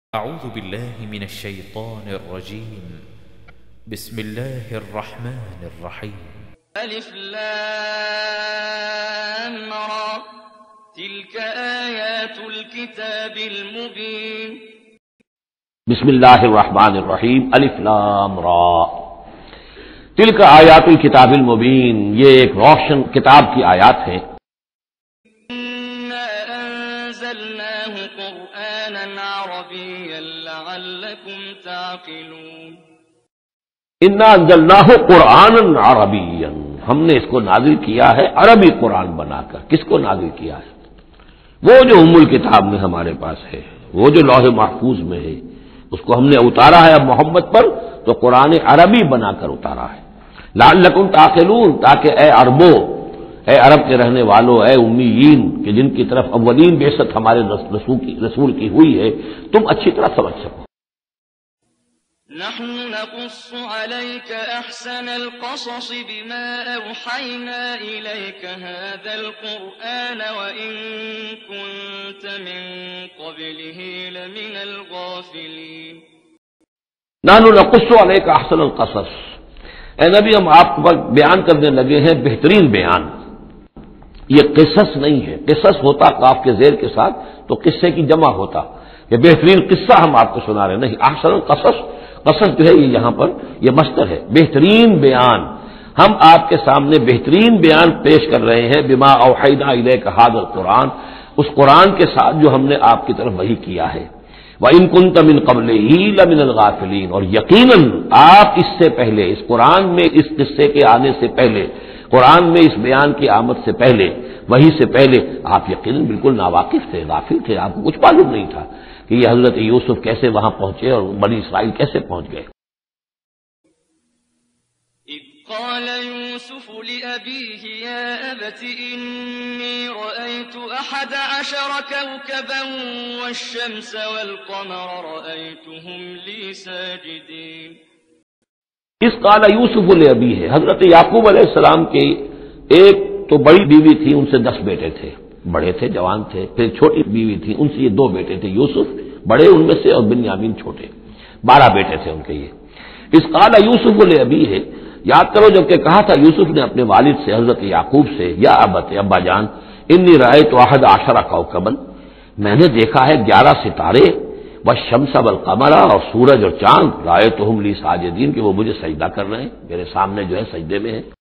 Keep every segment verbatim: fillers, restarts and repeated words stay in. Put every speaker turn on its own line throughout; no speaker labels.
أعوذ بالله من الشيطان الرجيم. بسم الله الرحمن الرحيم.
ألف لام را تلك آيات الكتاب المبين.
بسم اللہ الرحمن الرحیم. الف لام را تلک آیات الکتاب المبین، یہ ایک روشن کتاب کی آیات ہیں.
إنا أنزلناه قرآنا عربيا لعلكم تعقلون.
انا انزلناہ قرآنا عربیا، ہم نے اس کو نازل کیا ہے عربی قرآن بنا کر. کس کو نازل کیا ہے؟ وہ جو ام الکتاب میں ہمارے پاس ہے، وہ جو لوح محفوظ میں ہے، اس کو ہم نے اتارا ہے اب محمد پر، تو قرآن عربی بنا کر اتارا ہے. لعلکم تعقلون، تاکہ اے عربو، اے عرب کے رہنے والوں، اے امیین کہ جن کی طرف اولین بعثت ہمارے رسول کی رسول کی ہوئی ہے، تم اچھی طرح سمجھ سکو.
نحن نقص عليك أحسن القصص بما أوحينا إليك هذا القرآن وإن كنت من قبله لمن الغافلين.
نحن نقص علیک احسن القصص، اے نبی ہم آپ پر بیان کرنے لگے ہیں بہترین بیان. یہ قصص نہیں ہے، قصص ہوتا قاف کے زیر کے ساتھ تو قصے کی جمع ہوتا. یہ بہترین قصہ ہم آپ کو سنا رہے ہیں. نہیں، احسن القصص، قصص جو ہے یہ یہاں پر یہ مصدر ہے، بہترین بیان. ہم آپ کے سامنے بہترین بیان پیش کر رہے ہیں بما اوحینا الیک ھذا القرآن، اس قرآن کے ساتھ جو ہم نے آپ کی طرف وحی کیا ہے. وَإِن كُنتَ مِن قَبْلِهِ لَمِنَ الْغَافِلِينَ، اور یقیناً آپ اس سے پہلے، اس قرآن میں اس قصے کے آنے سے پہلے، قرآن میں اس بیان کی آمد سے پہلے، وحی سے پہلے آپ یقیناً بالکل ناواقف تھے، غافل تھے. آپ کو کچھ معلوم نہیں تھا کہ یہ حضرت یوسف کیسے وہاں پہنچے اور بنی اسرائیل کیسے پہنچ گئے.
إذ قال يوسف لأبيه يا أبت إني رأيت أحد عشر كوكبا والشمس والقمر رأيتهم لي ساجدين.
اس قال یوسف لابیہ، حضرت یعقوب علیہ السلام کی ایک تو بڑی بیوی تھی، ان سے دس بیٹے تھے، بڑے تھے، جوان تھے. پھر چھوٹی بیوی تھی، ان سے یہ دو بیٹے تھے، یوسف بڑے ان میں سے اور بنیامین چھوٹے، بارہ بیٹے تھے ان کے. یہ اس قال یوسف لابیہ، یاد کرو جب کہ کہا تھا یوسف نے اپنے والد سے حضرت یعقوب سے، یا ابت، ابا جان، انی رأیت احد عشر کوکبا، میں نے دیکھا ہے گیارہ ستارے، والشمس والقمر، اور سورج اور چاند، رأیتہم لی ساجدین، کہ وہ مجھے سجدہ کر رہے ہیں، میرے سامنے جو ہے سجدے میں ہیں.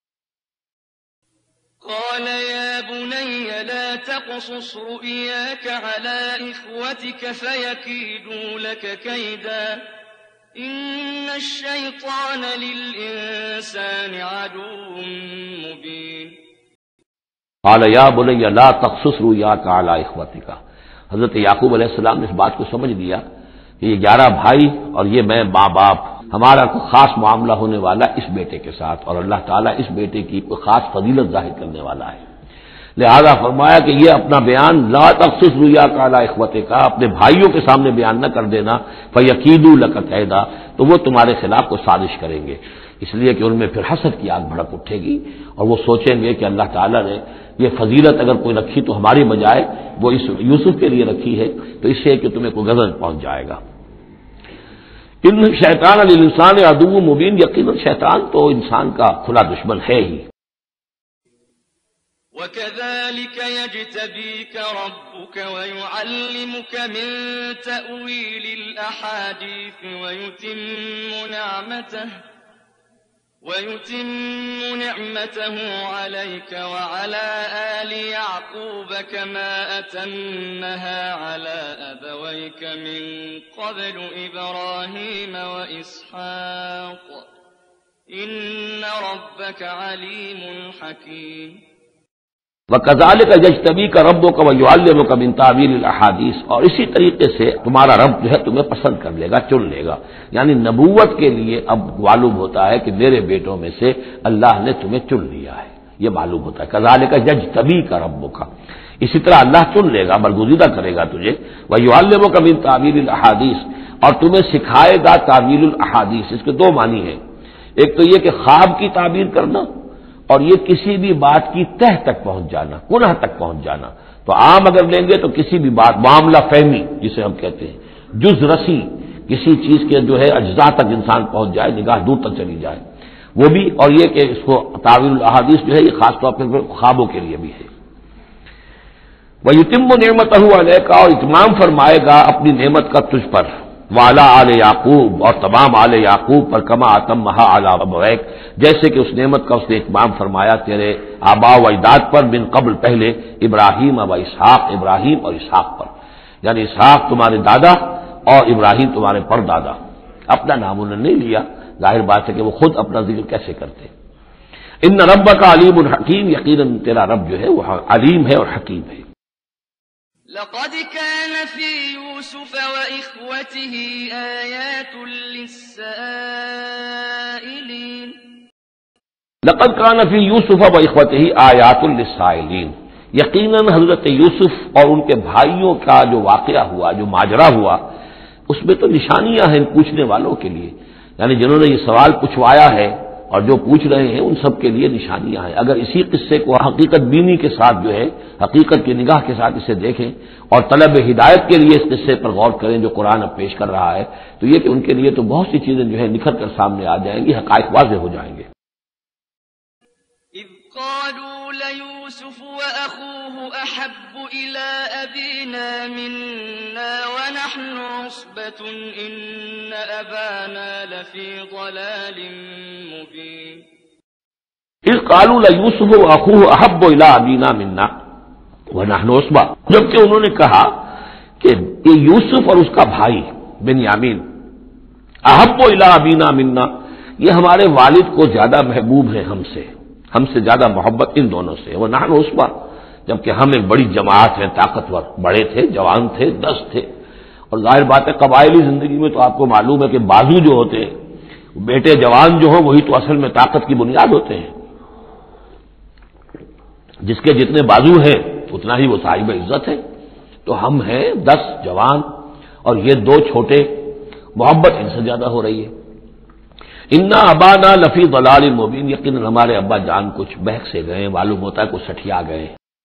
قال يا بني لا تقصص رؤياك على إخوتك فيكيدوا لك كيدا إن الشيطان للإنسان عدو مبين.
قال یا بنی لا تقصص رؤیاک علی اخوتک، حضرت یعقوب علیہ السلام نے اس بات کو سمجھ لیا کہ یہ گیارہ بھائی اور یہ میں ماں باپ، ہمارا کوئی خاص معاملہ ہونے والا اس بیٹے کے ساتھ، اور اللہ تعالیٰ اس بیٹے کی کوئی خاص فضیلت ظاہر کرنے والا ہے. لہذا فرمایا کہ یہ اپنا بیان لا تقصص رؤیاک علی اخوتک، اپنے بھائیوں کے سامنے بیان نہ کر دینا، فیکیدوا لک کیدا، تو وہ تمہارے خلاف کوئی سازش کریں گے، اس لیے کہ ان میں پھر حسد کی آگ بھڑک اٹھے گی اور وہ سوچیں گے کہ اللہ تعالیٰ نے یہ فضیلت اگر کوئی رکھی تو ہماری بجائے وہ اس یوسف کے لیے رکھی ہے، تو اس سے کہ تمہیں کوئی غضب پہنچ جائے گا. ان شیطان للانسان عدو مبین، یقیناً شیطان تو انسان کا کھلا دشمن ہے ہی.
وكذلك يجتبيك ربك ويعلمك من تأويل الأحاديث ويتم نعمته ويتم نعمته عليك وعلى آل يعقوب كما أتمها على أبويك من قبل إبراهيم وإسحاق إن ربك عليم حكيم.
وَكَذَلِكَ يَجْتَبِيكَ رَبُّكَ وَيُعَلِّمُكَ مِن تَأْوِيلِ الْأَحَادِيثِ، اور اسی طریقے سے تمہارا رب جو ہے تمہیں پسند کر لے گا، چن لے گا. یعنی نبوت کے لیے اب معلوم ہوتا ہے کہ میرے بیٹوں میں سے اللہ نے تمہیں چن لیا ہے، یہ معلوم ہوتا ہے. كَذَلِكَ يَجْتَبِيكَ رَبُّكَ، اسی طرح اللہ چن لے گا، برگزیدہ کرے گا تجھے. وَيُعَلِّمُكَ مِن تَأْوِيلِ الْأَحَادِيثِ، اور تمہیں سکھائے گا تعویل الاحادیث. اس کے دو معنی ہیں، ایک تو یہ کہ خواب کی تعبیر کرنا، اور یہ کسی بھی بات کی تہ تک پہنچ جانا، کنہ تک پہنچ جانا. تو عام اگر لیں گے تو کسی بھی بات، معاملہ فہمی جسے ہم کہتے ہیں، جز رسی کسی چیز کے جو ہے اجزاء تک انسان پہنچ جائے، نگاہ دور تک چلی جائے، وہ بھی، اور یہ کہ اس کو تعویل الاحادیث جو ہے یہ خاص طور پر خوابوں کے لیے بھی ہے۔ وَيُتِمُّ نِعْمَتَهُ عَلَيْكَ، اور اتمام فرمائے گا اپنی نعمت کا تجھ پر، وَعَلَىٰ آلِ یعقوب، اور تمام آل یعقوب پر، کما اتمھا علی ابویک، جیسے کہ اس نعمت کا اس نے اتمام فرمایا تیرے آباء و اجداد پر، من قبل پہلے، ابراہیم و اسحاق، ابراہیم اور اسحاق پر، یعنی اسحاق تمہارے دادا اور ابراہیم تمہارے پر دادا۔ اپنا نام انہوں نے نہیں لیا، ظاہر بات ہے کہ وہ خود اپنا ذکر کیسے کرتے۔ ان ربک علیم حکیم، یقیناً تیرا رب جو ہے وہ علیم ہے اور حکیم ہے۔
لقد كان في يوسف وإخوته آيات للسائلين
لقد كان في يوسف وإخوته آيات للسائلين، یقیناً حضرت یوسف اور ان کے بھائیوں کا جو واقعہ ہوا، جو ماجرا ہوا، اس میں تو نشانیاں ہیں پوچھنے والوں کے لیے، یعنی جنہوں نے یہ سوال پوچھوایا ہے اور جو پوچھ رہے ہیں ان سب کے لیے نشانیاں ہیں۔ اگر اسی قصے کو حقیقت بینی کے ساتھ جو ہے، حقیقت کی نگاہ کے ساتھ اسے دیکھیں اور طلب ہدایت کے لیے اس قصے پر غور کریں جو قرآن اب پیش کر رہا ہے، تو یہ کہ ان کے لیے تو بہت سی چیزیں جو ہے نکھر کر سامنے آ جائیں گی، حقائق واضح ہو جائیں گے۔
إذ قالوا ليوسف وأخوه أحب إلى أبينا منا ونحن عصبة إن أبانا لفي ضلال مبين۔
اذ قالوا ليوسف واخوه احب الى ابينا منا ونحن عصبة، جبکہ انہوں نے کہا کہ یہ یوسف اور اس کا بھائی بنیامین احب الى ابینا منا، یہ ہمارے والد کو زیادہ محبوب ہے ہم سے، ہم سے زیادہ محبت ان دونوں سے، ونحن عصبة، جبکہ ہم ایک بڑی جماعت ہیں، طاقتور، بڑے تھے، جوان تھے، دس تھے، اور ظاہر بات ہے قبائلی زندگی میں تو آپ کو معلوم ہے کہ بازو جو ہوتے ہیں، بیٹے جوان جو ہوں وہی تو اصل میں طاقت کی بنیاد ہوتے ہیں، جس کے جتنے بازو ہیں اتنا ہی وہ صاحب عزت ہے، تو ہم ہیں دس جوان اور یہ دو چھوٹے، محبت ان سے زیادہ ہو رہی ہے۔ انا ابانا لفی ضلال مبین، یقیناً ہمارے ابا جان کچھ بہک سے گئے، معلوم ہوتا ہے کچھ سٹھیا گئے۔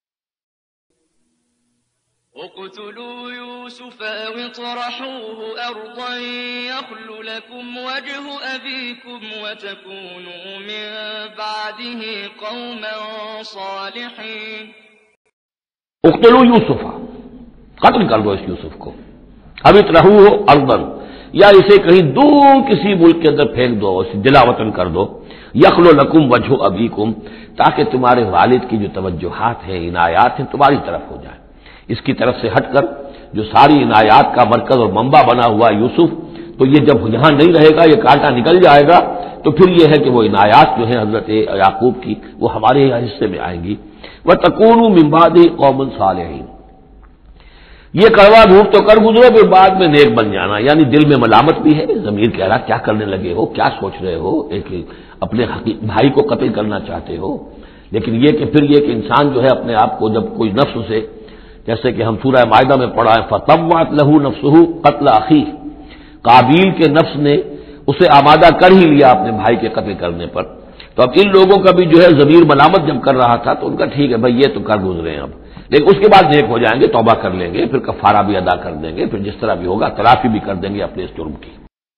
اقتلوا يوسف أو اطرحوه أرضا يخل لكم وجه أبيكم وتكونوا من بعده قوما صالحين۔
اقتلوا یوسف، قتل کر دو اس یوسف کو، اب اطرحوه ارضا، یا اسے کہیں دور کسی ملک کے اندر پھینک دو، اسے دلا وطن کر دو، یخلو لکم وجہ ابیکم، تاکہ تمہارے والد کی جو توجہات ہیں، عنایات ہیں، تمہاری طرف ہو جائیں، اس کی طرف سے ہٹ کر جو ساری عنایات کا مرکز اور منبع بنا ہوا ہے یوسف، تو یہ جب یہاں نہیں رہے گا، یہ کانٹا نکل جائے گا، تو پھر یہ ہے کہ وہ عنایات جو ہیں حضرت یعقوب کی وہ ہمارے حصے میں آئیں گی۔ وَتَكُونُوا مِن بَعْدِهِ قَوْمًا صَالِحِينَ، یہ کڑوا دھوپ تو کر گزرو پھر بعد میں نیک بن جانا، یعنی دل میں ملامت بھی ہے، ضمیر کہہ رہا کیا کرنے لگے ہو، کیا سوچ رہے ہو، ایک اپنے بھائی کو قتل کرنا چاہتے ہو، لیکن یہ کہ پھر یہ کہ انسان جو ہے اپنے آپ کو جب کوئی نفس سے، جیسے کہ ہم سورہ مائدہ میں پڑھا ہے فَطَوَّعَتْ لَهُ نَفْسُهُ قَتْلَ أَخِيهِ، قابیل کے نفس نے اسے آمادہ کر ہی لیا اپنے بھائی کے قتل کرنے پر، تو اب ان لوگوں کا بھی جو ہے ضمیر ملامت جب کر رہا تھا تو ان کا ٹھیک ہے بھائی یہ تو کر گزرے ہیں اب، لیکن اس کے بعد نیک ہو جائیں گے، توبہ کر لیں گے، پھر کفارہ بھی ادا کر دیں گے، پھر جس طرح بھی ہوگا تلافی بھی کر دیں گے اپنے اس جرم کی۔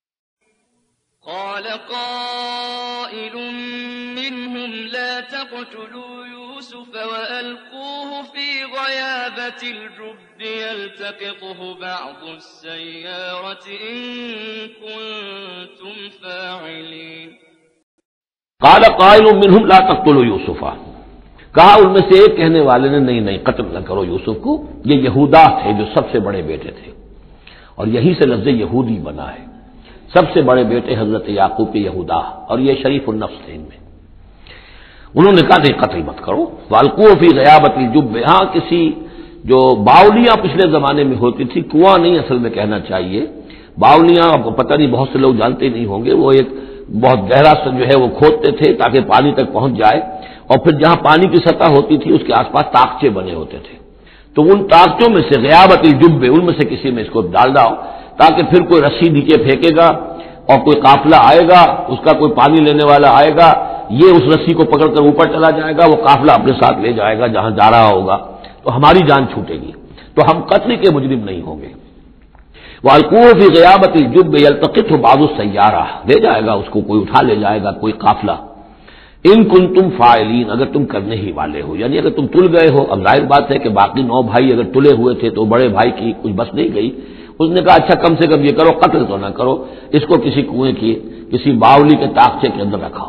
قال قائل منهم لا تقتلوا يوسف وألقوه في غيابة الجب يلتقطه بعض السيارة إن كنتم فاعلين۔
قال قائل منهم لا تقتلوا يوسف، کہا ان میں سے ایک کہنے والے نے نہیں نہیں قتل نہ کرو یوسف کو، یہ یہودا تھے جو سب سے بڑے بیٹے تھے، اور یہی سے لفظ یہودی بنا ہے، سب سے بڑے بیٹے حضرت یعقوب کے یہودا، اور یہ شریف النفس تھے ان میں، انہوں نے کہا نہیں قتل مت کرو۔ والقوہ فی غیابت الجب، ہاں کسی جو باولیاں پچھلے زمانے میں ہوتی تھی، کنواں نہیں اصل میں کہنا چاہیے، باولیاں پتہ نہیں بہت سے لوگ جانتے نہیں ہوں گے، وہ ایک بہت گہرا سا جو ہے وہ کھودتے تھے تاکہ پانی تک پہنچ جائے، اور پھر جہاں پانی کی سطح ہوتی تھی اس کے آس پاس تاکچے بنے ہوتے تھے، تو ان تاکچوں میں سے غیابت الجب، ان میں سے کسی میں اس کو ڈال داؤ تاکہ پھر کوئی رسی نیچے پھینکے گا اور کوئی قافلہ آئے گا، اس کا کوئی پانی لینے والا آئے گا، یہ اس رسی کو پکڑ کر اوپر چلا جائے گا، وہ قافلہ اپنے ساتھ لے جائے گا جہاں جا رہا ہوگا، تو ہماری جان چھوٹے گی، تو ہم قتل کے مجرم نہیں ہوں گے۔ وَأَلْقُوهُ فِي غِيَابَةِ الْجُبِّ يَلْتَقِطْهُ بَعْضُ السَّيَّارَةِ، لے جائے گا اس کو، کوئی اٹھا لے جائے گا، کوئی قافلہ. ان کنتم فاعلین، اگر تم کرنے ہی والے ہو، یعنی اگر تم تل گئے ہو. اب ظاہر بات ہے کہ باقی نو بھائی اگر تلے ہوئے تھے تو بڑے بھائی کی کچھ بس نہیں گئی. اس نے کہا اچھا کم سے کم یہ کرو، قتل تو نہ کرو، اس کو کسی کنویں کی کسی باولی کے طاقچے کے اندر رکھاؤ.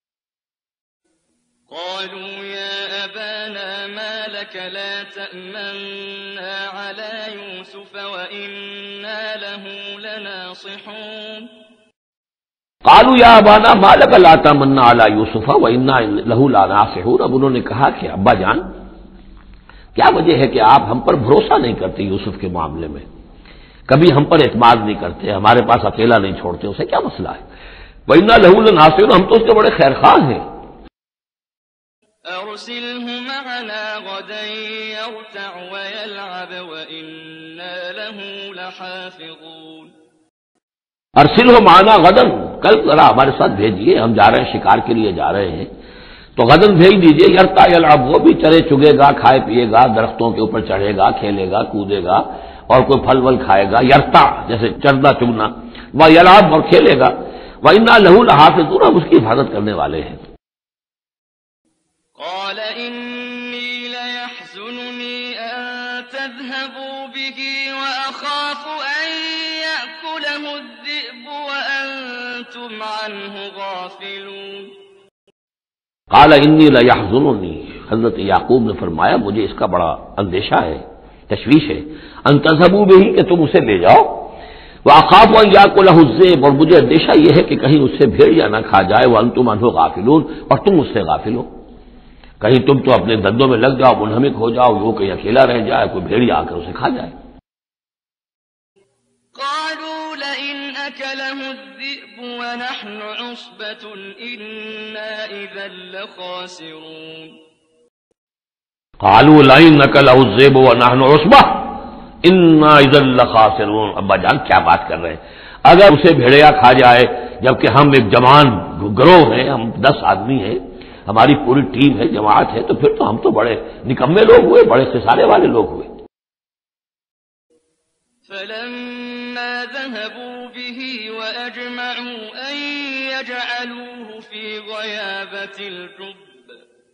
قالوا يا أبانا ما لك لا تأمنا على يوسف وإنا له لناصحون.
قالوا یا ابانا ما لک لا تمنا علی یوسف وانا له لناصحون. اب انہوں نے کہا کہ ابا جان کیا وجہ ہے کہ آپ ہم پر بھروسہ نہیں کرتے یوسف کے معاملے میں، کبھی ہم پر اعتماد نہیں کرتے، ہمارے پاس اکیلا نہیں چھوڑتے، اسے کیا مسئلہ ہے؟ وانا له لناصحون، ہم تو اس کے بڑے خیر خواہ ہیں.
أرسله معنا غدا يرتع ويلعب وإنا له لحافظون.
ارسلہ معنا غدن، کل ذرا ہمارے ساتھ بھیجیے، ہم جا رہے ہیں شکار کے لیے جا رہے ہیں، تو غدن بھیج دیجیے. یرتا یلعب، وہ بھی چرے چگے گا، کھائے پیے گا، درختوں کے اوپر چڑھے گا، کھیلے گا، کودے گا، اور کوئی پھل ول کھائے گا. یرتا جیسے چرنا چگنا، وہ یلعب اور کھیلے گا. وَإِنَّا لَهُ لَحَافِظُونَ، ہم اس کی حفاظت کرنے والے ہیں.
قال إني ليحزنني أن تذهبوا به وأخاف أن يأكله الذئب وأنتم عنه غافلون.
قال انی لیحزننی، حضرت یعقوب نے فرمایا مجھے اس کا بڑا اندیشہ ہے، تشویش ہے، ان تذهبوا به کہ تم اسے لے جاؤ، واخاف ان یاکلہ الذئب، اور مجھے اندیشہ یہ ہے کہ کہیں اس سے بھیڑیا نہ کھا جائے، وانتم عنہ غافلون، اور تم اس سے غافل ہو، کہیں تم تو اپنے دندوں میں لگ جاؤ، منہمک ہو جاؤ، وہ کہیں اکیلا رہ جائے، کوئی بھیڑیا آ کر اسے کھا جائے.
قالوا لئن أكله الذئب ونحن عصبة إنا إذا لخاسرون.
قالوا لئن أكله الذئب ونحن عصبة إنا إذا لخاسرون. ابا جان کیا بات کر رہے ہیں، اگر اسے بھیڑیا کھا جائے جبکہ ہم ایک جوان گروہ ہیں، ہم دس آدمی ہیں، ہماری پوری ٹیم ہے، جماعت ہے، تو پھر تو ہم تو بڑے نکمے لوگ ہوئے، بڑے خسارے والے لوگ ہوئے.
فلما ذهبوا به وأجمعوا أن يجعلوه في غيابة الجب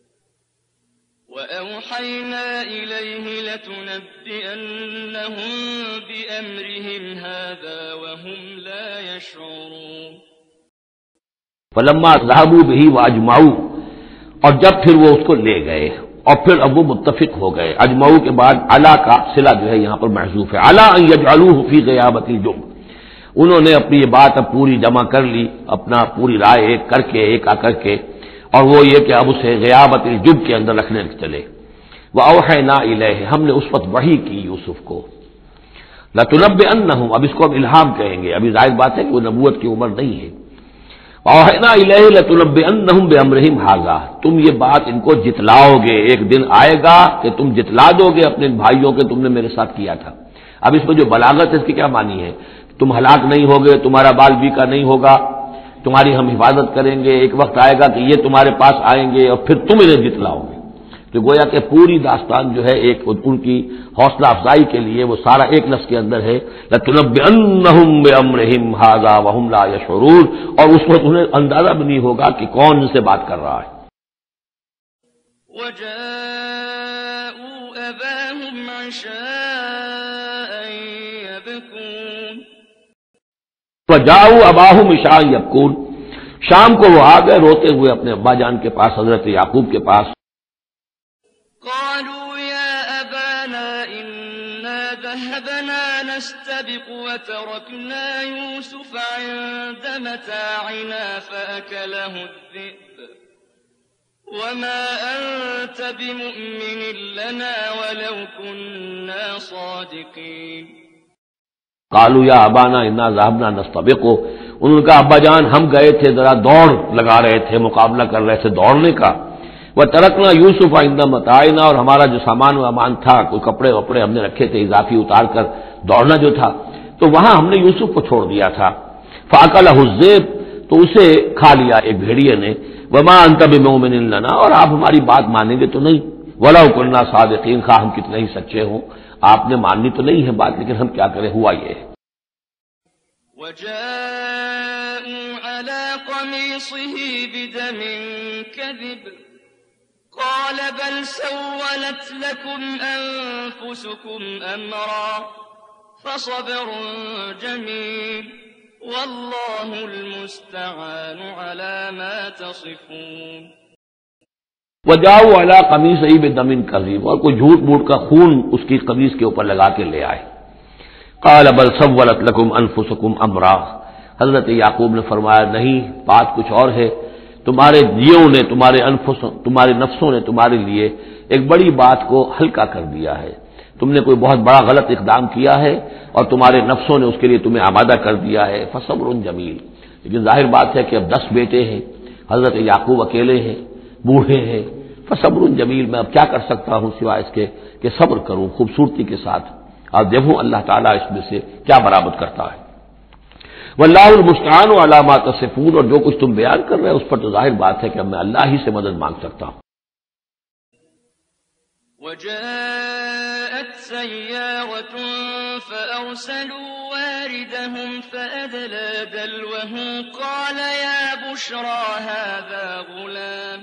وأوحينا إليه لتنبئنهم بأمرهم هذا وهم لا يشعرون.
فلما ذهبوا به واجمعوا، اور جب پھر وہ اس کو لے گئے اور پھر اب وہ متفق ہو گئے. اجمعو کے بعد علا کا صلہ جو ہے یہاں پر محذوف ہے. علا ان یجعلوہ فی غیابۃ الجب، انہوں نے اپنی یہ بات اب پوری جمع کر لی، اپنا پوری رائے ایک کر کے، ایک آ کر کے، اور وہ یہ کہ اب اسے غیابۃ الجب کے اندر رکھنے چلے. وأوحینا الیہ، ہم نے اس وقت وحی کی یوسف کو. لتنبئنہم، اب اس کو اب الہام کہیں گے، ابھی ظاہر بات ہے کہ وہ نبوت کی عمر نہیں ہے. وأوحینا الیہ لتنبئنہم بامرہم ھذا، تم یہ بات ان کو جتلاؤ گے، ایک دن آئے گا کہ تم جتلا دو گے اپنے بھائیوں کے تم نے میرے ساتھ کیا تھا. اب اس میں جو بلاغت ہے اس کی کیا معنی ہے؟ تم ہلاک نہیں ہوگے، تمہارا بال بیکا نہیں ہوگا، تمہاری ہم حفاظت کریں گے، ایک وقت آئے گا کہ یہ تمہارے پاس آئیں گے اور پھر تم انہیں جتلاؤ گے. تو گویا کہ پوری داستان جو ہے ایک ان کی حوصلہ افزائی کے لیے وہ سارا ایک لفظ کے اندر ہے لَتُنَبِّئَنَّهُم بِأَمْرِهِمْ هَذَا وَهُمْ لَا يَشْعُرُونَ، اور اس وقت انہیں اندازہ بھی نہیں ہوگا کہ کون ان سے بات کر رہا ہے.
وجاءوا أباهم عشاء يبكون.
وجاءوا أباهم عشاء يبكون، شام کو وہ آ گئے روتے ہوئے اپنے ابا جان کے پاس، حضرت یعقوب کے پاس.
قالوا يا أبانا إنا ذهبنا نستبق وتركنا يوسف عند متاعنا فأكله الذئب وما أنت بمؤمن لنا ولو كنا صادقين.
قالوا یا ابانا انا ذهبنا نستبق، انہوں نے کہا ابا جان ہم گئے تھے ذرا دوڑ لگا رہے تھے، مقابلہ کر رہے تھے دوڑنے کا. وَتَرَكْنَا يُوسُفَ عِندَ مَتَاعِنَا، اور ہمارا جو سامان و امان تھا، کوئی کپڑے وپڑے ہم نے رکھے تھے اضافی اتار کر دوڑنا جو تھا، تو وہاں ہم نے یوسف کو چھوڑ دیا تھا. فَأَكَلَهُ الذِّئْبُ، تو اسے کھا لیا ایک بھیڑیے نے. وَمَا أَنْتَ بِمُؤْمِنٍ لَنَا، اور آپ ہماری بات مانیں گے تو نہیں. وَلَوْ كُنَّا صَادِقِينَ، خواہ ہم کتنے ہی سچے ہوں، آپ نے ماننی تو نہیں ہے بات، لیکن ہم کیا کریں، ہوا یہ ہے.
وجاءوا على قميصه بدم كذب قال بل سولت لكم أنفسكم أمرا فصبر جميل والله المستعان على ما تصفون.
وجاؤ علی قمیصہ بدم کذب، اور کوئی جھوٹ موٹ کا خون اس کی قمیص کے اوپر لگا کے لے آئے. قال بل سولت لکم انفسکم امرا، حضرت یعقوب نے فرمایا نہیں، بات کچھ اور ہے، تمہارے دیوں نے، تمہارے انفس، تمہارے نفسوں نے تمہارے لیے ایک بڑی بات کو ہلکا کر دیا ہے. تم نے کوئی بہت بڑا غلط اقدام کیا ہے اور تمہارے نفسوں نے اس کے لیے تمہیں آمادہ کر دیا ہے. فصبر جمیل، لیکن ظاہر بات ہے کہ اب دس بیٹے ہیں، حضرت یعقوب اکیلے ہیں، بوڑھے ہیں. فصبر جمیل، میں اب کیا کر سکتا ہوں سوائے اس کے کہ صبر کروں خوبصورتی کے ساتھ، اور دیکھوں اللہ تعالیٰ اس میں سے کیا برآمد کرتا ہے. واللہ المستعان علی ما تصفون، اور جو کچھ تم بیان کر رہے ہیں اس پر تو ظاہر بات ہے کہ اب میں اللہ ہی سے مدد مانگ سکتا ہوں.
وجاءت سيارة فأرسلوا واردهم فأدلى دلوه قال يا بشرى هذا غلام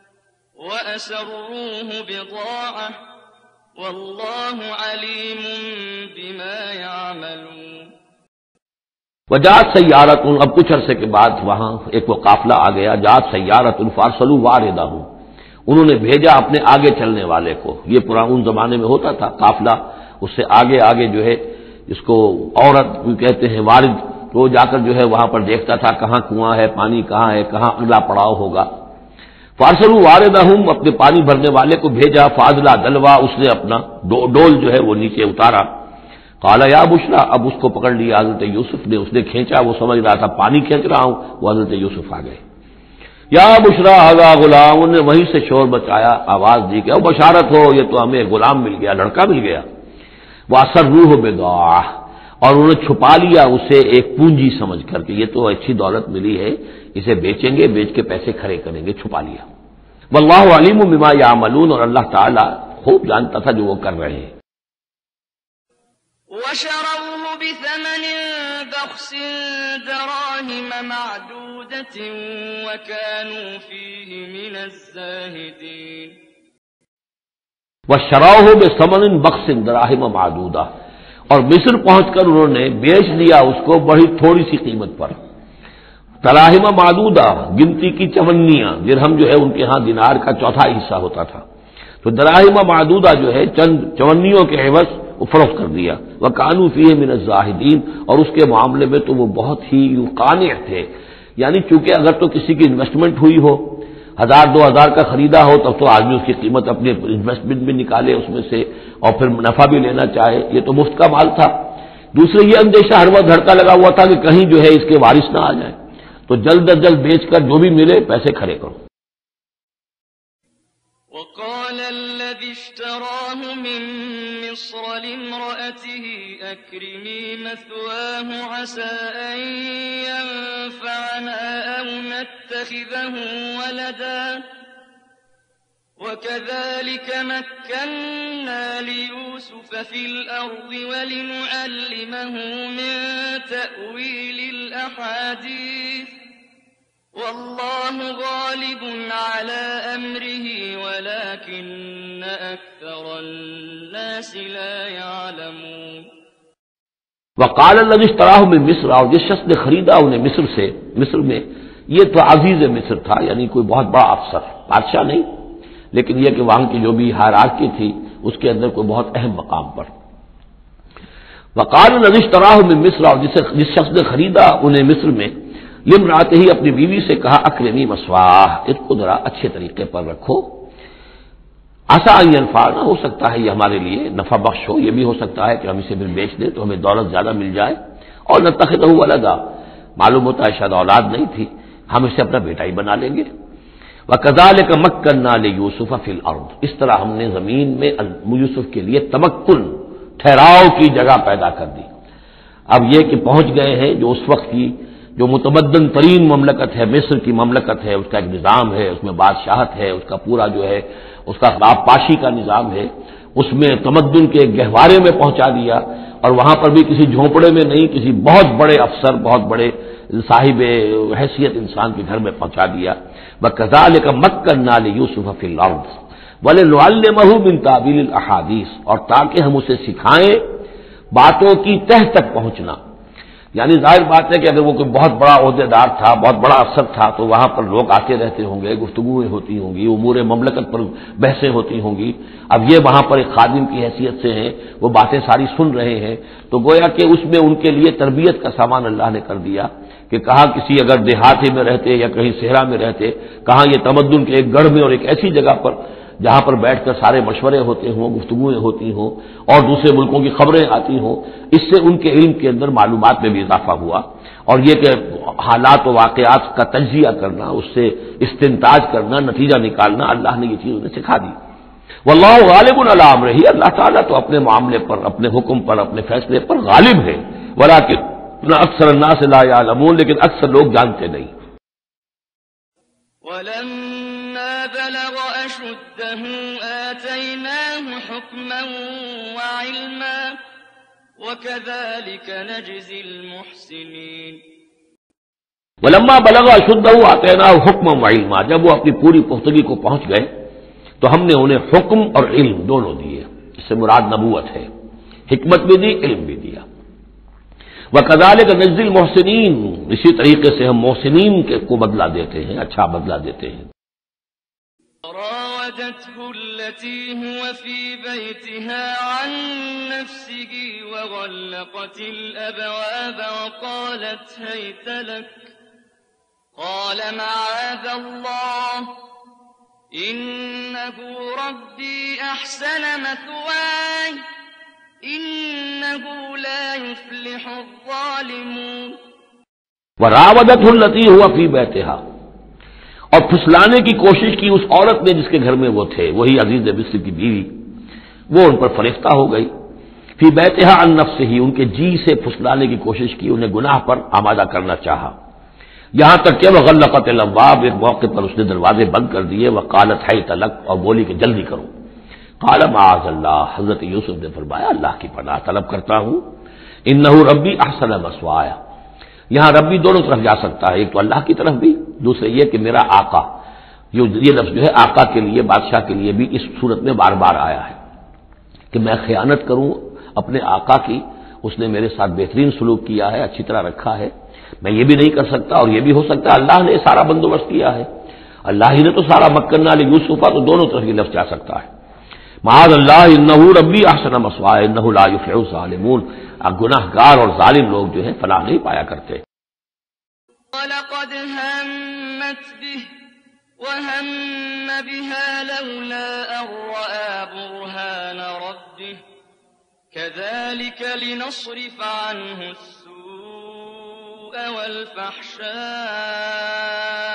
وأسروه بضاعة والله عليم بما يعملون.
وجاءت سیارۃ، اب کچھ عرصے کے بعد وہاں ایک وہ قافلہ آ گیا. جاءت سیارۃ فارسلوا واردہم، انہوں نے بھیجا اپنے آگے چلنے والے کو. یہ پرانے زمانے میں ہوتا تھا قافلہ، اس سے آگے آگے جو ہے اس کو عورت کہتے ہیں وارد، تو جا کر جو ہے وہاں پر دیکھتا تھا کہاں کنواں ہے، پانی کہاں ہے، کہاں اگلا پڑاؤ ہوگا. فارسلوا واردہم، اپنے پانی بھرنے والے کو بھیجا. فاضلا دلوا، اس نے اپنا ڈول جو ہے وہ نیچے اتارا. قال یا بشرا، اب اس کو پکڑ لیا حضرت یوسف نے، اس نے کھینچا، وہ سمجھ رہا تھا پانی کھینچ رہا ہوں، وہ حضرت یوسف آ گئے. یا بشرا ھذا غلام، انہوں نے وہیں سے شور بچایا، آواز دی کہ او بشارت ہو، یہ تو ہمیں غلام مل گیا، لڑکا مل گیا. واسروہ بضاعہ، اور انہوں نے چھپا لیا اسے ایک پونجی سمجھ کر کہ یہ تو اچھی دولت ملی ہے، اسے بیچیں گے، بیچ کے پیسے کھڑے کریں گے، چھپا لیا. واللہ علیم بما یعملون، اور اللہ تعالی خوب جانتا تھا جو وہ کر رہے ہیں.
وشروه بثمن بخس دراهم معدودة وكانوا فيه من الزاهدين.
وشروه بثمن بخس دراهم معدودة، اور مصر پہنچ کر انہوں نے بیچ دیا اس کو بڑی تھوڑی سی قیمت پر. دراہم معدودہ، گنتی کی چونیاں، درہم جو ہے ان کے ہاں دینار کا چوتھا حصہ ہوتا تھا، تو دراہم معدودہ جو ہے چند چونیوں کے عوض وہ فروخت کر دیا. وَكَانُوا فِيهِ مِنَ الزَّاهِدِينَ، اور اس کے معاملے میں تو وہ بہت ہی قانع تھے. یعنی چونکہ اگر تو کسی کی انویسٹمنٹ ہوئی ہو، ہزار دو ہزار کا خریدا ہو، تب تو آدمی اس کی قیمت اپنے انویسٹمنٹ بھی نکالے اس میں سے اور پھر نفع بھی لینا چاہے. یہ تو مفت کا مال تھا. دوسرے یہ اندیشہ ہر وقت دھڑکا لگا ہوا تھا کہ کہیں جو ہے اس کے وارث نہ آ جائیں، تو جلد از جلد بیچ کر جو بھی ملے پیسے کھڑے کرو.
وقال الذي اشتراه من مصر لامرأته أكرمي مثواه عسى أن ينفعنا أو نتخذه ولدا وكذلك مكنا ليوسف في الأرض ولنعلمه من تأويل الأحاديث والله غالب على أمره ولكن أكثر الناس لا يعلمون.
وقال الذي اشتراه من مصر، اور جس شخص نے خریدا انہیں مصر سے، مصر میں یہ تو عزیز مصر تھا، یعنی کوئی بہت بڑا افسر، بادشاہ نہیں، لیکن یہ کہ وہاں کی جو بھی ہائرارکی تھی اس کے اندر کوئی بہت اہم مقام پر. وقال الذي اشتراه من مصر، اور جس شخص نے خریدا انہیں مصر میں، لمراتے ہی اپنی بیوی سے کہا اکرمی مسواہ، اس کو ذرا اچھے طریقے پر رکھو. عسیٰ ان ینفعنا، ہو سکتا ہے یہ ہمارے لیے نفع بخش ہو، یہ بھی ہو سکتا ہے کہ ہم اسے پھر بیچ دیں تو ہمیں دولت زیادہ مل جائے. اور نتخذہ ولدا، معلوم ہوتا ہے شاید اولاد نہیں تھی، ہم اسے اپنا بیٹا ہی بنا لیں گے. وَكَذَلِكَ مَكَّنَّا لِيُوسُفَ فِي الْأَرْضِ، اس طرح ہم نے زمین میں یوسف کے لیے تمکن، ٹھہراؤ کی جگہ پیدا کر دی. اب یہ کہ پہنچ گئے ہیں جو اس وقت کی جو متمدن ترین مملکت ہے، مصر کی مملکت ہے، اس کا ایک نظام ہے، اس میں بادشاہت ہے، اس کا پورا جو ہے اس کا خراب پاشی کا نظام ہے، اس میں تمدن کے گہوارے میں پہنچا دیا. اور وہاں پر بھی کسی جھونپڑے میں نہیں، کسی بہت بڑے افسر، بہت بڑے صاحب حیثیت انسان کے گھر میں پہنچا دیا۔ وَكَذَلِكَ مَكَّنَّا لِيُوسُفَ فِي الْأَرْضِ وَلِنُعَلِّمَهُ مِن تَأْوِيلِ الْأَحَادِيثِ، اور تاکہ ہم اسے سکھائیں باتوں کی تہ تک پہنچنا۔ یعنی ظاہر بات ہے کہ اگر وہ کوئی بہت بڑا عہدے دار تھا، بہت بڑا افسر تھا، تو وہاں پر لوگ آتے رہتے ہوں گے، گفتگویں ہوتی ہوں گی، امور مملکت پر بحثیں ہوتی ہوں گی۔ اب یہ وہاں پر ایک خادم کی حیثیت سے ہیں، وہ باتیں ساری سن رہے ہیں، تو گویا کہ اس میں ان کے لیے تربیت کا سامان اللہ نے کر دیا کہ کہاں کسی اگر دیہاتی میں رہتے یا کہیں صحرا میں رہتے، کہاں یہ تمدن کے ایک گڑھ میں اور ایک ایسی جگہ پر جہاں پر بیٹھ کر سارے مشورے ہوتے ہوں، گفتگویں ہوتی ہوں اور دوسرے ملکوں کی خبریں آتی ہوں، اس سے ان کے علم کے اندر معلومات میں بھی اضافہ ہوا۔ اور یہ کہ حالات و واقعات کا تجزیہ کرنا، اس سے استنتاج کرنا، نتیجہ نکالنا، اللہ نے یہ چیز انہیں سکھا دی۔ واللہ غالب علی امرہ، اللہ تعالیٰ تو اپنے معاملے پر، اپنے حکم پر، اپنے فیصلے پر غالب ہے، ولکن اکثر الناس لا یعلمون، لیکن اکثر لوگ جانتے نہیں۔
وَلَمَّا بَلَغَ أَشُدَّهُ آتَيْنَاهُ حُكْمًا وَعِلْمًا وَكَذَلِكَ نَجْزِي الْمُحْسِنِينَ۔
ولما بلغ اشدہ آتیناہ حکما وعلما، جب وہ اپنی پوری پختگی کو پہنچ گئے تو ہم نے انہیں حکم اور علم دونوں دیے، اس سے مراد نبوت ہے، حکمت بھی دی، علم بھی دیا۔ وَكَذَلِكَ نَجْزِي الْمُحْسِنِينَ، اسی طریقے سے ہم محسنین کو بدلہ دیتے ہیں، اچھا بدلہ دیتے ہیں۔
راودته التي هو في بيتها عن نفسه وغلقت الأبواب وقالت هيت لك قال معاذ الله إنه ربي أحسن مثواي إنه لا يفلح الظالمون۔
وراودته التي هو في بيتها، اور پھسلانے کی کوشش کی اس عورت نے جس کے گھر میں وہ تھے، وہی عزیز مصر کی بیوی، وہ ان پر فریفتہ ہو گئی۔ فی بیتہا عن نفسہ، ان کے جی سے پھسلانے کی کوشش کی، انہیں گناہ پر آمادہ کرنا چاہا، یہاں تک کہ وغلقت الابواب، ایک موقع پر اس نے دروازے بند کر دیے، وقالت حیت لک، اور بولی کہ جلدی کرو۔ قال معاذ اللہ، حضرت یوسف نے فرمایا اللہ کی پناہ طلب کرتا ہوں، انہ ربی احسن مثوایا، یہاں ربی دونوں طرف جا سکتا ہے، ایک تو اللہ کی طرف بھی، دوسرے یہ کہ میرا آقا، جو یہ لفظ جو ہے آقا کے لیے، بادشاہ کے لیے بھی اس صورت میں بار بار آیا ہے کہ میں خیانت کروں اپنے آقا کی، اس نے میرے ساتھ بہترین سلوک کیا ہے، اچھی طرح رکھا ہے، میں یہ بھی نہیں کر سکتا، اور یہ بھی ہو سکتا ہے اللہ نے سارا بندوبست کیا ہے، اللہ ہی نے تو سارا مکننا لیوسف، تو دونوں طرف یہ لفظ جا سکتا ہے۔ معاذ اللہ انہ ربی احسن مثوایا انہ لا یفلح الظالمون، گناہ گار اور ظالم لوگ جو ہیں فلاح نہیں پایا کرتے۔
وَلَقَدْ هَمَّتْ بِهِ وَهَمَّ بِهَا لَوْلَا أَن رَّأَىٰ بُرْهَانَ رَبِّهِ كَذَٰلِكَ لِنَصْرِفَ عَنْهُ السُّوءَ وَالْفَحْشَاءَ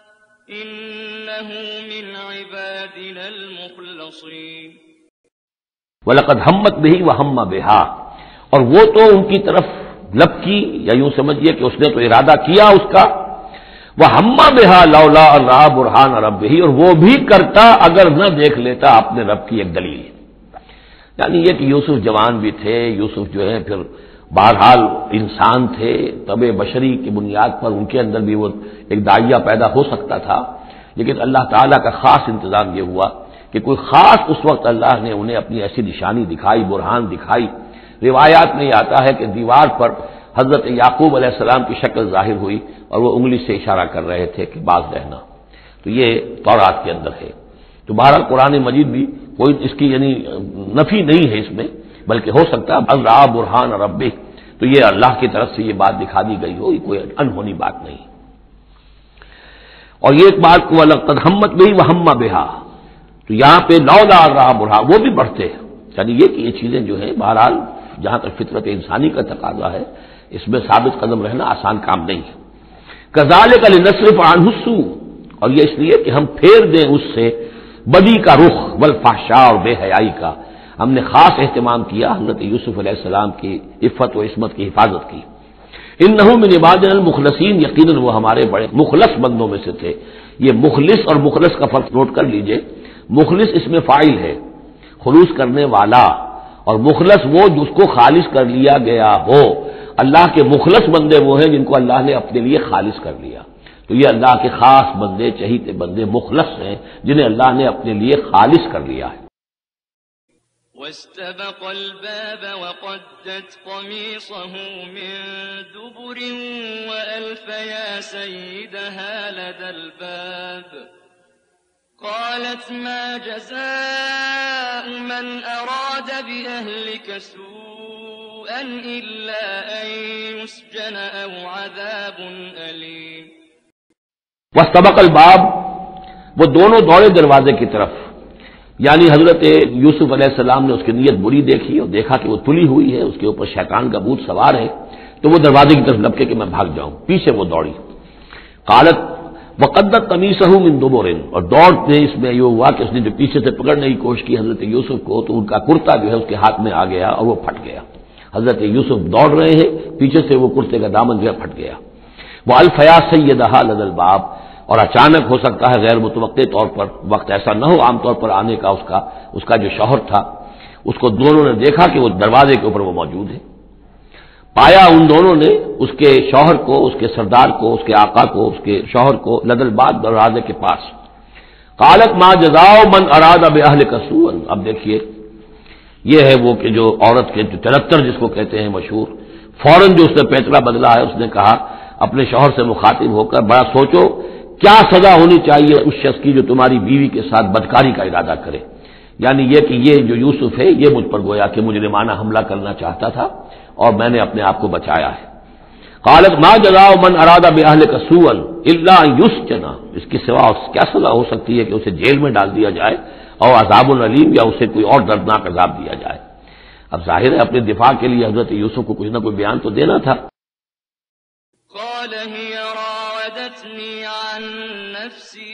إِنَّهُ مِنْ عِبَادِنَا الْمُخْلَصِينَ۔
وَلَقَدْ هَمَّتْ بِهِ وَهَمَّ بِهَا، اور وہ تو ان کی طرف لب کی، یا یوں سمجھیے کہ اس نے تو ارادہ کیا اس کا، وَهَمَّ بِهَا لَوْلَا أَن رَّأَىٰ بُرْهَانَ رَبِّهِ، اور وہ بھی کرتا اگر نہ دیکھ لیتا اپنے رب کی ایک دلیل۔ یعنی یہ کہ یوسف جوان بھی تھے، یوسف جو ہے پھر بہرحال انسان تھے، طبع بشری کی بنیاد پر ان کے اندر بھی وہ ایک داعیہ پیدا ہو سکتا تھا، لیکن اللہ تعالیٰ کا خاص انتظام یہ ہوا کہ کوئی خاص اس وقت اللہ نے انہیں اپنی ایسی نشانی دکھائی، برہان دکھائی۔ روایات میں آتا ہے کہ دیوار پر حضرت یعقوب علیہ السلام کی شکل ظاہر ہوئی اور وہ انگلی سے اشارہ کر رہے تھے کہ باز رہنا، تو یہ تورات کے اندر ہے۔ تو بہرحال قرآن مجید بھی کوئی اس کی یعنی نفی نہیں ہے اس میں، بلکہ ہو سکتا ہے بل رأى برہان ربہ، تو یہ اللہ کی طرف سے یہ بات دکھا دی گئی ہو، یہ کوئی انہونی بات نہیں۔ اور یہ ایک بات کو وَلَقَدْ هَمَّتْ بِهِ وَهَمَّ بِهَا، تو یہاں پہ لولا ان رأى برہان، وہ بھی بڑھتے ہیں، یعنی یہ کہ یہ چیزیں جو ہیں بہرحال جہاں تک فطرت انسانی کا تقاضا ہے اس میں ثابت قدم رہنا آسان کام نہیں ہے۔ كَذَٰلِكَ لِنَصْرِفَ عَنْهُ السُّوءَ، اور یہ اس لیے کہ ہم پھیر دیں اس سے بدی کا رخ، والفحشاء، اور بے حیائی کا، ہم نے خاص اہتمام کیا حضرت یوسف علیہ السلام کی عفت و عصمت کی حفاظت کی۔ انہ من عبادنا المخلصین، یقیناً وہ ہمارے بڑے مخلص بندوں میں سے تھے۔ یہ مخلص اور مخلص کا فرق نوٹ کر لیجئے، مخلص اس میں فاعل ہے، خلوص کرنے والا، اور مخلص وہ جس کو خالص کر لیا گیا ہو. اللہ کے مخلص بندے وہ ہیں جن کو اللہ نے اپنے لیے خالص کر لیا. تو یہ اللہ کے خاص بندے، چہیتے بندے مخلص ہیں جنہیں اللہ نے اپنے لیے خالص کر لیا ہے.
واستبق الباب وقدت قميصه من دبر وألف يا سيدها لدى الباب قالت ما جزاء من أراد بأهلك سوءا إلا أن يسجن أو عذاب أليم.
واستبق الباب، وہ دونوں دوڑے دروازے کی طرف. یعنی حضرت یوسف علیہ السلام نے اس کی نیت بری دیکھی اور دیکھا کہ وہ تلی ہوئی ہے، اس کے اوپر شیطان کا بھوت سوار ہے، تو وہ دروازے کی طرف لپکے کہ میں بھاگ جاؤں. پیچھے وہ دوڑی. قالت وقدت قمیصہ من دبر، اور دوڑتے اس میں یہ ہوا کہ اس نے جو پیچھے سے پکڑنے کی کوشش کی حضرت یوسف کو تو ان کا کرتا جو ہے اس کے ہاتھ میں آ گیا اور وہ پھٹ گیا. حضرت یوسف دوڑ رہے ہیں، پیچھے سے وہ کرتے کا دامن جو ہے پھٹ گیا. وہ الفیا سیدہا لدى الباب، اور اچانک ہو سکتا ہے غیر متوقع طور پر، وقت ایسا نہ ہو عام طور پر آنے کا اس کا اس کا جو شوہر تھا، اس کو دونوں نے دیکھا کہ وہ دروازے کے اوپر وہ موجود ہے. پایا ان دونوں نے اس کے شوہر کو، اس کے سردار کو، اس کے آقا کو، اس کے شوہر کو لدى الباب، دروازے کے پاس. قالت ما جزاء من اراد باهلك سوءا. اب دیکھیے یہ ہے وہ کہ جو عورت کے جو چرتر جس کو کہتے ہیں مشہور، فوراً جو اس نے پیترا بدلا ہے، اس نے کہا اپنے شوہر سے مخاطب ہو کر بڑا سوچو کیا سزا ہونی چاہیے اس شخص کی جو تمہاری بیوی کے ساتھ بدکاری کا ارادہ کرے. یعنی یہ کہ یہ جو یوسف ہے یہ مجھ پر گویا کہ مجرمانہ حملہ کرنا چاہتا تھا اور میں نے اپنے آپ کو بچایا ہے. قالت ما جزاء من اراد باهلك سوءا الا ان يسجن. اس کے سوا کیا سزا ہو سکتی ہے کہ اسے جیل میں ڈال دیا جائے اور عذاب العلیم، یا اسے کوئی اور دردناک عذاب دیا جائے. اب ظاہر ہے اپنے دفاع کے لیے حضرت یوسف کو کچھ نہ کوئی بیان تو دینا تھا.
قال هي راودتني عن نفسي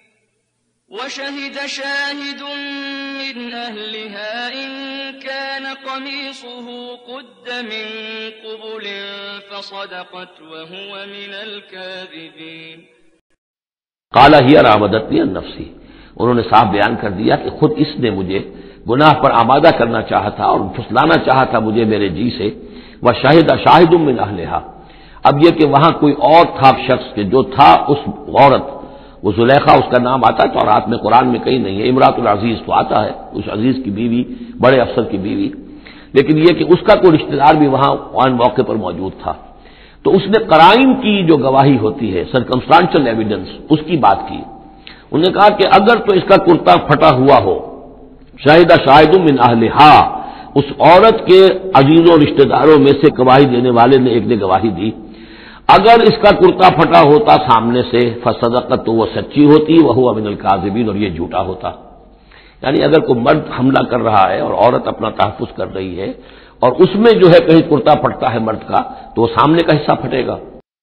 وشهد شاهد من أهلها إن كان قميصه قد من قبل فصدقت وهو من الكاذبين.
قال هي راودتني عن نفسي، انہوں نے صاف بیان کر دیا کہ خود اس نے مجھے گناہ پر آمادہ کرنا چاہا تھا اور پھسلانا چاہا تھا مجھے میرے جی سے. وشهد شاهد من أهلها، اب یہ کہ وہاں کوئی اور تھا شخص کہ جو تھا اس عورت، وہ زلیخا اس کا نام آتا ہے تو رات میں قرآن میں کہیں نہیں ہے، امراۃ العزیز تو آتا ہے، اس عزیز کی بیوی، بڑے افسر کی بیوی، لیکن یہ کہ اس کا کوئی رشتہ دار بھی وہاں آن موقع پر موجود تھا. تو اس نے قرائن کی جو گواہی ہوتی ہے، سرکمسٹانشل ایویڈنس، اس کی بات کی. انہوں نے کہا کہ اگر تو اس کا کرتا پھٹا ہوا ہو، شاہد شاہد من اہلہا، اس عورت کے عزیزوں رشتہ داروں میں سے گواہی دینے والے نے ایک نے گواہی دی، اگر اس کا کرتا پھٹا ہوتا سامنے سے فصدقت تو وہ سچی ہوتی، وہو من الکاذبین، اور یہ جھوٹا ہوتا. یعنی اگر کوئی مرد حملہ کر رہا ہے اور عورت اپنا تحفظ کر رہی ہے اور اس میں جو ہے کہیں کرتا پھٹتا ہے مرد کا تو وہ سامنے کا حصہ پھٹے گا.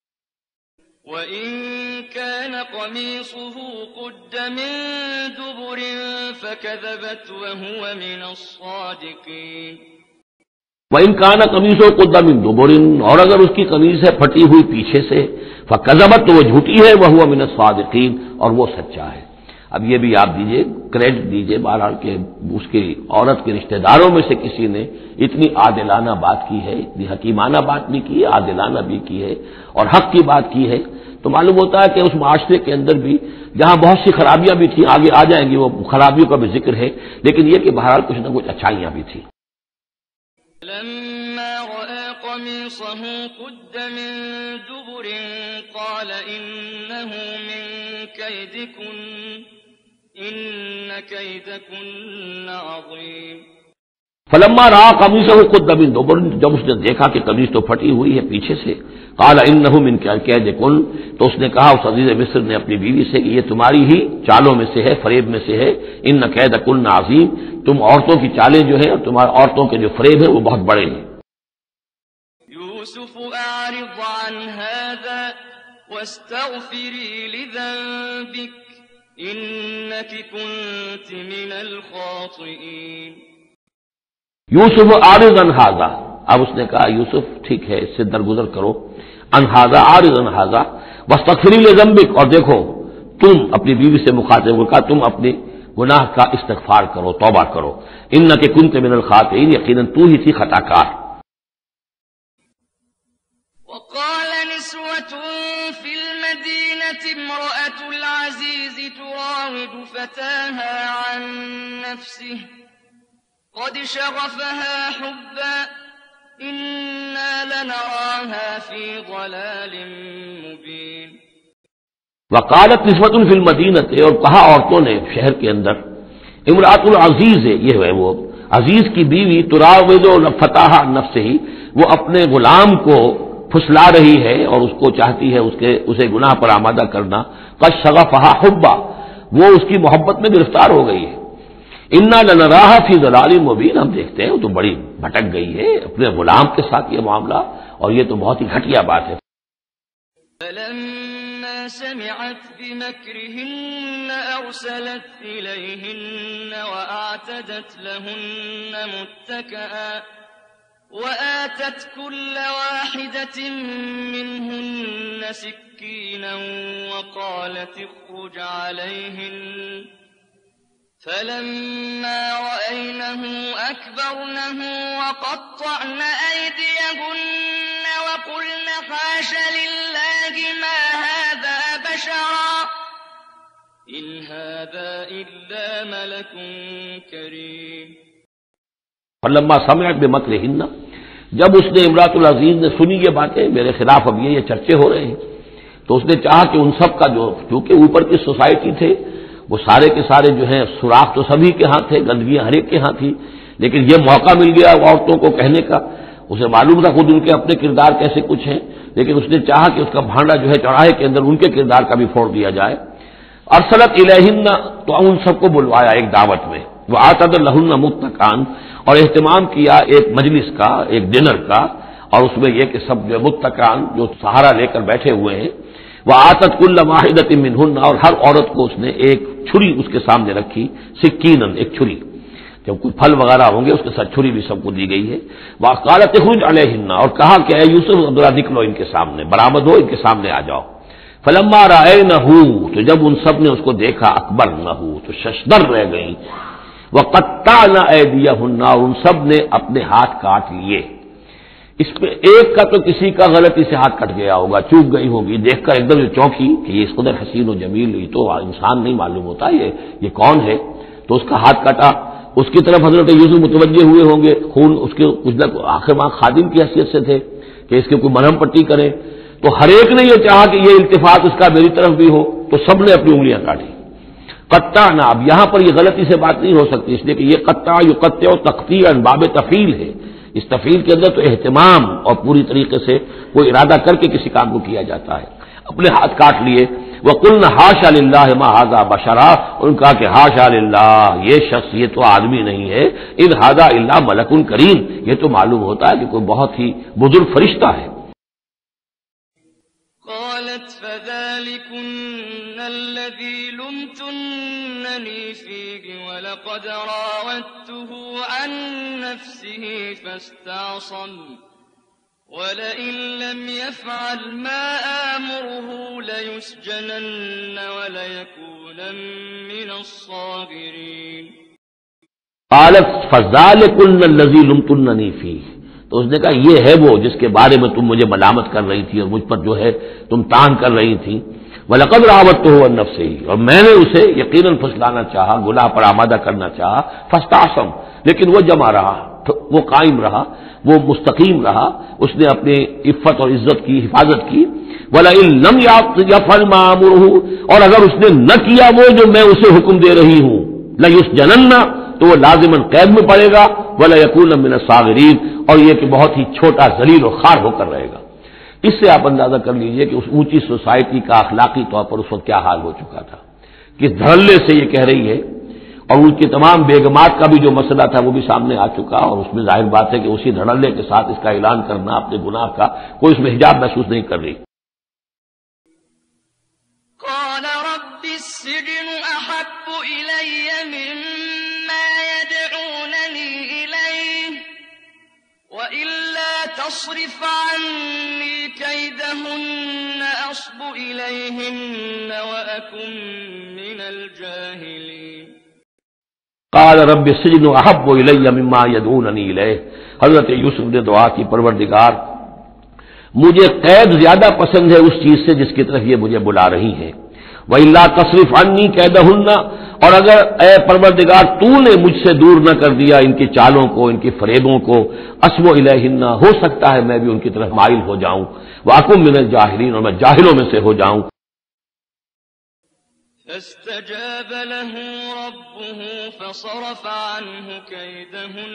وَإِن كَانَ قَمِيصُهُ قُدَّ مِن دُبُرٍ فَكَذَبَتْ وَهُوَ مِنَ الصَّادِقِينَ.
وَإِن كَانَ قَمِيصُهُ قُدَّ مِن دُبُرٍ، اور اگر اس کی قمیص ہے پھٹی ہوئی پیچھے سے، فَكَذَبَتْ تو وہ جھوٹی ہے، وَهُوَ مِنَ الصَّادِقِينَ، اور وہ سچا ہے. اب یہ بھی آپ دیجئے کریڈٹ دیجئے بہرحال کہ اس کی عورت کے رشتہ داروں میں سے کسی نے اتنی عادلانہ بات کی ہے، اتنی حکیمانہ بات بھی کی ہے، عادلانہ بھی کی ہے اور حق کی بات کی ہے، تو معلوم ہوتا ہے کہ اس معاشرے کے اندر بھی جہاں بہت سی خرابیاں بھی تھیں، آگے آ جائیں گی وہ خرابیوں کا بھی ذکر ہے، لیکن یہ کہ بہرحال کچھ نہ کچھ اچھائیاں بھی تھیں.
لما رأى قميصه قد من دبر قال إنه من كيدكن إن كيدكن عظيم.
فلما رأى قميصه قد من دبر، جب اس نے دیکھا کہ قمیص تو پھٹی ہوئی ہے پیچھے سے، قال إنه من كيدكن، تو اس نے کہا اس عزیز مصر نے اپنی بیوی سے کہ یہ تمہاری ہی چالوں میں سے ہے، فریب میں سے ہے. ان كيدكن عظیم، تم عورتوں کی چالیں جو ہیں اور تمہارے عورتوں کے جو فریب ہیں وہ بہت بڑے ہیں.
يوسف أعرض عن هذا واستغفري لذنبك إنك كنت من الخاطئين.
یوسف عارض عن هذا، اب اس نے کہا یوسف ٹھیک ہے اس سے درگزر کرو، عن هذا عارض عن هذا واستغفري لذنبك، اور دیکھو تم اپنی بیوی سے مخاطب ہو کہا تم اپنی گناہ کا استغفار کرو، توبہ کرو، انک کنت من الخاطئین، یقیناً تو ہی تھی خطا کار۔
وقال نسوة في المدينة امرأة العزيز تراود فتاها عن نفسه قد شغفها حبا إنا لنراها في ضلال مبين۔
وقالت نسوۃ فی المدینۃ، اور کہا عورتوں نے شہر کے اندر، امرأۃ العزیز ہے، یہ ہے وہ عزیز کی بیوی، تراود فتاها عن نفسه، وہ اپنے غلام کو پھسلا رہی ہے اور اس کو چاہتی ہے اس کے اسے گناہ پر آمادہ کرنا، قد شغفها حبا، وہ اس کی محبت میں گرفتار ہو گئی ہے، انا لنراها فی ضلال مبین، ہم دیکھتے ہیں وہ تو بڑی بھٹک گئی ہے اپنے غلام کے ساتھ یہ معاملہ، اور یہ تو بہت ہی گھٹیا بات ہے۔
فلما سمعت بمكرهن أرسلت إليهن وأعتدت لهن متكئا وآتت كل واحدة منهن سكينا وقالت اخرج عليهن فلما رأينه أكبرنه وقطعن أيديهن وقلن حاش لله ما هذا بشرا إن هذا إلا ملك كريم۔
فلما سمعت بمکرہن، جب اس نے امرأۃ العزیز نے سنی یہ باتیں میرے خلاف، اب یہ یہ چرچے ہو رہے ہیں، تو اس نے چاہا کہ ان سب کا جو، چونکہ اوپر کی سوسائٹی تھے وہ سارے کے سارے جو ہیں سوراخ تو سبھی کے ہاں تھے، گندگیاں ہر ایک کے ہاں تھی، لیکن یہ موقع مل گیا عورتوں کو کہنے کا، اسے معلوم تھا خود ان کے اپنے کردار کیسے کچھ ہیں، لیکن اس نے چاہا کہ اس کا بھانڈا جو ہے چوراہے کے اندر ان کے کردار کا بھی پھوڑ دیا جائے۔ ارسلت الیہن، تو ان سب کو بلوایا ایک دعوت میں، وہ آتد لہن متکان، اور اہتمام کیا ایک مجلس کا، ایک ڈنر کا، اور اس میں یہ کہ سب جو متکان جو سہارا لے کر بیٹھے ہوئے ہیں، وہ آتت کل واحدۃ منہن، اور ہر عورت کو اس نے ایک چھری اس کے سامنے رکھی، سکینن، ایک چھری، جب کوئی پھل وغیرہ ہوں گے اس کے ساتھ چھری بھی سب کو دی گئی ہے۔ وقالت اخرج علیہن، اور کہا کہ اے یوسف ذرا نکلو ان کے سامنے، برآمد ہو، ان کے سامنے آ جاؤ۔ فلما رأینہ، تو جب ان سب نے اس کو دیکھا، اکبرنہ، تو ششدر رہ گئیں، وقطعن ایدیہن، اور ان سب نے اپنے ہاتھ کاٹ لیے۔ اس میں ایک کا تو کسی کا غلطی سے ہاتھ کٹ گیا ہوگا، چوک گئی ہوگی، دیکھ کر ایک دم جو چونکی کہ یہ اس قدر حسین و جمیل، یہ تو انسان نہیں معلوم ہوتا، یہ یہ کون ہے، تو اس کا ہاتھ کٹا۔ اس کی طرف حضرت یوسف متوجہ ہوئے ہوں گے، خون اس کے کچھ نہ آخر ماں خادم کی حیثیت سے تھے کہ اس کے کوئی مرہم پٹی کریں، تو ہر ایک نے یہ چاہا کہ یہ التفات اس کا میری طرف بھی ہو، تو سب نے اپنی انگلیاں کاٹی۔ قطعنا، اب یہاں پر یہ غلطی سے بات نہیں ہو سکتی، اس لیے کہ یہ قطع یقطع تقطیعا باب تفعیل ہے، اس تفعیل کے اندر تو اہتمام اور پوری طریقے سے کوئی ارادہ کر کے کسی کام کو کیا جاتا ہے۔ اپنے ہاتھ کاٹ لیے، وقلنا حاشا للہ ما ھذا بشرا، ان کا کہ حاشا للہ، یہ شخص، یہ تو آدمی نہیں ہے، ان ھذا الا ملک کریم، یہ تو معلوم ہوتا ہے کہ کوئی بہت ہی بزرگ فرشتہ ہے۔
قالت فذلكن الذي لمتنني فيه ولقد راودته عن نفسه فاستعصم ولئن لم يفعل ما آمره ليسجنن وليكونن من الصاغرين۔
قالت فذلكن الذي لمتنني فيه، تو اس نے کہا یہ ہے وہ جس کے بارے میں تم مجھے ملامت کر رہی تھی اور مجھ پر جو ہے تم تان کر رہی تھی، وَلَقَدْ رَاوَدتُّهُ عَن نَّفْسِهِ، اور میں نے اسے یقیناً پھسلانا چاہا، گناہ پر آمادہ کرنا چاہا، فاستعصم، لیکن وہ جمع رہا، وہ قائم رہا، وہ مستقیم رہا، اس نے اپنی عفت اور عزت کی حفاظت کی۔ وَلَئِن لَّمْ يَفْعَلْ مَا آمُرُهُ، اور اگر اس نے نہ کیا وہ جو میں اسے حکم دے رہی ہوں، لَيُسْجَنَنَّ، تو وہ لازماً قید میں پڑے گا، وَلَيَكُونَ مِنَ الصَّاغِرِينَ، اور یہ کہ بہت ہی چھوٹا ذلیل و خوار ہو کر رہے گا۔ اس سے آپ اندازہ کر لیجئے کہ اس اونچی سوسائٹی کا اخلاقی طور پر اس وقت کیا حال ہو چکا تھا، کس دھڑلے سے یہ کہہ رہی ہے، اور ان کی تمام بیگمات کا بھی جو مسئلہ تھا وہ بھی سامنے آ چکا، اور اس میں ظاہر بات ہے کہ اسی دھڑلے کے ساتھ اس کا اعلان کرنا اپنے گناہ کا، کوئی اس میں حجاب محسوس نہیں کر رہی۔
قال رب السجن أحب إلي مما يدعونني إليه وإلا تصرف عني كيدهن أصب إليهن وأكن من الجاهلين۔
قال رب السجن احب الی مما یدعوننی الیہ، حضرت یوسف نے دعا کی پروردگار مجھے قید زیادہ پسند ہے اس چیز سے جس کی طرف یہ مجھے بلا رہی ہیں، وَإِلَّا تَصْرِفْ عَنِّي كَيْدَهُنَّ، اور اگر اے پروردگار تو نے مجھ سے دور نہ کر دیا ان کی چالوں کو، ان کی فریبوں کو، أَصْبُ إِلَيْهِنَّ، ہو سکتا ہے میں بھی ان کی طرف مائل ہو جاؤں، وَأَكُن مِّنَ الْجَاهِلِينَ، اور میں جاہلوں میں سے ہو جاؤں۔
فاستجاب له ربه فصرف عنه كيدهن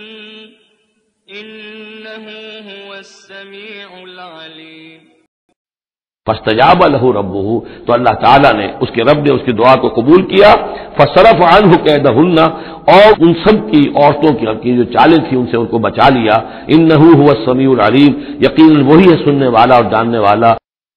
إنه هو السميع العليم۔
فاستجاب له ربه، تو اللہ تعالیٰ نے اس کے رب نے اس کی دعا کو قبول کیا، فصرف عنه كيدهن، اور ان سب کی عورتوں کی جو چالیں تھیں ان سے ان کو بچا لیا، انه هو السميع العليم، یقیناً وہی ہے سننے والا اور جاننے والا۔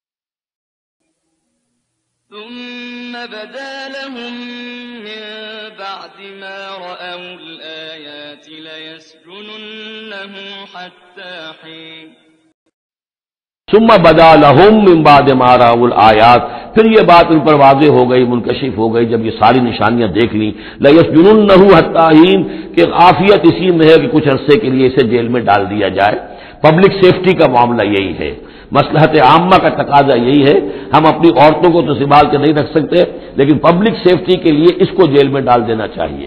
ثم بدا لهم من بعد ما رأوا الآيات ليسجننه حتى حين۔
ثم بدا لهم من بعد ما رأوا الآيات، پھر یہ بات ان پر واضح ہو گئی، منکشف ہو گئی جب یہ ساری نشانیاں دیکھ لیں، لَيَسْجُنُنَّهُ حَتَّى حِينٍ، کہ عافیت اسی میں ہے کہ کچھ عرصے کے لیے اسے جیل میں ڈال دیا جائے۔ پبلک سیفٹی کا معاملہ یہی ہے، مصلحت عامہ کا تقاضا یہی ہے، ہم اپنی عورتوں کو تو سنبھال کے نہیں رکھ سکتے لیکن پبلک سیفٹی کے لیے اس کو جیل میں ڈال دینا چاہیے۔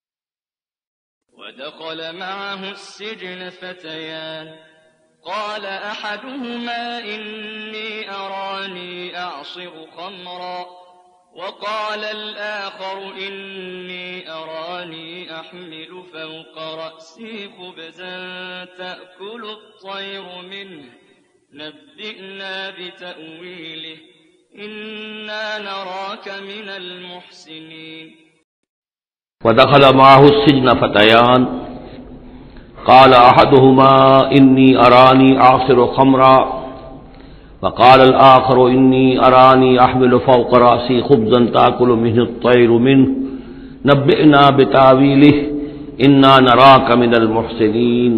ودخل معه السجن فتيان قال أحدهما إني أراني أعصر خمرا وقال الآخر إني أراني أحمل فوق رأسي خبزا تأكل الطير منه نبئنا بتأويله إنا نراك من المحسنين۔
ودخل معه السجن فتيان قال أحدهما إني أراني أعصر خمرا وقال الآخر إني أراني أحمل فوق رأسي خبزا تأكل منه الطير منه نبئنا بتأويله إنا نراك من المحسنين۔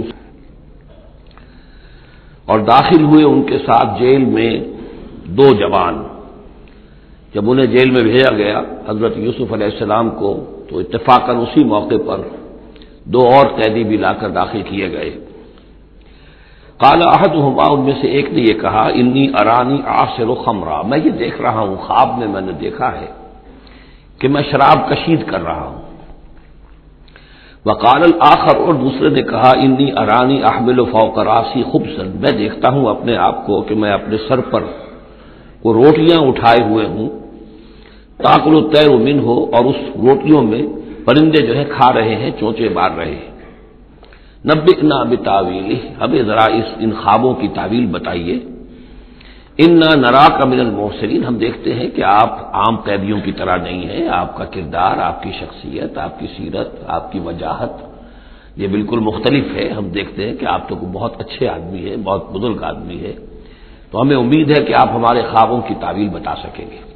اور داخل ہوئے ان کے ساتھ جیل میں دو جوان۔ جب انہیں جیل میں بھیجا گیا حضرت یوسف علیہ السلام کو تو اتفاقاً اسی موقع پر دو اور قیدی بھی لا کر داخل کیے گئے۔ قال احدهما، ان میں سے ایک نے یہ کہا، انی ارانی اعصر خمرا، میں یہ دیکھ رہا ہوں، خواب میں میں نے دیکھا ہے کہ میں شراب کشید کر رہا ہوں۔ وقال الاخر، اور دوسرے نے کہا، انی ارانی احمل فوق راسی خبزا، میں دیکھتا ہوں اپنے آپ کو کہ میں اپنے سر پر وہ روٹیاں اٹھائے ہوئے ہوں، تاکل الطیر منہ، اور اس روٹیوں میں پرندے جو ہے کھا رہے ہیں، چونچے مار رہے ہیں۔ نبئنا بتاویلہ، ہمیں ذرا اس ان خوابوں کی تعویل بتائیے۔ انا نراک من المحسنین، ہم دیکھتے ہیں کہ آپ عام قیدیوں کی طرح نہیں ہیں، آپ کا کردار، آپ کی شخصیت، آپ کی سیرت، آپ کی وجاہت یہ بالکل مختلف ہے، ہم دیکھتے ہیں کہ آپ تو بہت اچھے آدمی ہیں، بہت بزرگ آدمی ہے، تو ہمیں امید ہے کہ آپ ہمارے خوابوں کی تعویل بتا سکیں گے۔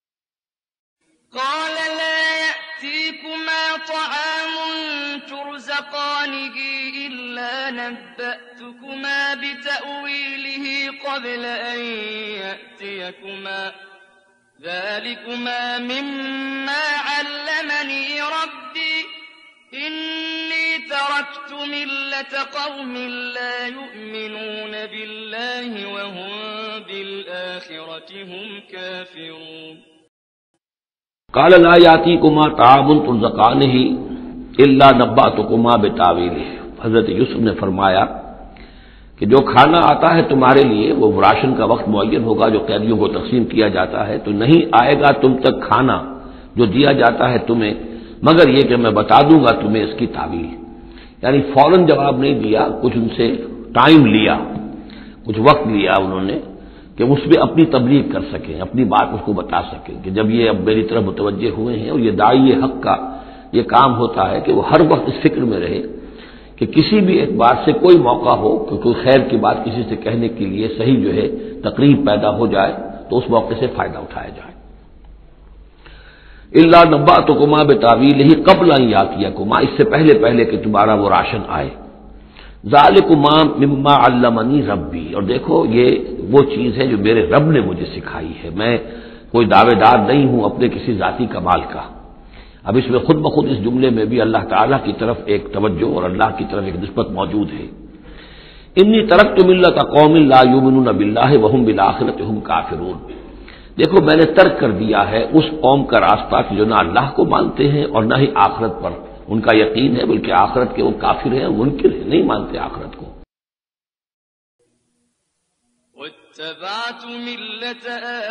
قال لا يأتيكما طعام ترزقانه إلا نبأتكما بتأويله قبل أن يأتيكما ذلكما مما علمني ربي إني تركت ملة قوم لا يؤمنون بالله وهم بالآخرة هم كافرون۔
قال لا یاتیکما طعام ترزقانہ الا نبأتکما بتاویلہ، حضرت یوسف نے فرمایا کہ جو کھانا آتا ہے تمہارے لیے وہ راشن کا وقت معین ہوگا جو قیدیوں کو تقسیم کیا جاتا ہے، تو نہیں آئے گا تم تک کھانا جو دیا جاتا ہے تمہیں مگر یہ کہ میں بتا دوں گا تمہیں اس کی تعویل۔ یعنی فوراً جواب نہیں دیا، کچھ ان سے ٹائم لیا، کچھ وقت لیا انہوں نے کہ اس میں اپنی تبلیغ کر سکیں، اپنی بات اس کو بتا سکیں کہ جب یہ اب میری طرف متوجہ ہوئے ہیں، اور یہ داعی حق کا یہ کام ہوتا ہے کہ وہ ہر وقت اس فکر میں رہے کہ کسی بھی ایک بات سے کوئی موقع ہو کہ کوئی خیر کی بات کسی سے کہنے کے لیے صحیح جو ہے تقریب پیدا ہو جائے تو اس موقع سے فائدہ اٹھایا جائے۔ الا نبأتکما بتاویلہ قبل ان یاتیکما، اس سے پہلے پہلے کہ تمہارا وہ راشن آئے۔ ذالکما مما علمنی ربی، اور دیکھو یہ وہ چیز ہے جو میرے رب نے مجھے سکھائی ہے، میں کوئی دعوے دار نہیں ہوں اپنے کسی ذاتی کمال کا۔ اب اس میں خود بخود اس جملے میں بھی اللہ تعالیٰ کی طرف ایک توجہ اور اللہ کی طرف ایک نسبت موجود ہے. انی ترکت ملت قوم لا یؤمنون باللہ وہم بالآخرۃ ہم کافرون. دیکھو میں نے ترک کر دیا ہے اس قوم کا راستہ کہ جو نہ اللہ کو مانتے ہیں اور نہ ہی آخرت پر ان کا یقین ہے، بلکہ آخرت کے وہ کافر ہیں، منکر ہیں، نہیں مانتے آخرت کو.
واتبعت ملة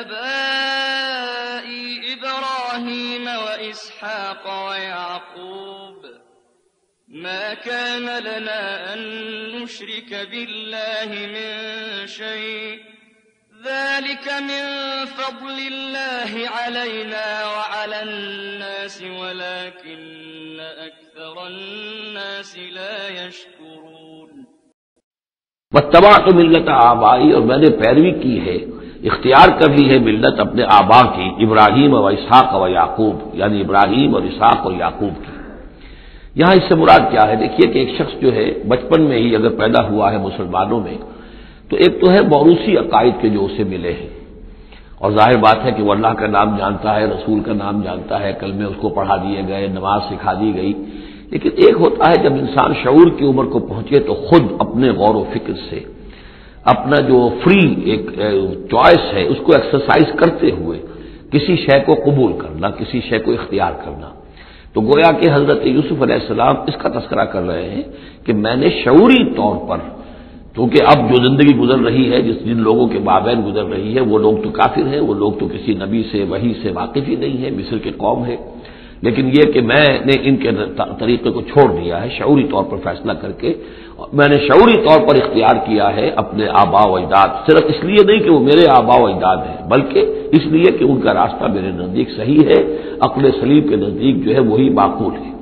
آبائي إبراهيم وإسحاق ويعقوب ما كان لنا أن نشرك بالله من شيء ذلك من فضل الله علينا وعلى الناس ولكن أكثر الناس لا يشكرون.
واتبعت ملت آبائی، اور میں نے پیروی کی ہے، اختیار کر لی ہے ملت اپنے آبا کی، ابراہیم و اسحاق و یعقوب، یعنی ابراہیم اور اسحاق اور یعقوب کی. یہاں اس سے مراد کیا ہے؟ دیکھیے کہ ایک شخص جو ہے بچپن میں ہی اگر پیدا ہوا ہے مسلمانوں میں، تو ایک تو ہے موروثی عقائد کے جو اسے ملے ہیں، اور ظاہر بات ہے کہ وہ اللہ کا نام جانتا ہے، رسول کا نام جانتا ہے، کلمے اس کو پڑھا دیے گئے، نماز سکھا دی گئی. لیکن ایک ہوتا ہے جب انسان شعور کی عمر کو پہنچے تو خود اپنے غور و فکر سے اپنا جو فری ایک چوائس ہے اس کو ایکسرسائز کرتے ہوئے کسی شے کو قبول کرنا، کسی شے کو اختیار کرنا. تو گویا کہ حضرت یوسف علیہ السلام اس کا تذکرہ کر رہے ہیں کہ میں نے شعوری طور پر، کیونکہ اب جو زندگی گزر رہی ہے، جس جن لوگوں کے مابین گزر رہی ہے، وہ لوگ تو کافر ہیں، وہ لوگ تو کسی نبی سے وحی سے واقف ہی نہیں ہے، مصر کے قوم ہے. لیکن یہ کہ میں نے ان کے طریقے کو چھوڑ دیا ہے شعوری طور پر فیصلہ کر کے، میں نے شعوری طور پر اختیار کیا ہے اپنے آبا و اجداد، صرف اس لیے نہیں کہ وہ میرے آبا و اجداد ہیں، بلکہ اس لیے کہ ان کا راستہ میرے نزدیک صحیح ہے، عقل سلیم کے نزدیک جو ہے وہی معقول ہے.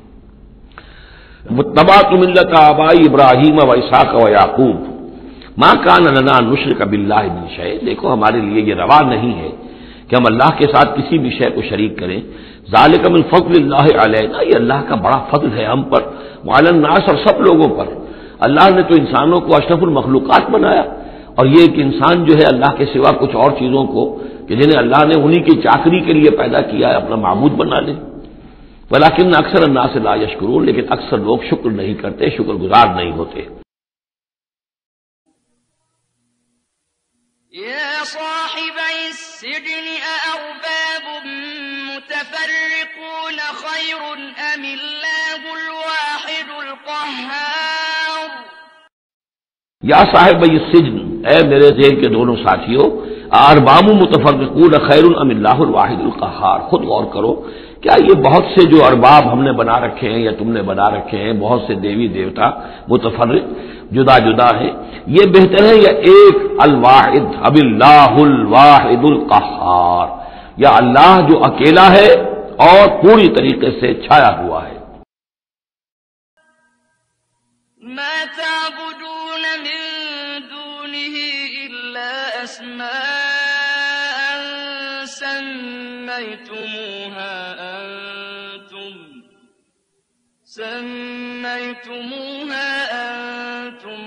واتبعت ملت آبائی ابراہیم و اسحاق و یعقوب ما کان لنا ان نشرک باللہ من شیء. دیکھو ہمارے لیے یہ روا نہیں ہے کہ ہم اللہ کے ساتھ کسی بھی شے کو شریک کریں. ذالک من فضل اللہ علینا، یہ اللہ کا بڑا فضل ہے ہم پر، وعلی الناس، اور سب لوگوں پر. اللہ نے تو انسانوں کو اشرف المخلوقات بنایا، اور یہ کہ انسان جو ہے اللہ کے سوا کچھ اور چیزوں کو کہ جنہیں اللہ نے انہی کی چاکری کے لیے پیدا کیا ہے اپنا معبود بنا لے. ولیکن اکثر الناس لا یشکرون، لیکن اکثر لوگ شکر نہیں کرتے، شکر گزار نہیں ہوتے.
يا صاحبي السجن أأرباب متفرقون خير أم الله الواحد القهار.
یا صاحب السجن، اے میرے ذیل کے دونوں ساتھیوں، ارباب متفرقون خیر ام اللہ الواحد القہار. خود غور کرو، کیا یہ بہت سے جو ارباب ہم نے بنا رکھے ہیں یا تم نے بنا رکھے ہیں، بہت سے دیوی دیوتا متفرق جدا جدا ہیں، یہ بہتر ہے یا ایک الواحد اب اللہ الواحد القہار، یا اللہ جو اکیلا ہے اور پوری طریقے سے چھایا ہوا ہے.
ما تعبدون من دونه إلا أسماء سميتموها أنتم سميتموها أنتم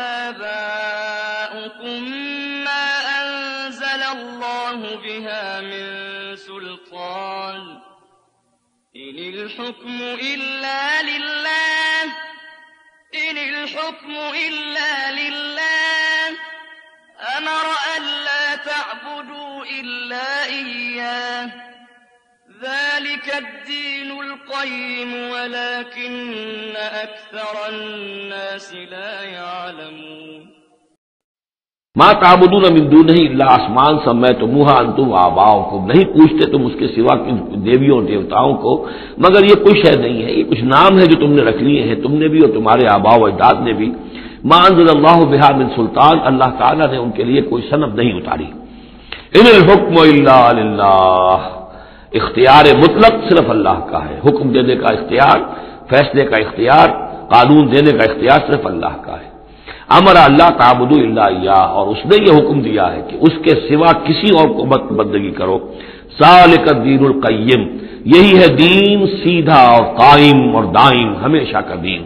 وآباؤكم ما أنزل الله بها من سلطان إن الحكم إلا لله إن الحكم إلا لله أمر ألا تعبدوا إلا إياه ذلك الدين القيم ولكن أكثر الناس لا يعلمون.
ما تعبدون من دونہ الا اسماء سمیتموها انتم وآباؤکم، نہیں پوچھتے تم اس کے سوا دیویوں اور دیوتاؤں کو مگر یہ کوئی شے نہیں ہے، یہ کچھ نام ہے جو تم نے رکھ لیے ہیں، تم نے بھی اور تمہارے آباء و اجداد نے بھی. ما انزل اللہ بہا من سلطان، اللہ تعالیٰ نے ان کے لیے کوئی سند نہیں اتاری. ان الحکم الا للہ، اختیار مطلق صرف اللہ کا ہے، حکم دینے کا اختیار، فیصلے کا اختیار، قانون دینے کا اختیار صرف اللہ کا ہے. امر اللہ تعبدوا الا اياه، اور اس نے یہ حکم دیا ہے کہ اس کے سوا کسی اور کو مت بندگی کرو. ذالک الدین القیم، یہی ہے دین سیدھا اور قائم اور دائم، ہمیشہ کا دین.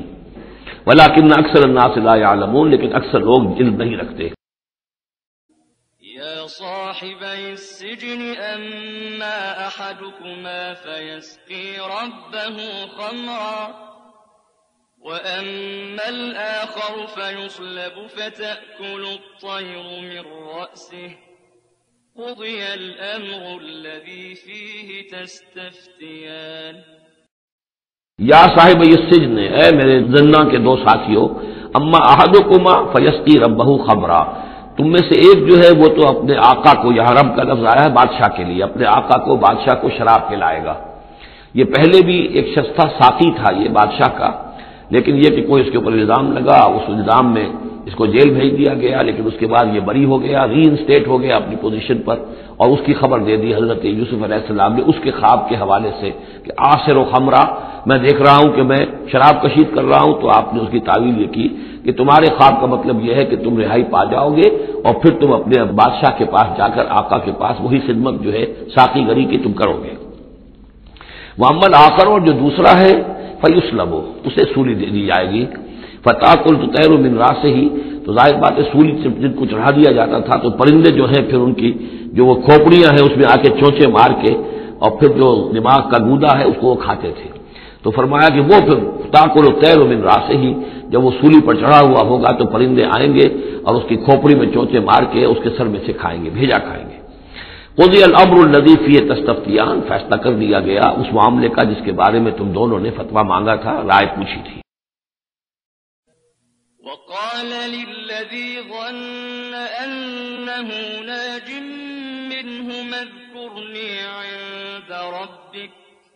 ولکن اکثر الناس لا يعلمون، لیکن اکثر لوگ علم نہیں رکھتے.
یا صاحبي السجن أما أحدكما فيسقي ربه خمرا وأما الآخر فيصلب فتأكل الطير من رأسه قضي الأمر الذي فيه تستفتيان
یا صاحب السجن، اے میرے زندان کے دو ساتھیوں، اما احدکما فیسقی ربہ خمرا، تم میں سے ایک جو ہے وہ تو اپنے آقا کو، یہاں رب کا لفظ آیا ہے بادشاہ کے لیے، اپنے آقا کو، بادشاہ کو شراب پلائے گا۔ یہ پہلے بھی ایک شخص تھا، ساقی تھا یہ بادشاہ کا، لیکن یہ کہ کوئی اس کے اوپر الزام لگا، اس الزام میں اس کو جیل بھیج دیا گیا، لیکن اس کے بعد یہ بری ہو گیا، ری انسٹیٹ ہو گیا اپنی پوزیشن پر، اور اس کی خبر دے دی حضرت یوسف علیہ السلام نے اس کے خواب کے حوالے سے کہ آصر و خمرہ، میں دیکھ رہا ہوں کہ میں شراب کشید کر رہا ہوں۔ تو آپ نے اس کی تعویل یہ کی کہ تمہارے خواب کا مطلب یہ ہے کہ تم رہائی پا جاؤ گے اور پھر تم اپنے بادشاہ کے پاس جا کر، آقا کے پاس وہی خدمت جو ہے ساقی گری کی تم کرو گے۔ محمد آخر، اور جو دوسرا ہے فیسلب، اسے سولی دے دی جائے گی، فتاکل تطیر من راسہ ہی، تو ظاہر بات ہے سولی سے جن کو چڑھا دیا جاتا تھا تو پرندے جو ہیں پھر ان کی جو وہ کھوپڑیاں ہیں اس میں آ کے چونچے مار کے اور پھر جو دماغ کا گودا ہے اس کو وہ کھاتے تھے۔ تو فرمایا کہ وہ پھر تاکل الطیر من راسہ ہی، جب وہ سولی پر چڑھا ہوا ہوگا تو پرندے آئیں گے اور اس کی کھوپڑی میں چونچے مار کے اس کے سر میں سے کھائیں گے، بھیجا کھائیں گے۔ قضی الامر الذی فیہ تستفتیان، فیصلہ کر دیا گیا اس معاملے کا جس کے بارے میں تم دونوں نے فتویٰ مانگا تھا، رائے پوچھی تھی۔
وقال للذي ظن أنه ناج منهما اذكرني عند ربك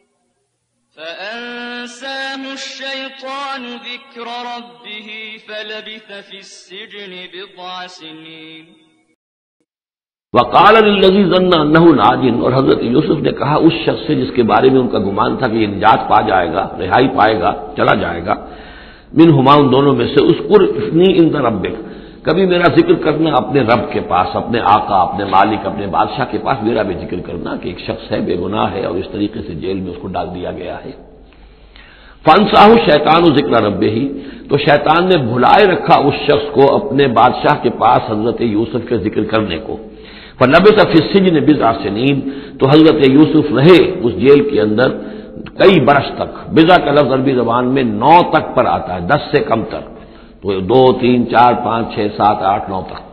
فأنساه الشيطان ذكر ربه فلبث في السجن بضع سنين۔
وقال للذی ظن انہ ناج، اور حضرت یوسف نے کہا اس شخص سے جس کے بارے میں ان کا گمان تھا کہ یہ نجات پا جائے گا، رہائی پائے گا، چلا جائے گا، منہما، ان دونوں میں سے، اذکرنی عند ربک، کبھی میرا ذکر کرنا اپنے رب کے پاس، اپنے آقا، اپنے مالک، اپنے بادشاہ کے پاس میرا بھی ذکر کرنا کہ ایک شخص ہے بے گناہ ہے اور اس طریقے سے جیل میں اس کو ڈال دیا گیا ہے۔ فانساہ الشیطان ذکر ربہ، تو شیطان نے بھلائے رکھا اس شخص کو اپنے بادشاہ کے پاس حضرت یوسف کے ذکر کرنے کو۔ فلبث فی السجن بضع سنین، تو حضرت یوسف رہے اس جیل کے اندر کئی برس تک۔ بضع کا لفظ عربی زبان میں نو تک پر آتا ہے، دس سے کم تک، تو دو، تین، چار، پانچ، چھ، سات، آٹھ، نو تک۔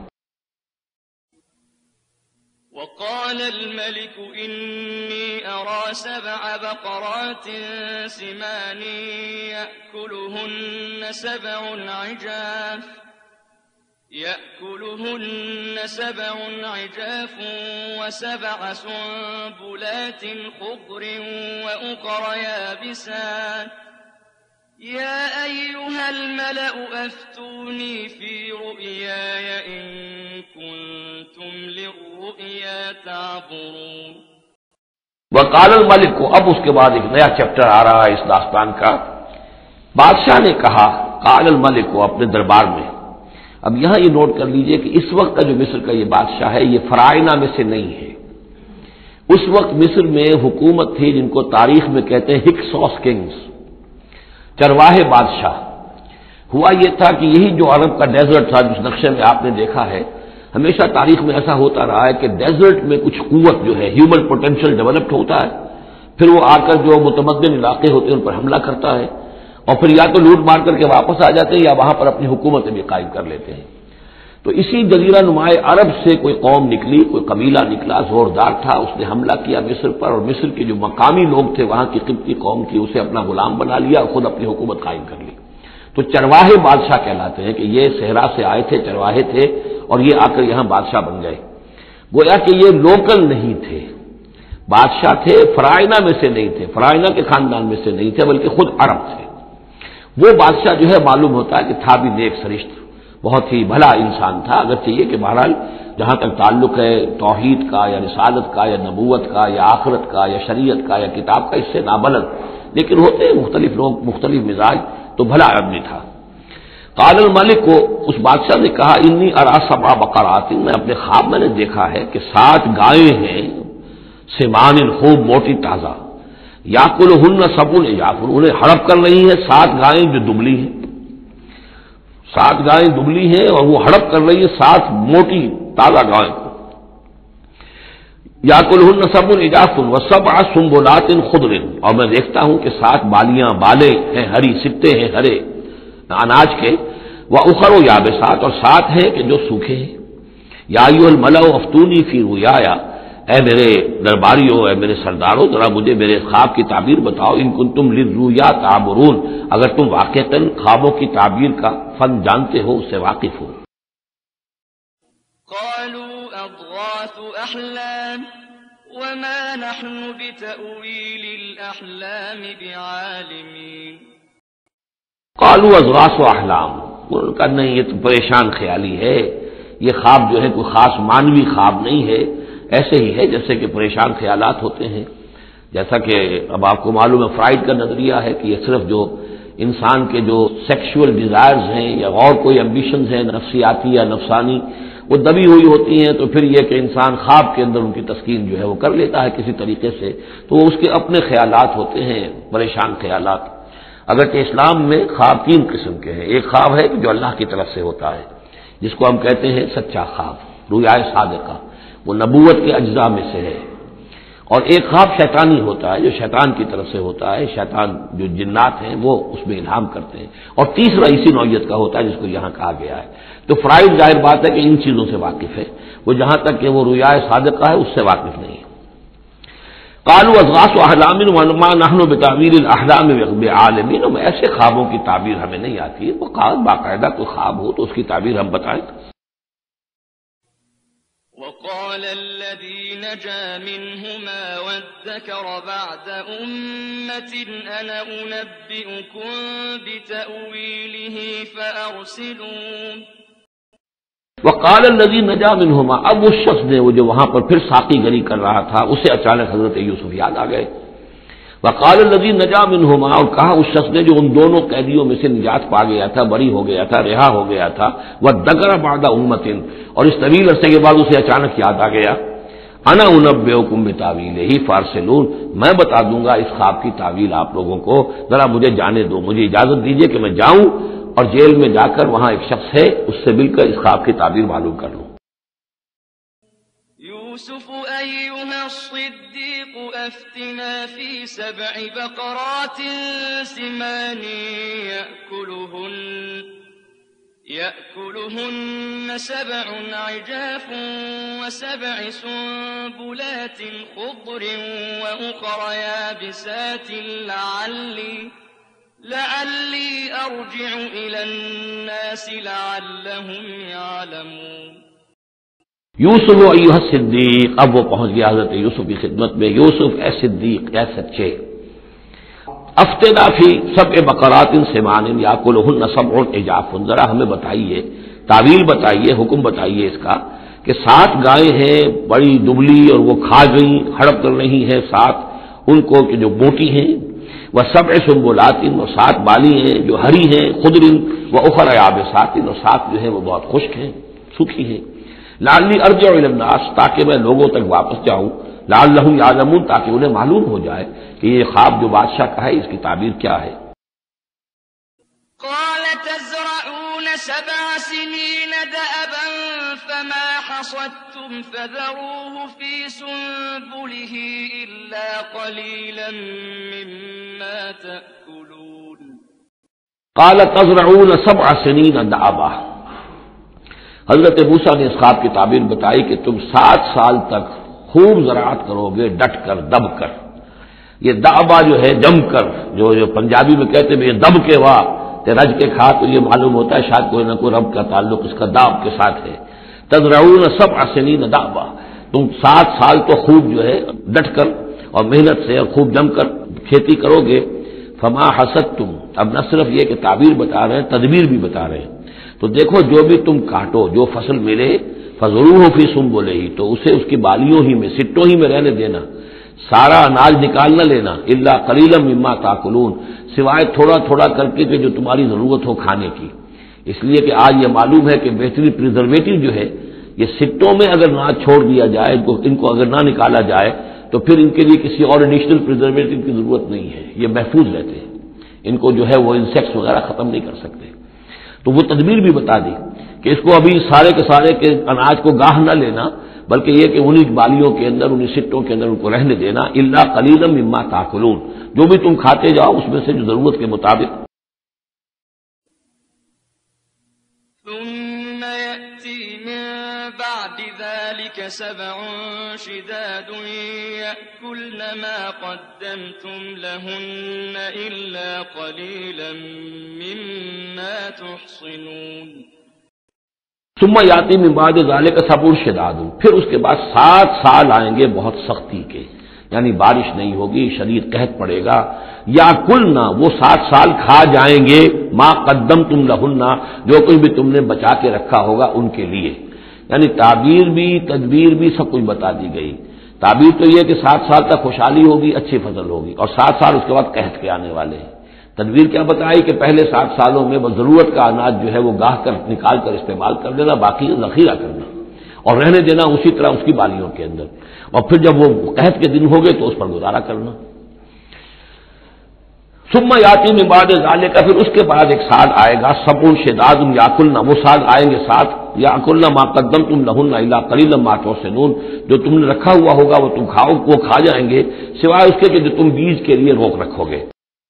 وقال الملك إني أرى سبع بقرات سمان يأكلهن سبع عجاف يأكلهن سبع عجاف وسبع سنبلات خضر وأخر يابسات يا أيها الملأ أفتوني في رؤياي إن كنتم للرؤيا تعبرون۔
وقال الملک کو، اب اس کے بعد ایک نیا چیپٹر آ رہا ہے اس داستان کا۔ بادشاہ نے کہا، قال الملک کو، اپنے دربار میں۔ اب یہاں یہ نوٹ کر لیجئے کہ اس وقت کا جو مصر کا یہ بادشاہ ہے یہ فرائنا میں سے نہیں ہے۔ اس وقت مصر میں حکومت تھی جن کو تاریخ میں کہتے ہیں ہکسوس کنگز، چرواہے بادشاہ۔ ہوا یہ تھا کہ یہی جو عرب کا ڈیزرٹ تھا جس نقشے میں آپ نے دیکھا ہے، ہمیشہ تاریخ میں ایسا ہوتا رہا ہے کہ ڈیزرٹ میں کچھ قوت جو ہے، ہیومن پوٹینشیل ڈیولپڈ ہوتا ہے، پھر وہ آ کر جو متمدن علاقے ہوتے ہیں ان پر حملہ کرتا ہے اور پھر یا تو لوٹ مار کر کے واپس آ جاتے ہیں یا وہاں پر اپنی حکومتیں بھی قائم کر لیتے ہیں۔ تو اسی جزیرہ نمائے عرب سے کوئی قوم نکلی، کوئی قبیلہ نکلا، زوردار تھا، اس نے حملہ کیا مصر پر، اور مصر کے جو مقامی لوگ تھے وہاں کی قبطی قوم کی، اسے اپنا غلام بنا لیا اور خود اپنی حکومت قائم کر لی۔ تو چرواہے بادشاہ کہلاتے ہیں کہ یہ صحرا سے آئے تھے، چرواہے تھے اور یہ آ کر یہاں بادشاہ بن گئے۔ گویا کہ یہ لوکل نہیں تھے، بادشاہ تھے، فرائنا میں سے نہیں تھے، فرائنا کے خاندان میں سے نہیں تھے، بلکہ خود عرب تھے۔ وہ بادشاہ جو ہے معلوم ہوتا ہے کہ تھا بھی نیک سرشت، بہت ہی بھلا انسان تھا، اگر چاہیے کہ بہرحال جہاں تک تعلق ہے توحید کا یا رسالت کا یا نبوت کا یا آخرت کا یا شریعت کا یا کتاب کا، اس سے نابلد، لیکن ہوتے ہیں مختلف لوگ، مختلف مزاج، تو بھلا آدمی تھا۔ قال الملک کو، اس بادشاہ نے کہا، انی ارا سبع بقرات، میں اپنے خواب میں نے دیکھا ہے کہ سات گائیں ہیں، سمان، خوب موٹی تازہ، یاکلہن سبع عجاف، انہیں ہڑپ کر رہی ہیں سات گائیں جو دبلی ہیں، سات گائیں دبلی ہیں اور وہ ہڑپ کر رہی ہے سات موٹی تازہ گائیں کو۔ یاکلہن سبع عجاف وسبع سنبلات خضر، اور میں دیکھتا ہوں کہ سات بالیاں بالے ہیں ہری، سبتے ہیں ہرے اناج کے، واخر یابسات، اور سات ہیں کہ جو سوکھے ہیں۔ یا ایھا الملأ افتونی فی رؤیایا، اے میرے درباریوں، اے میرے سرداروں، ذرا مجھے میرے خواب کی تعبیر بتاؤ، ان کنتم للرؤیا تعبرون، اگر تم واقعتاً خوابوں کی تعبیر کا فن جانتے ہو، اس سے واقف ہو۔
قالوا أضغاث أحلام وما نحن بتأويل الأحلام بعالمين۔
قالوا اضغاث احلام، انہوں نے کہا نہیں، یہ تو پریشان خیالی ہے، یہ خواب جو ہے کوئی خاص مانوی خواب نہیں ہے، ایسے ہی ہے جیسے کہ پریشان خیالات ہوتے ہیں۔ جیسا کہ اب آپ کو معلوم ہے فرائڈ کا نظریہ ہے کہ یہ صرف جو انسان کے جو سیکشول ڈیزائرز ہیں یا اور کوئی ایمبیشنز ہیں نفسیاتی یا نفسانی، وہ دبی ہوئی ہوتی ہیں، تو پھر یہ کہ انسان خواب کے اندر ان کی تسکین جو ہے وہ کر لیتا ہے کسی طریقے سے، تو وہ اس کے اپنے خیالات ہوتے ہیں، پریشان خیالات۔ اگرچہ اسلام میں خواب تین قسم کے ہیں، ایک خواب ہے کہ جو اللہ کی طرف سے ہوتا ہے، جس کو ہم کہتے ہیں سچا خواب، رؤیا صادقہ، وہ نبوت کے اجزاء میں سے ہے، اور ایک خواب شیطانی ہوتا ہے جو شیطان کی طرف سے ہوتا ہے، شیطان جو جنات ہیں وہ اس میں الہام کرتے ہیں، اور تیسرا اسی نوعیت کا ہوتا ہے جس کو یہاں کہا گیا ہے۔ تو فرائض ظاہر بات ہے کہ ان چیزوں سے واقف ہے، وہ جہاں تک کہ وہ رؤیا صادقہ ہے اس سے واقف نہیں ہے۔ قالوا اضغاث احلام وما نحن بتاویل الاحلام بعالمین، ایسے خوابوں کی تعبیر ہمیں نہیں آتی ہے، وہ قال باقاعدہ کوئی خواب ہو تو اس کی تعبیر ہم بتائیں۔
وقال الذي نجا منهما وادكر بعد أمة أنا أنبئكم بتأويله فأرسلون۔
وقال الذي نجا منهما، اب اس شخص نے وہ جو وہاں پر پھر ساقی گری کر رہا تھا، اسے اچانک حضرت یوسف یاد آ گئے۔ وقال الذي نجا منهما، اور کہا اس شخص نے جو ان دونوں قیدیوں میں سے نجات پا گیا تھا، بری ہو گیا تھا، رہا ہو گیا تھا، وذکر بعد امۃ، اور اس طویل عرصے کے بعد اسے اچانک یاد آ گیا، انا انبئکم بتاویلہ فارسلون، میں بتا دوں گا اس خواب کی تعویل آپ لوگوں کو، ذرا مجھے جانے دو، مجھے اجازت دیجیے کہ میں جاؤں اور جیل میں جا کر وہاں ایک شخص ہے اس سے مل کر اس خواب کی تعبیر معلوم کر لوں۔
يوسف أيها الصديق أفتنا في سبع بقرات سمان يأكلهن يأكلهن سبع عجاف وسبع سنبلات خضر وأخر يابسات لعلي لعلي أرجع إلى الناس لعلهم يعلمون۔
یوسف ایھا الصدیق، اب وہ پہنچ گیا حضرت یوسف کی خدمت میں، یوسف اے صدیق، اے سچے، افتنا فی سبع بقرات سمان یاکلہن سبع عجاف، ذرا ہمیں بتائیے، تعویل بتائیے، حکم بتائیے اس کا کہ سات گائیں ہیں بڑی دبلی اور وہ کھا گئی، ہڑپ کر رہی ہیں، سات ان کو کہ جو موٹی ہیں، وہ سبع سنبلات، اور سات بالی ہیں جو ہری ہیں، خضر و اخر یابسات، اور سات جو ہیں وہ بہت خشک ہیں، سوکھی ہیں، لعلی ارجع الی الناس، تاکہ میں لوگوں تک واپس جاؤں، لعلہم یعلمون، تاکہ انہیں معلوم ہو جائے کہ یہ خواب جو بادشاہ کا ہے اس کی تعبیر کیا ہے۔
قال تزرعون سبع سنين دأبا فما حصدتم فذروه في سنبله إلا قليلا مما تأكلون۔
قال تزرعون سبع سنين دأبا، حضرت موسیٰ نے اس خواب کی تعبیر بتائی کہ تم سات سال تک خوب زراعت کرو گے، ڈٹ کر، دب کر۔ یہ دعبا جو ہے جم کر، جو جو پنجابی میں کہتے ہیں یہ دب کے وا تے رج کے کھا، تو یہ معلوم ہوتا ہے شاید کوئی نہ کوئی رب کا تعلق اس کا داب کے ساتھ ہے۔ تزرعون سبع سنین دعبا، تم سات سال تو خوب جو ہے ڈٹ کر اور محنت سے اور خوب جم کر کھیتی کرو گے۔ فما حصدتم، اب نہ صرف یہ کہ تعبیر بتا رہے ہیں، تدبیر بھی بتا رہے ہیں، تو دیکھو جو بھی تم کاٹو، جو فصل ملے، فضروہ فی سنبلہ، تو اسے اس کی بالیوں ہی میں، سٹوں ہی میں رہنے دینا، سارا اناج نکال نہ لینا، الا قلیلا مما تاکلون، سوائے تھوڑا تھوڑا کر کے کہ جو تمہاری ضرورت ہو کھانے کی، اس لیے کہ آج یہ معلوم ہے کہ بہترین پریزرویٹو جو ہے یہ سٹوں میں اگر نہ چھوڑ دیا جائے، ان کو ان کو اگر نہ نکالا جائے تو پھر ان کے لیے کسی اور ایڈیشنل پریزرویٹو کی ضرورت نہیں ہے، یہ محفوظ رہتے ہیں، ان کو جو ہے وہ انسیکٹس وغیرہ ختم نہیں کر سکتے۔ تو وہ تدبیر بھی بتا دی کہ اس کو ابھی سارے کے سارے کے اناج کو گاہ نہ لینا، بلکہ یہ کہ انہی بالیوں کے اندر انہی سٹوں کے اندر ان کو رہنے دینا، الا قلیلا مما تاکلون، جو بھی تم کھاتے جاؤ اس میں سے جو ضرورت کے مطابق۔
ثم يأتي من بعد ذلك سبع شداد يأكلن ما قدمتم لهن إلا قليلا مما تحصنون۔
ثم یاتی من بعد ذالک سبع شداد، پھر اس کے بعد سات سال آئیں گے بہت سختی کے، یعنی بارش نہیں ہوگی، شدید قحط پڑے گا، یا کلنا وہ سات سال کھا جائیں گے، ما قدم تم لہن، جو کچھ بھی تم نے بچا کے رکھا ہوگا ان کے لیے، یعنی تعبیر بھی تدبیر بھی سب کچھ بتا دی گئی۔ تعبیر تو یہ کہ سات سال تک خوشحالی ہوگی، اچھی فصل ہوگی، اور سات سال اس کے بعد قحط کے آنے والے ہیں۔ تدبیر کیا بتائی کہ پہلے سات سالوں میں بس ضرورت کا اناج جو ہے وہ گاہ کر نکال کر استعمال کر لینا، باقی ذخیرہ کرنا اور رہنے دینا اسی طرح اس کی بالیوں کے اندر، اور پھر جب وہ قحط کے دن ہو گئے تو اس پر گزارا کرنا۔ ثم یاتی من بعد ذالک، پھر اس کے بعد ایک سال آئے گا، سبع شداد یاکلن، وہ سال آئیں گے سات، یاکلن ما قدمتم لہن الا قلیلا ما تحصنون، جو تم نے رکھا ہوا ہوگا وہ تم کھاؤ، وہ کھا جائیں گے سوائے اس کے کہ جو تم بیج کے لیے روک رکھو گے۔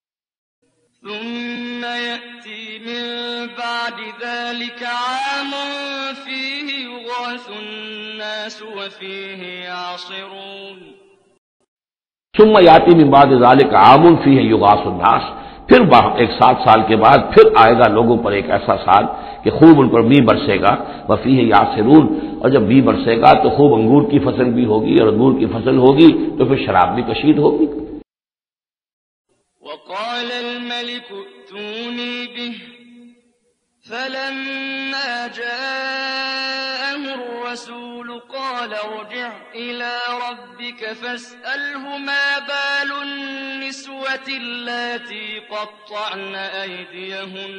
ثم يأتي من بعد ذلك عام فيه يغاث الناس وفيه يعصرون۔
ثم یاتی من بعد ذالک عام فیہ یغاث الناس، پھر ایک سات سال کے بعد پھر آئے گا لوگوں پر ایک ایسا سال کہ خوب ان پر می برسے گا، وفیہ یعصرون، اور جب می برسے گا تو خوب انگور کی فصل بھی ہوگی، اور انگور کی فصل ہوگی تو پھر شراب بھی کشید ہوگی۔
وقال الملك ائتوني به فلما جاءه الرسول قال ارجع إلى ربك فاسأله ما بال النسوة اللاتي قطعن أيديهن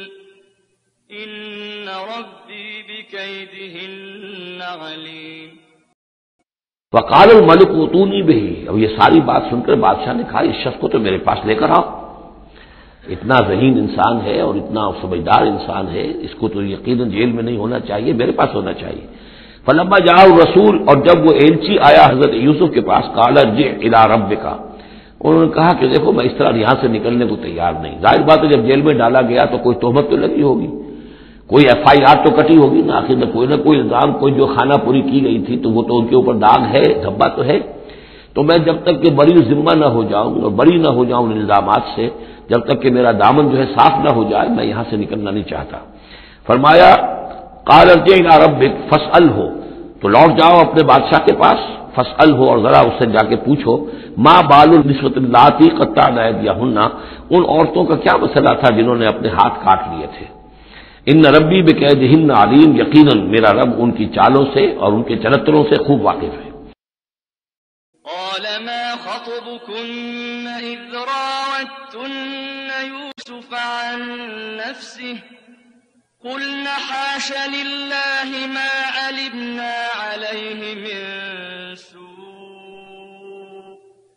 إن ربي بكيدهن عليم۔
وقال الملک ائتونی بہ، اب یہ ساری بات سن کر بادشاہ نے کہا اس شخص کو تو میرے پاس لے کر آؤ، اتنا ذہین انسان ہے اور اتنا سمجھدار انسان ہے، اس کو تو یقیناً جیل میں نہیں ہونا چاہیے، میرے پاس ہونا چاہیے۔ فلما جاء الرسول، اور جب وہ ایلچی آیا حضرت یوسف کے پاس، قال ارجع الی ربک، انہوں نے کہا کہ دیکھو میں اس طرح یہاں سے نکلنے کو تیار نہیں۔ ظاہر بات ہے جب جیل میں ڈالا گیا تو کوئی تہمت تو لگی ہوگی، کوئی ایف آئی آر تو کٹی ہوگی نا، آخر میں کوئی نہ کوئی الزام، کوئی جو خانہ پوری کی گئی تھی تو وہ تو ان کے اوپر داغ ہے، دھبا تو ہے۔ تو میں جب تک کہ بری ذمہ نہ ہو جاؤں اور بری نہ ہو جاؤں ان الزامات سے، جب تک کہ میرا دامن جو ہے صاف نہ ہو جائے، میں یہاں سے نکلنا نہیں چاہتا۔ فرمایا قال ارجع الی ربک فاسألہ، تو لوٹ جاؤ اپنے بادشاہ کے پاس، فاسألہ، اور ذرا اس سے جا کے پوچھو، ما بال النسوۃ اللاتی قطعن ایدیہن، ان عورتوں کا کیا مسئلہ تھا جنہوں نے اپنے ہاتھ کاٹ لیے تھے۔ ان ربی بکیدہن علیم، یقیناً میرا رب ان کی چالوں سے اور ان کے چرتروں سے خوب واقف ہے۔
قال ما خطبكن إذ راوتن يوسف عن نفسه قلن حاش لله ما علمنا عليه من سوء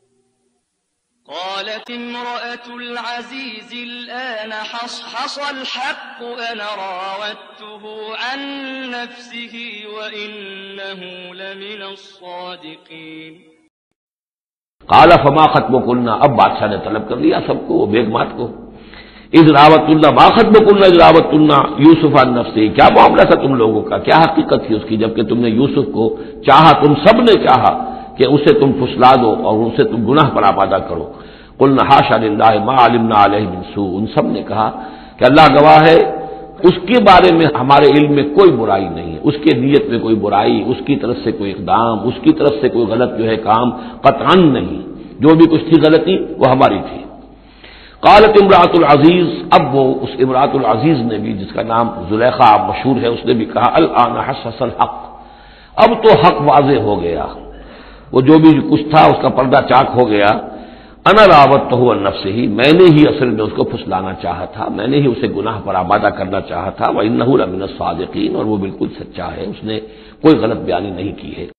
قالت امرأة العزيز الآن حصحص الحق أنا راودته عن نفسه وإنه لمن الصادقين۔
قال فما خطبکن، اب بادشاہ نے طلب کر لیا سب کو، وہ بیگمات کو، اذ راوتن، ما خطبکن اذ راوتن یوسف عن نفسہ، کیا معاملہ تھا تم لوگوں کا، کیا حقیقت تھی اس کی جبکہ تم نے یوسف کو چاہا، تم سب نے چاہا کہ اسے تم پھسلا دو اور اسے تم گناہ پر آبادہ کرو۔ قلنا حاشا للہ ما علمنا علیہ من سوء، ان سب نے کہا کہ اللہ گواہ ہے اس کے بارے میں ہمارے علم میں کوئی برائی نہیں ہے، اس کے نیت میں کوئی برائی، اس کی طرف سے کوئی اقدام، اس کی طرف سے کوئی غلط جو ہے کام قطعاً نہیں، جو بھی کچھ تھی غلطی وہ ہماری تھی۔ قالت امرأۃ العزیز، اب وہ اس امرأۃ العزیز نے بھی، جس کا نام زلیخا مشہور ہے، اس نے بھی کہا الآن حصحص الحق، اب تو حق واضح ہو گیا، وہ جو بھی کچھ تھا اس کا پردہ چاک ہو گیا۔ انا راودتہ عن نفسہ، میں نے ہی اصل میں اس کو پھسلانا چاہا تھا، میں نے ہی اسے گناہ پر آبادہ کرنا چاہا تھا، وانہ لمن الصادقین، اور وہ بالکل سچا ہے، اس نے کوئی غلط بیانی نہیں کی ہے۔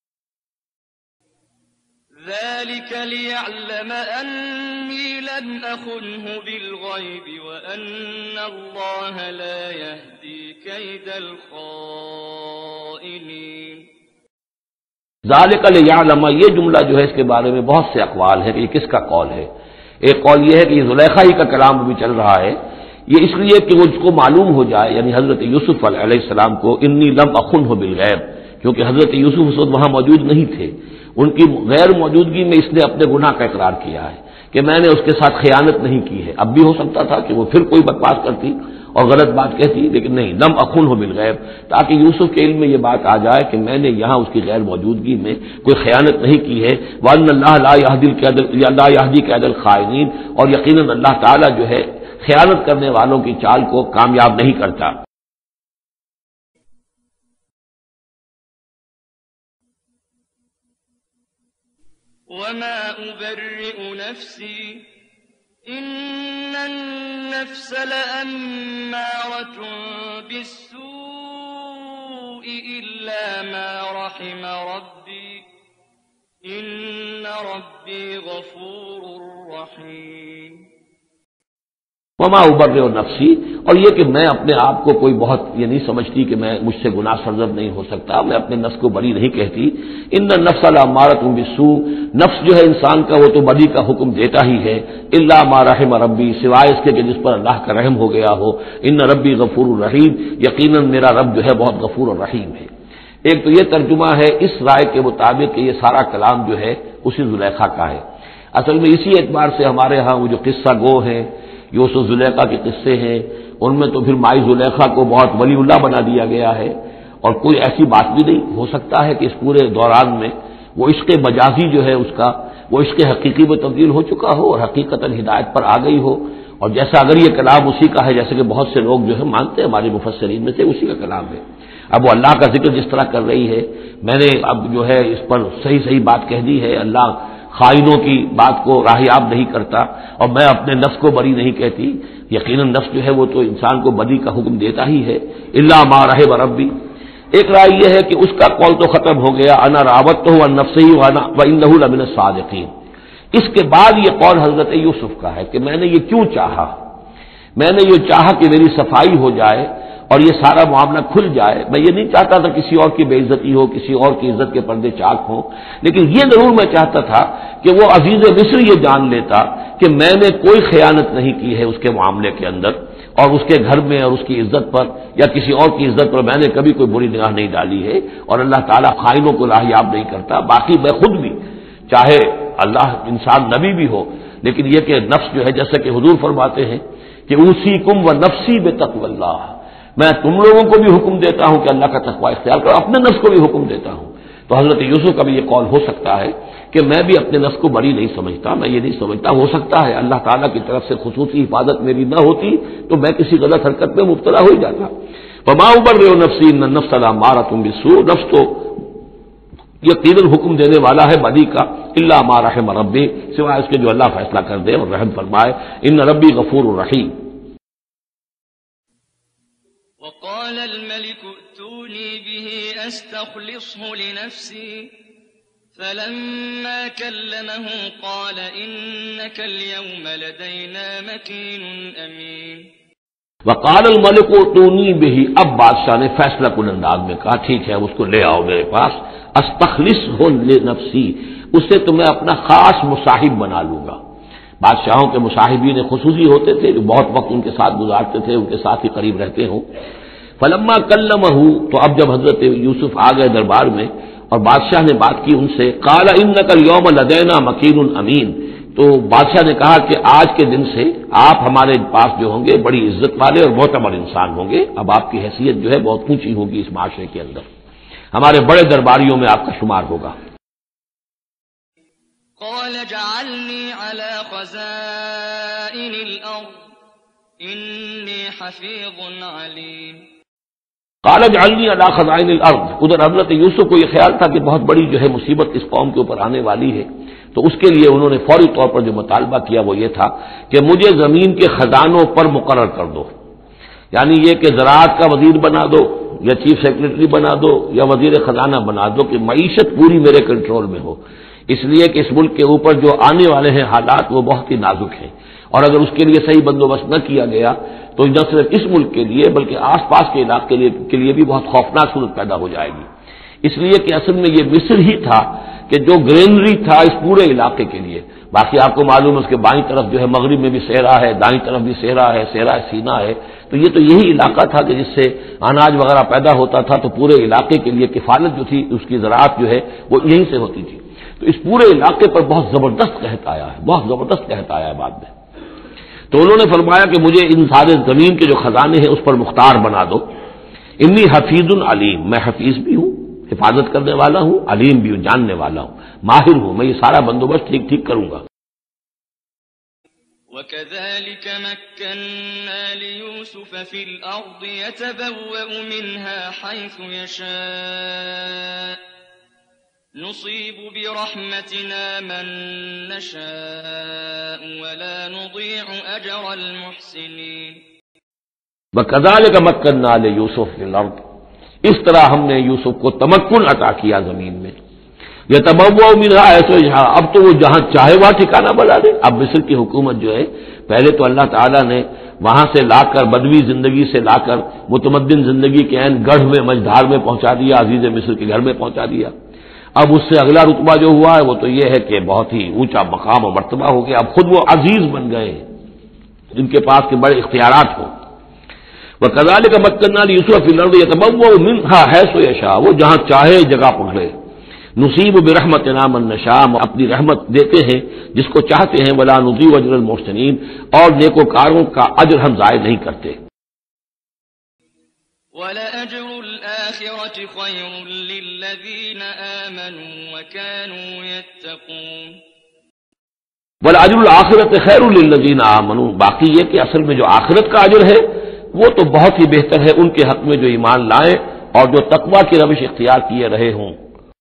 ذلك ليعلم أني لم أخنه بالغيب وأن الله لا يهدي كيد الخائنين۔
ذالک لیعلم، یہ جملہ جو ہے اس کے بارے میں بہت سے اقوال ہیں کہ یہ کس کا قول ہے۔ ایک قول یہ ہے کہ یہ زلیخا ہی کا کلام بھی چل رہا ہے، یہ اس لیے کہ وہ اس کو معلوم ہو جائے، یعنی حضرت یوسف علیہ السلام کو، انی لم اخنہ بالغیب، کیونکہ حضرت یوسف اس وقت وہاں موجود نہیں تھے، ان کی غیر موجودگی میں اس نے اپنے گناہ کا اقرار کیا ہے کہ میں نے اس کے ساتھ خیانت نہیں کی ہے۔ اب بھی ہو سکتا تھا کہ وہ پھر کوئی بکواس کرتی اور غلط بات کہتی، لیکن نہیں، لم اخنہ بالغیب، تاکہ یوسف کے علم میں یہ بات آ جائے کہ میں نے یہاں اس کی غیر موجودگی میں کوئی خیانت نہیں کی ہے۔ وَأَنَّ اللَّهَ لَا يَهْدِي لَا يَهْدِي كَيْدَ الْخَائِنِينَ، اور یقیناً اللہ تعالیٰ جو ہے خیانت کرنے والوں کی چال کو کامیاب نہیں کرتا۔
وما أبرئ نفسي إن النفس لأمارة بالسوء إلا ما رحم ربي إن ربي غفور رحيم۔
وما ابرئ نفسی، اور یہ کہ میں اپنے آپ کو کوئی بہت یہ نہیں سمجھتی کہ میں مجھ سے گناہ سرزد نہیں ہو سکتا، میں اپنے نفس کو بری نہیں کہتی۔ ان النفس لامارۃ بالسوء، نفس جو ہے انسان کا وہ تو بدی کا حکم دیتا ہی ہے، الا ما رحم ربی، سوائے اس کے کہ جس پر اللہ کا رحم ہو گیا ہو، ان ربی غفور الرحیم، یقیناً میرا رب جو ہے بہت غفور الرحیم ہے۔ ایک تو یہ ترجمہ ہے اس رائے کے مطابق کہ یہ سارا کلام جو ہے اسی زلیخا کا ہے۔ اصل میں اسی اعتبار سے ہمارے ہاں وہ جو قصہ گو ہیں، یوسف زلیخا کے قصے ہیں، ان میں تو پھر مائی زلیخا کو بہت ولی اللہ بنا دیا گیا ہے، اور کوئی ایسی بات بھی نہیں ہو سکتا ہے کہ اس پورے دوران میں وہ عشق مجازی جو ہے اس کا وہ عشق حقیقی میں تبدیل ہو چکا ہو اور حقیقتاً ہدایت پر آ گئی ہو، اور جیسا اگر یہ کلام اسی کا ہے جیسے کہ بہت سے لوگ جو ہے مانتے ہیں ہمارے مفسرین میں سے، اسی کا کلام ہے۔ اب وہ اللہ کا ذکر جس طرح کر رہی ہے، میں نے اب جو ہے اس پر صحیح صحیح بات کہہ دی ہے، اللہ خائنوں کی بات کو راہیاب نہیں کرتا، اور میں اپنے نفس کو بری نہیں کہتی، یقیناً نفس جو ہے وہ تو انسان کو بدی کا حکم دیتا ہی ہے، الا ما رحم ربی۔ ایک رائے یہ ہے کہ اس کا قول تو ختم ہو گیا، انا راودتہ عن نفسہ وانہ لمن الصادقین۔ اس کے بعد یہ قول حضرت یوسف کا ہے کہ میں نے یہ کیوں چاہا، میں نے یہ چاہا کہ میری صفائی ہو جائے اور یہ سارا معاملہ کھل جائے۔ میں یہ نہیں چاہتا تھا کسی اور کی بے عزتی ہو، کسی اور کی عزت کے پردے چاک ہوں، لیکن یہ ضرور میں چاہتا تھا کہ وہ عزیز مصر یہ جان لیتا کہ میں نے کوئی خیانت نہیں کی ہے اس کے معاملے کے اندر، اور اس کے گھر میں اور اس کی عزت پر یا کسی اور کی عزت پر میں نے کبھی کوئی بری نگاہ نہیں ڈالی ہے، اور اللہ تعالیٰ خائنوں کو راہیاب نہیں کرتا۔ باقی میں خود بھی، چاہے اللہ انسان نبی بھی ہو، لیکن یہ کہ نفس جو ہے جیسا کہ حضور فرماتے ہیں کہ اوصیکم و نفسی بتقوی اللہ، میں تم لوگوں کو بھی حکم دیتا ہوں کہ اللہ کا تقوی اختیار کرو، اپنے نفس کو بھی حکم دیتا ہوں۔ تو حضرت یوسف کا بھی یہ قول ہو سکتا ہے کہ میں بھی اپنے نفس کو بری نہیں سمجھتا، میں یہ نہیں سمجھتا، ہو سکتا ہے اللہ تعالیٰ کی طرف سے خصوصی حفاظت میری نہ ہوتی تو میں کسی غلط حرکت میں مبتلا ہو جاتا۔ وما ابرئ نفسی ان النفس لامارۃ بالسوء، نفس تو یقیناً حکم دینے والا ہے بدی کا، الا ما رحم ربی، سوائے اس کے جو اللہ فیصلہ کر دے اور رحم فرمائے، ان ربی غفور الرحیم۔
وقال الملك ائتوني به أستخلصه لنفسي فلما كلمه قال إنك اليوم لدينا مكين أمين۔
وقال الملك ائتوني به، اب بادشاہ نے فیصلہ کن انداز میں کہا ٹھیک ہے اس کو لے آؤ میرے پاس، استخلصه لنفسی، اسے تو میں اپنا خاص مصاحب بنا لوں گا۔ بادشاہوں کے مصاحبین خصوصی ہوتے تھے جو بہت وقت ان کے ساتھ گزارتے تھے، ان کے ساتھ ہی قریب رہتے ہوں۔ فلما کلمہ، تو اب جب حضرت یوسف آ گئے دربار میں اور بادشاہ نے بات کی ان سے، قال انک اليوم لدینا مکین امین، تو بادشاہ نے کہا کہ آج کے دن سے آپ ہمارے پاس جو ہوں گے بڑی عزت والے اور معتبر انسان ہوں گے، اب آپ کی حیثیت جو ہے بہت اونچی ہوگی اس معاشرے کے اندر، ہمارے بڑے درباریوں میں آپ کا شمار ہوگا۔
قال اجعلني على خزائن الأرض إني حفيظ عليم۔
قال اجعلني على خزائن الارض، ادھر حضرت یوسف کو یہ خیال تھا کہ بہت بڑی جو ہے مصیبت اس قوم کے اوپر آنے والی ہے، تو اس کے لیے انہوں نے فوری طور پر جو مطالبہ کیا وہ یہ تھا کہ مجھے زمین کے خزانوں پر مقرر کر دو، یعنی یہ کہ زراعت کا وزیر بنا دو یا چیف سیکرٹری بنا دو یا وزیر خزانہ بنا دو، کہ معیشت پوری میرے کنٹرول میں ہو، اس لیے کہ اس ملک کے اوپر جو آنے والے ہیں حالات وہ بہت ہی نازک ہیں، اور اگر اس کے لیے صحیح بندوبست نہ کیا گیا تو نہ صرف اس ملک کے لیے بلکہ آس پاس کے علاقے کے لیے کے لیے بھی بہت خوفناک صورت پیدا ہو جائے گی، اس لیے کہ اصل میں یہ مصر ہی تھا کہ جو گرینری تھا اس پورے علاقے کے لیے. باقی آپ کو معلوم ہے اس کے بائیں طرف جو ہے مغرب میں بھی صحرا ہے، دائیں طرف بھی صحرا ہے، صحرا سینا ہے. تو یہ تو یہی علاقہ تھا کہ جس سے اناج وغیرہ پیدا ہوتا تھا، تو پورے علاقے کے لیے کفالت جو تھی اس کی زراعت جو ہے وہ یہیں سے ہوتی تھی. تو اس پورے علاقے پر بہت زبردست قحط آیا ہے، بہت زبردست قحط آیا ہے بعد میں. تو انہوں نے فرمایا کہ مجھے ان سارے زمین کے جو خزانے ہیں اس پر مختار بنا دو. انی حفیظ علیم، میں حفیظ بھی ہوں، حفاظت کرنے والا ہوں، علیم بھی ہوں، جاننے والا ہوں، ماہر ہوں، میں یہ سارا بندوبست ٹھیک ٹھیک کروں گا.
وَكَذَلِكَ مَكَّنَّا لِيُوسُفَ فِي الْأَرْضِ يَتَبَوَّأُ مِنْهَا حَيْثُ يَشَاءُ نُصِيبُ بِرَحْمَتِنَا مَن نَّشَاءُ وَلَا نُضِيعُ أَجْرَ الْمُحْسِنِينَ.
وَكَذَلِكَ مَكَّنَّا لِيُوسُفَ فِي الْأَرْضِ، اس طرح ہم نے یوسف کو تمکن عطا کیا زمین میں. یتبوأ منہا حیث یشاء، اب تو وہ جہاں چاہے وہاں ٹھکانہ بنا دے. اب مصر کی حکومت جو ہے پہلے تو اللہ تعالیٰ نے وہاں سے لا کر بدوی زندگی سے لا کر متمدن زندگی کے عین گڑھ میں مجدھار میں پہنچا دیا، عزیز مصر کے گھر میں پہنچا دیا. اب اس سے اگلا رتبہ جو ہوا ہے وہ تو یہ ہے کہ بہت ہی اونچا مقام اور مرتبہ ہو گیا. اب خود وہ عزیز بن گئے ہیں جن کے پاس کے بڑے اختیارات ہوں. وَكَذَلِكَ مَكَّنَّا لِيُوسُفَ فِي الْأَرْضِ يَتَبَوَّأُ مِنْهَا حَيْثُ يَشَاءُ، وہ جہاں چاہے جگہ پکڑے. نصیب برحمتنا من نشاء، اپنی رحمت دیتے ہیں جس کو چاہتے ہیں. ولا نضيع اجر المحسنین، اور نیکوکاروں کا اجر ہم ضائع نہیں کرتے.
وَلَأَجْرُ الْآخِرَةِ خَيْرٌ لِّلَّذِينَ آمَنُوا وَكَانُوا يَتَّقُونَ.
وَلَأَجْرُ الْآخِرَةِ خَيْرٌ لِّلَّذِينَ آمَنُوا، باقی یہ کہ اصل میں جو آخرت کا اجر ہے وہ تو بہت ہی بہتر ہے ان کے حق میں جو ایمان لائیں اور جو تقویٰ کی روش اختیار کیے رہے ہوں.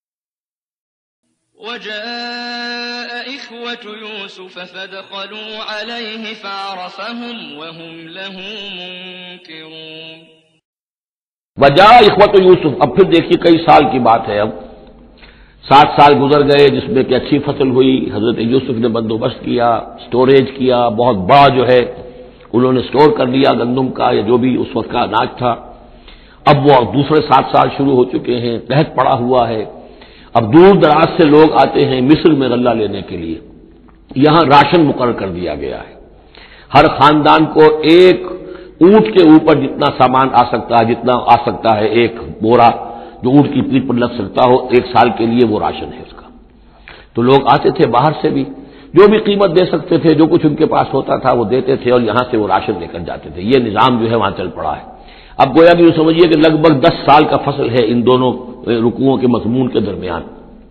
وَجَاءَ إِخْوَةُ يُوسُفَ فَدَخَلُوا عَلَيْهِ فَعَرَفَهُمْ وَهُمْ لَهُ مُنكِرُونَ.
وجاء اخوۃ یوسف، اب پھر دیکھیے کئی سال کی بات ہے. اب سات سال گزر گئے جس میں کہ اچھی فصل ہوئی. حضرت یوسف نے بندوبست کیا، سٹوریج کیا، بہت بڑا جو ہے انہوں نے سٹور کر لیا گندم کا یا جو بھی اس وقت کا اناج تھا. اب وہ دوسرے سات سال شروع ہو چکے ہیں، قحط پڑا ہوا ہے. اب دور دراز سے لوگ آتے ہیں مصر میں غلہ لینے کے لیے. یہاں راشن مقرر کر دیا گیا ہے. ہر خاندان کو ایک اونٹ کے اوپر جتنا سامان آ سکتا ہے، جتنا آ سکتا ہے ایک بورا جو اونٹ کی پیٹھ پر لگ سکتا ہو، ایک سال کے لیے وہ راشن ہے اس کا. تو لوگ آتے تھے باہر سے بھی، جو بھی قیمت دے سکتے تھے، جو کچھ ان کے پاس ہوتا تھا وہ دیتے تھے اور یہاں سے وہ راشن لے کر جاتے تھے. یہ نظام جو ہے وہاں چل پڑا ہے. اب گویا کہ یہ سمجھیے کہ لگ بھگ دس سال کا فصل ہے ان دونوں رکوعوں کے مضمون کے درمیان.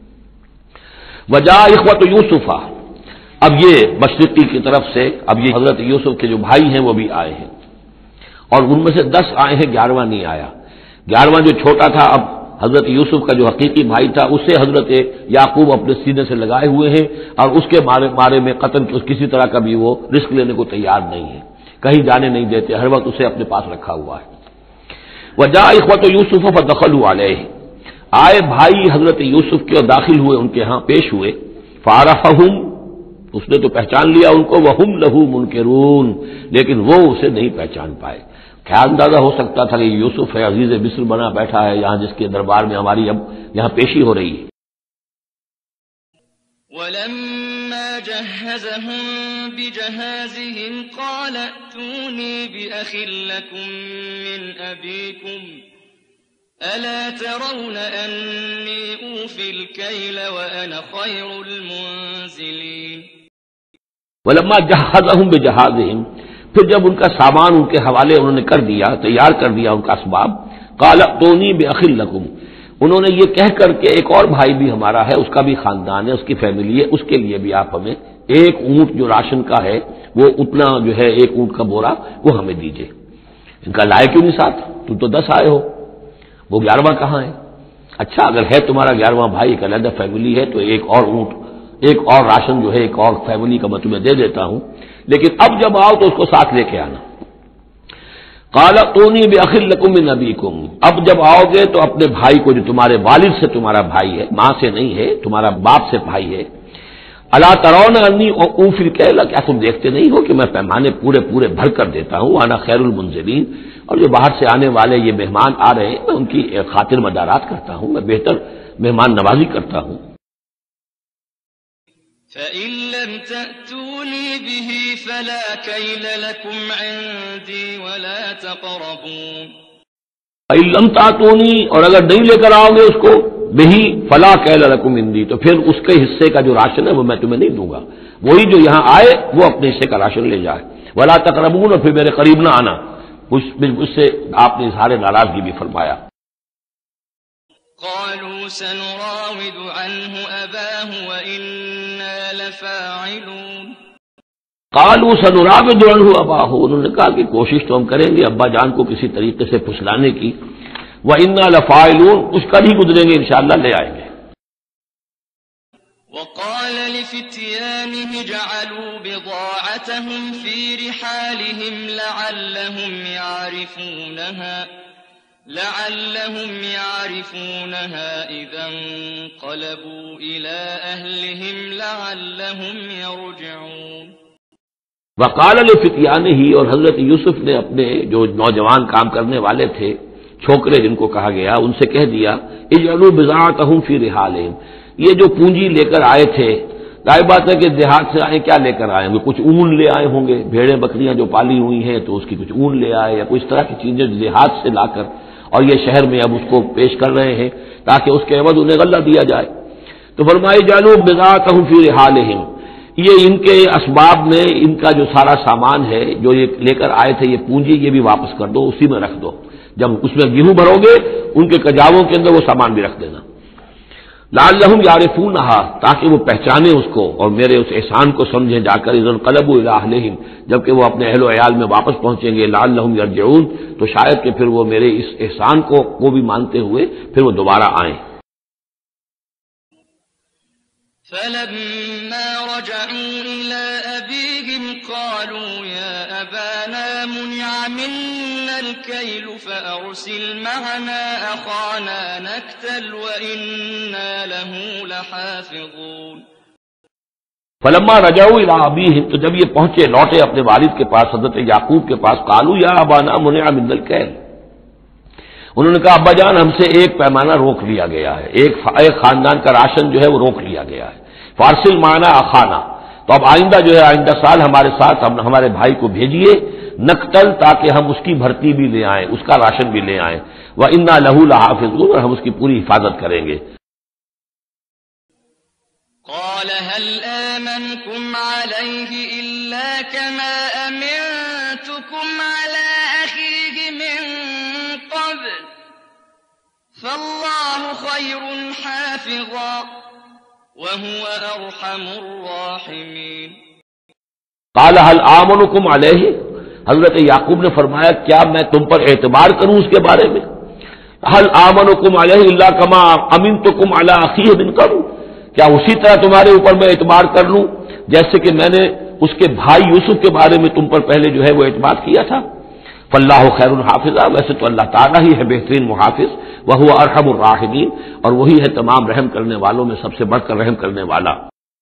وجاء اخوۃ یوسف، اب یہ مشرقی کی طرف سے اب یہ حضرت یوسف کے جو بھائی ہیں وہ بھی آئے ہیں، اور ان میں سے دس آئے ہیں، گیارہواں نہیں آیا. گیارہواں جو چھوٹا تھا، اب حضرت یوسف کا جو حقیقی بھائی تھا اسے حضرت یعقوب اپنے سینے سے لگائے ہوئے ہیں اور اس کے مارے مارے میں قتل کسی طرح کا بھی وہ رسک لینے کو تیار نہیں ہے، کہیں جانے نہیں دیتے، ہر وقت اسے اپنے پاس رکھا ہوا ہے. وجاء اخوۃ یوسف فدخلوا علیہ، آئے بھائی حضرت یوسف کے اور داخل ہوئے ان کے ہاں، پیش ہوئے. فعرفہم، اس نے تو پہچان لیا ان کو. وہم لہ منکرون، لیکن وہ اسے نہیں پہچان پائے. کیا اندازہ ہو سکتا تھا کہ یوسف ہے، عزیز مصر بنا بیٹھا ہے یہاں، جس کے دربار میں ہماری اب یہاں پیشی ہو رہی ہے.
وَلَمَّا جَهَّزَهُم بِجَهَازِهِمْ قَالَ ائْتُونِي بِأَخٍ لَّكُم مِّنْ أَبِيكُمْ أَلَا تَرَوْنَ أَنِّي أُوفِي الْكَيْلَ وَأَنَا خَيْرُ الْمُنزِلِينَ.
وَلَمَّا جَهَّزَهُم بِجَهَازِهِمْ، پھر جب ان کا سامان ان کے حوالے انہوں نے کر دیا، تیار کر دیا ان کا اسباب. قَالَ ائْتُونِي بِأَخٍ لَّكُمْ، انہوں نے یہ کہہ کر کے ایک اور بھائی بھی ہمارا ہے، اس کا بھی خاندان ہے، اس کی فیملی ہے، اس کے لیے بھی آپ ہمیں ایک اونٹ جو راشن کا ہے وہ اتنا جو ہے ایک اونٹ کا بورا وہ ہمیں دیجیے. ان کا لائے کیوں نہیں ساتھ؟ تم تو دس آئے ہو، وہ گیارہواں کہاں ہے؟ اچھا اگر ہے تمہارا گیارہواں بھائی، ایک علیحدہ فیملی ہے، تو ایک اور اونٹ، ایک اور راشن جو ہے ایک اور فیملی کا میں تمہیں دے دیتا ہوں، لیکن اب جب آؤ تو اس کو ساتھ لے کے آنا. قال ائتونی بأخ لکم من ابیکم، اب جب آؤ گے تو اپنے بھائی کو جو تمہارے والد سے تمہارا بھائی ہے، ماں سے نہیں ہے، تمہارا باپ سے بھائی ہے، الا ترون انی اوفی الکیل، کیا تم دیکھتے نہیں ہو کہ میں پیمانے پورے پورے بھر کر دیتا ہوں، انا خیر المنزلین، اور جو باہر سے آنے والے یہ مہمان آ رہے ہیں میں ان کی خاطر مدارات کرتا ہوں، میں بہتر مہمان نوازی کرتا ہوں۔
فَإِن لَّمْ تَأْتُونِي بِهِ فَلَا كَيْلَ لَكُمْ عِندِي وَلَا تَقْرَبُونِ۔
فَإِن لَّمْ تَأْتُونِي، اور اگر نہیں لے کر آؤ گے اس کو، بِهِ فَلَا كَيْلَ لَكُمْ عِندِي، تو پھر اس کے حصے کا جو راشن ہے وہ میں تمہیں نہیں دوں گا، وہی جو یہاں آئے وہ اپنے حصے کا راشن لے جائے۔ وَلَا تَقْرَبُونَ، اور پھر میرے قریب نہ آنا، اس سے آپ نے اظہار ناراضگی بھی فرمایا۔
قالوا سنراود عنه أباه وإنا لفاعلون۔
قالوا سنراود عنه أباه، انہوں نے کہا کہ کوشش تو ہم کریں گے ابا جان کو کسی طریقے سے پھسلانے کی، وإنا لفاعلون، کچھ کر ہی گزریں گے انشاءاللہ، لے آئیں گے۔
وقال لفتيانه جعلوا بضاعتهم في رحالهم لعلهم يعرفونها لعلهم يعرفونها إذا انقلبوا إلى أهلهم لعلهم يرجعون۔
وقال لفتيانه، اور حضرت یوسف نے اپنے جو نوجوان کام کرنے والے تھے، چھوکرے جن کو کہا گیا، ان سے کہہ دیا اجعلوا بضاعتهم في رحالهم، یہ جو پونجی لے کر آئے تھے، ظاہر بات ہے کہ دیہات سے آئے، کیا لے کر آئے ہوں گے؟ کچھ اون لے آئے ہوں گے، بھیڑیں بکریاں جو پالی ہوئی ہیں تو اس کی کچھ اون لے آئے، یا کوئی اس طرح کی چیزیں دیہات سے لا کر، اور یہ شہر میں اب اس کو پیش کر رہے ہیں تاکہ اس کے عوض انہیں غلہ دیا جائے۔ تو فرمائے جعلوا بضاعتهم في رحالهم، یہ ان کے اسباب میں ان کا جو سارا سامان ہے جو یہ لے کر آئے تھے، یہ پونجی، یہ بھی واپس کر دو، اسی میں رکھ دو، جب اس میں گیہوں بھرو گے ان کے کجاووں کے اندر وہ سامان بھی رکھ دینا، لعلہم یعرفونہا، تاکہ وہ پہچانے اس کو اور میرے اس احسان کو سمجھیں جا کر، اذا انقلبوا الی اہلہم، جبکہ وہ اپنے اہل و عیال میں واپس پہنچیں گے، لعلہم یرجعون، تو شاید کہ پھر وہ میرے اس احسان کو کو بھی مانتے ہوئے پھر وہ دوبارہ آئیں۔
فلما رجعوا إلى أبيهم قالوا يا أبانا منع منا الكيل فأرسل معنا أخانا نكتل وإنا له لحافظون۔
فلما رجعوا الى ابيهم، تو جب یہ پہنچے لوٹے اپنے والد کے پاس، حضرت یعقوب کے پاس، قالوا یا ابانا منع منا الكيل، انہوں نے کہا ابا جان ہم سے ایک پیمانہ روک لیا گیا ہے، ایک ایک خاندان کا راشن جو ہے وہ روک لیا گیا ہے، فارسل معنا اخانا، تو اب آئندہ جو ہے آئندہ سال ہمارے ساتھ ہم ہمارے بھائی کو بھیجیے، نقتل، تاکہ ہم اس کی بھرتی بھی لے آئیں، اس کا راشن بھی لے آئیں، وَإِنَّا لَهُ لَحَافِظُونَ، اور ہم اس کی پوری حفاظت کریں گے۔
قال هل آمنكم عليه إلا كما أمنتكم على أخيه من قبل فالله خير حافظا وهو أرحم الراحمين۔
قال هل آمنكم عليه، حضرت یعقوب نے فرمایا کیا میں تم پر اعتبار کروں اس کے بارے میں؟ هل آمنكم عليه إلا كما أمنتكم على أخيه من قبل، کیا اسی طرح تمہارے اوپر میں اعتبار کر لوں جیسے کہ میں نے اس کے بھائی یوسف کے بارے میں تم پر پہلے جو ہے وہ اعتبار کیا تھا؟ فاللہ خیر الحافظہ، ویسے تو اللہ تعالیٰ ہی ہے بہترین محافظ، وہو ارحم الراحمین، اور وہی ہے تمام رحم کرنے والوں میں سب سے بڑھ کر رحم کرنے والا۔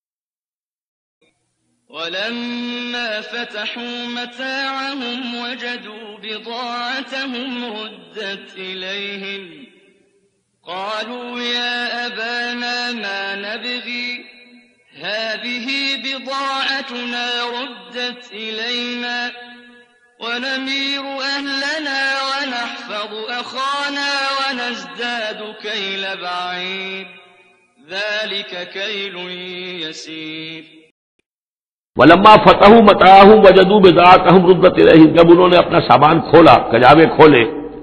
وَلَمَّا فَتَحُوا مَتَاعَهُمْ وَجَدُوا بِضَاعَتَهُمْ رُدَّتْ إِلَيْهِمْ قَالُوا يَا أَبَانَا مَا نَبْغِي هَٰذِهِ بِضَاعَتُنَا رُدَّتْ إِلَيْنَا وَنَمِيرُ أَهْلَنَا وَنَحْفَظُ أَخَانَا وَنَزْدَادُ كَيْلَ بَعِيرٍ ذَٰلِكَ كَيْلٌ يَسِيرٌ۔
وَلَمَّا فَتَحُوا مَتَاعَهُمْ وَجَدُوا بِضَاعَتَهُمْ رُدَّتْ إِلَيْهِمْ، جب انہوں نے اپنا سامان کھولا، کجاوے کھولے،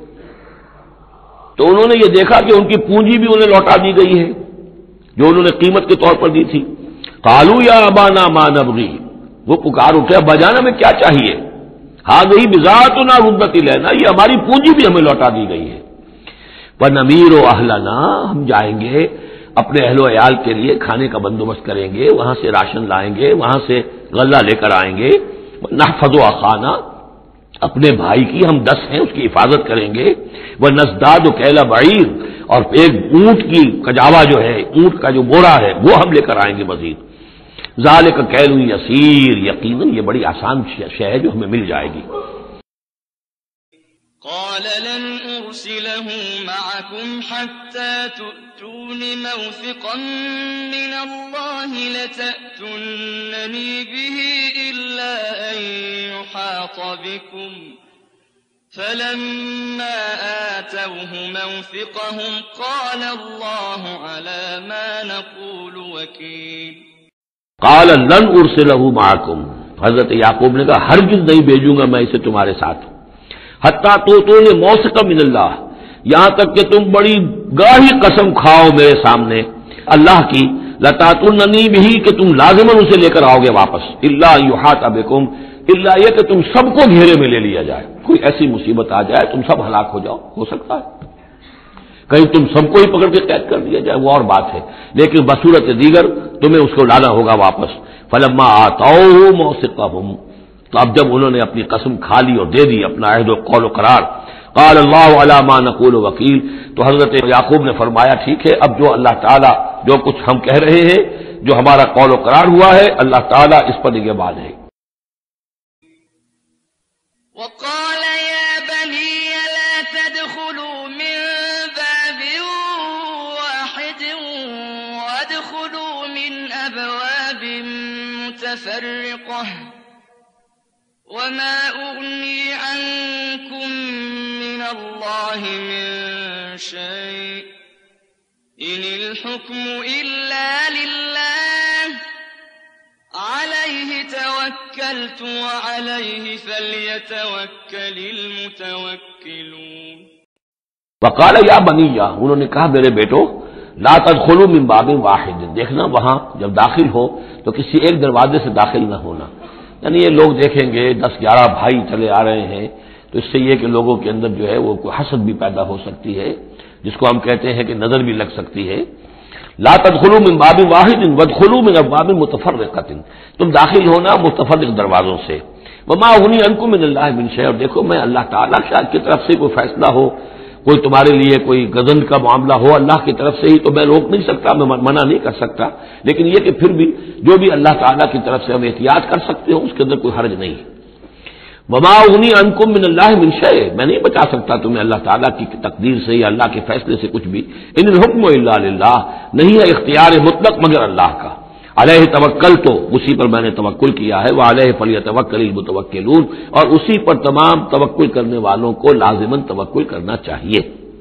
تو انہوں نے یہ دیکھا کہ ان کی پونجی بھی انہیں لوٹا دی گئی ہے جو انہوں نے قیمت کے طور پر دی تھی۔ قالوا یا ابانا ما نبغی، وہ پکار اٹھے ابا جان ہمیں کیا چاہیے؟ هذه بضاعتنا ردت الینا، یہ ہماری پونجی بھی ہمیں لوٹا دی گئی ہے۔ ونمیر اہلنا، ہم جائیں گے اپنے اہل و عیال کے لیے کھانے کا بندوبست کریں گے، وہاں سے راشن لائیں گے، وہاں سے غلہ لے کر آئیں گے، نحفظ اخانا، اپنے بھائی کی ہم دس ہیں اس کی حفاظت کریں گے، وہ نزداد کیلا بعیر، اور ایک اونٹ کی کجاوا جو ہے، اونٹ کا جو بوڑا ہے وہ ہم لے کر آئیں گے مزید۔ ذالک کیل یسیر، یقیناً یہ بڑی آسان شے ہے جو ہمیں مل جائے گی۔
قال لن أرسله معكم حتى تؤتون موثقا من الله لتأتونني به إلا أن يحاط بكم، فلما آتوه موثقهم قال الله على ما نقول وكيل۔
قال لن ارسله معكم، حضرت یعقوب نے کہا ہرگز نہیں بھیجوں گا میں اسے تمہارے ساتھ، حتیٰ تو تو نے موثق من اللہ، یہاں تک کہ تم بڑی گاہی قسم کھاؤ میرے سامنے اللہ کی، لتاتوننی بھی، کہ تم لازماً اسے لے کر آؤ گے واپس، الا یحاط بکم، الا یہ کہ تم سب کو گھیرے میں لے لیا جائے، کوئی ایسی مصیبت آ جائے تم سب ہلاک ہو جاؤ، ہو سکتا ہے کہیں تم سب کو ہی پکڑ کے قید کر دیا جائے، وہ اور بات ہے، لیکن بصورت دیگر تمہیں اس کو لانا ہوگا واپس۔ فلما آتوہ موثقہم، تو اب جب انہوں نے اپنی قسم کھا لی اور دے دی اپنا عہد و قول و قرار، قال اللہ علی ما نقول وکیل، تو حضرت یعقوب نے فرمایا ٹھیک ہے، اب جو اللہ تعالیٰ جو کچھ ہم کہہ رہے ہیں، جو ہمارا قول و قرار ہوا ہے، اللہ تعالیٰ اس پر نگہبان ہے۔
وقال يا بني لا تدخلوا من باب واحد وادخلوا من أبواب متفرقة وما أغني عنكم من الله من شيء إن الحكم إلا لله عليه توكلت وعليه فليتوكل المتوكلون۔
وقال یا بنی، انہوں نے کہا میرے بیٹو، لا تدخلوا من باب واحد، دیکھنا وہاں جب داخل ہو تو کسی ایک دروازے سے داخل نہ ہونا، یعنی یہ لوگ دیکھیں گے دس گیارہ بھائی چلے آ رہے ہیں تو اس سے یہ کہ لوگوں کے اندر جو ہے وہ کوئی حسد بھی پیدا ہو سکتی ہے، جس کو ہم کہتے ہیں کہ نظر بھی لگ سکتی ہے۔ لا تدخلوا من باب واحد وادخلوا من ابواب متفرقۃ، تم داخل ہونا متفرق دروازوں سے۔ وما اغنی عنکم من اللہ من شیء، اور دیکھو میں اللہ تعالیٰ شاید کی طرف سے کوئی فیصلہ ہو، کوئی تمہارے لیے کوئی غضب کا معاملہ ہو اللہ کی طرف سے ہی، تو میں روک نہیں سکتا، میں منع نہیں کر سکتا، لیکن یہ کہ پھر بھی جو بھی اللہ تعالیٰ کی طرف سے ہم احتیاط کر سکتے ہو اس کے اندر کوئی حرج نہیں۔ وما اغنی عنکم من اللہ من شیء، میں نہیں بچا سکتا تمہیں اللہ تعالیٰ کی تقدیر سے یا اللہ کے فیصلے سے کچھ بھی۔ ان الحکم الا للہ، نہیں ہے اختیار مطلق مگر اللہ کا۔ علیہ توکل، تو اسی پر میں نے توکل کیا ہے، وعلیہ فلیتوکل المتوکلون، اور اسی پر تمام توکل کرنے والوں کو لازماً توکل کرنا چاہیے۔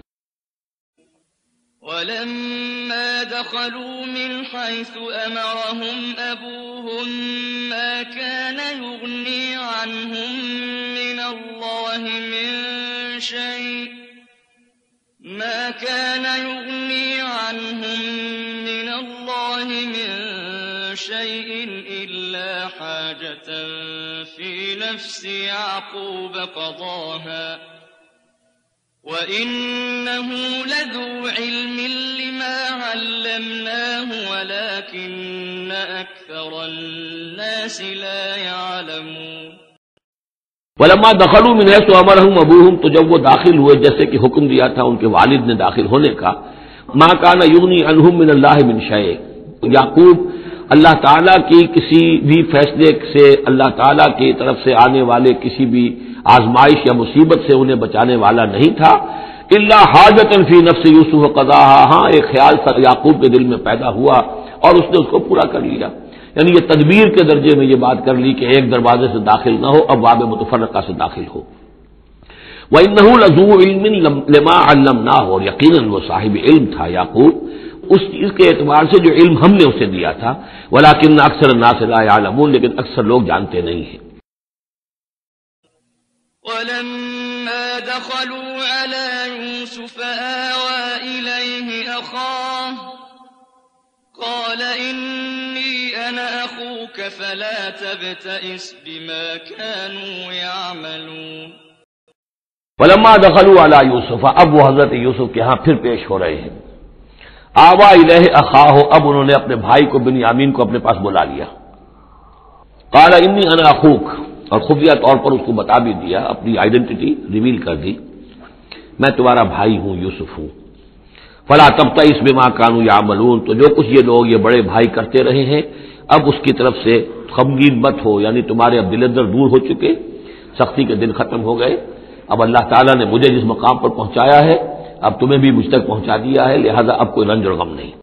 ولما دخلوا من حيث أمرهم أبوهم ما كان يغني عنهم من الله من شيء ما كان يغني عنهم من الله من شيء إلا حاجة في نفس يعقوب قضاها وَإِنَّهُ لَذُو عِلْمٍ لِّمَا عَلَّمْنَاهُ وَلَكِنَّ أَكْثَرَ النَّاسِ لَا يَعْلَمُونَ۔
وَلَمَّا دَخَلُوا مِنْ حَيْثُ أَمَرَهُمْ أَبُوهُمْ، تو جب وہ داخل ہوئے جیسے کہ حکم دیا تھا ان کے والد نے داخل ہونے کا، مَا كَانَ يُغْنِي عَنْهُم مِّنَ اللَّهِ مِنْ شَيْءٍ، یعقوب اللہ تعالیٰ کی کسی بھی فیصلے سے، اللہ تعالیٰ کی طرف سے آنے والے کسی بھی آزمائش یا مصیبت سے انہیں بچانے والا نہیں تھا، الا حاجۃ فی نفس یوسف قضاها، ہاں ایک خیال سر یعقوب کے دل میں پیدا ہوا اور اس نے اس کو پورا کر لیا، یعنی یہ تدبیر کے درجے میں یہ بات کر لی کہ ایک دروازے سے داخل نہ ہو، اب باب متفرقہ سے داخل ہو۔ وَإِنَّهُ لَذُو عِلْمٍ لِّمَا عَلَّمْنَاهُ، اور یقیناً وہ صاحب علم تھا یعقوب اس چیز کے اعتبار سے جو علم ہم نے اسے دیا تھا، وَلَكِنَّ أَكْثَرَ النَّاسِ لَا يَعْلَمُونَ، لیکن اکثر لوگ جانتے نہیں ہیں۔
وَلَمَّا دَخَلُوا عَلَى يُوسُفَ آوَىٰ إِلَيْهِ أَخَاهُ قَالَ إِنِّي أَنَا أَخُوكَ فَلَا تَبْتَئِسْ بِمَا كَانُوا يَعْمَلُونَ۔
وَلَمَّا دَخَلُوا عَلَى يُوسُفَ، اب وہ حضرت یوسف کے ہاں پھر پیش ہو رہے ہیں۔ آوَىٰ إِلَيْهِ أَخَاهُ، اب انہوں نے اپنے بھائی کو بنیامین کو اپنے پاس بلا لیا۔ قَالَ إِنِّي أَنَا أَخُوكَ، اور خفیہ طور پر اس کو بتا بھی دیا، اپنی آئیڈینٹی ریویل کر دی، میں تمہارا بھائی ہوں، یوسف ہوں۔ فلا تبتئس بما كانوا يعملون، تو جو کچھ یہ لوگ یہ بڑے بھائی کرتے رہے ہیں اب اس کی طرف سے غمگین مت ہو، یعنی تمہارے اب دل اندر دور ہو چکے، سختی کے دن ختم ہو گئے، اب اللہ تعالیٰ نے مجھے جس مقام پر پہنچایا ہے اب تمہیں بھی مجھ تک پہنچا دیا ہے، لہذا اب کوئی رنج اور غم نہیں۔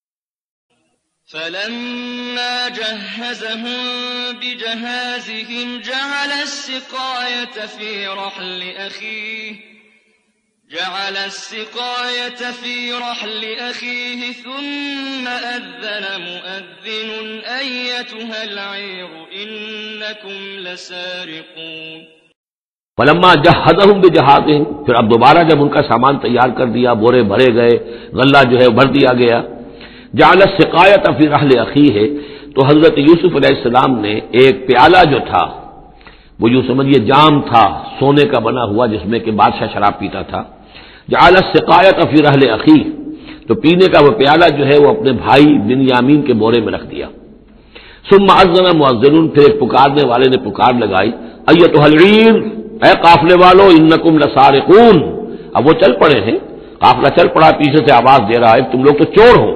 فلما جهزهم بجهازهم جعل السقاية في رحل أخيه جعل السقاية في رحل أخيه ثم أذن مؤذن أيتها العير إنكم لسارقون۔
فلما جهزهم بجهازهم، پھر اب دوبارہ جب ان کا سامان تیار کر دیا، بورے بھرے گئے، غلہ جو ہے بھر دیا گیا، جعل السقایۃ فی رحل اخیہ، تو حضرت یوسف علیہ السلام نے ایک پیالہ جو تھا، وہ یوں سمجھیے جام تھا سونے کا بنا ہوا جس میں کہ بادشاہ شراب پیتا تھا، جعل السقایۃ فی رحل اخیہ، تو پینے کا وہ پیالہ جو ہے وہ اپنے بھائی بنیامین کے بورے میں رکھ دیا۔ ثم اذن مؤذن، پھر ایک پکارنے والے نے پکار لگائی، ایتھا العیر، اے قافلے والو، انکم لسارقون، اب وہ چل پڑے ہیں، قافلہ چل پڑا، پیچھے سے آواز دے رہا ہے تم لوگ تو چور ہو۔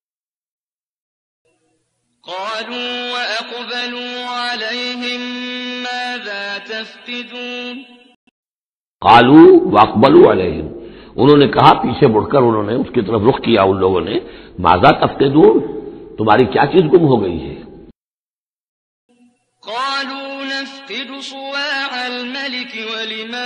قالوا وأقبلوا عليهم ماذا تفقدون۔
قالوا واقبلوا علیہم، انہوں نے کہا پیچھے مڑ کر انہوں نے اس کی طرف رخ کیا ان لوگوں نے، ماذا تفقدون، تمہاری کیا چیز گم ہو گئی ہے؟
قالوا نفقد صواع الملك ولمن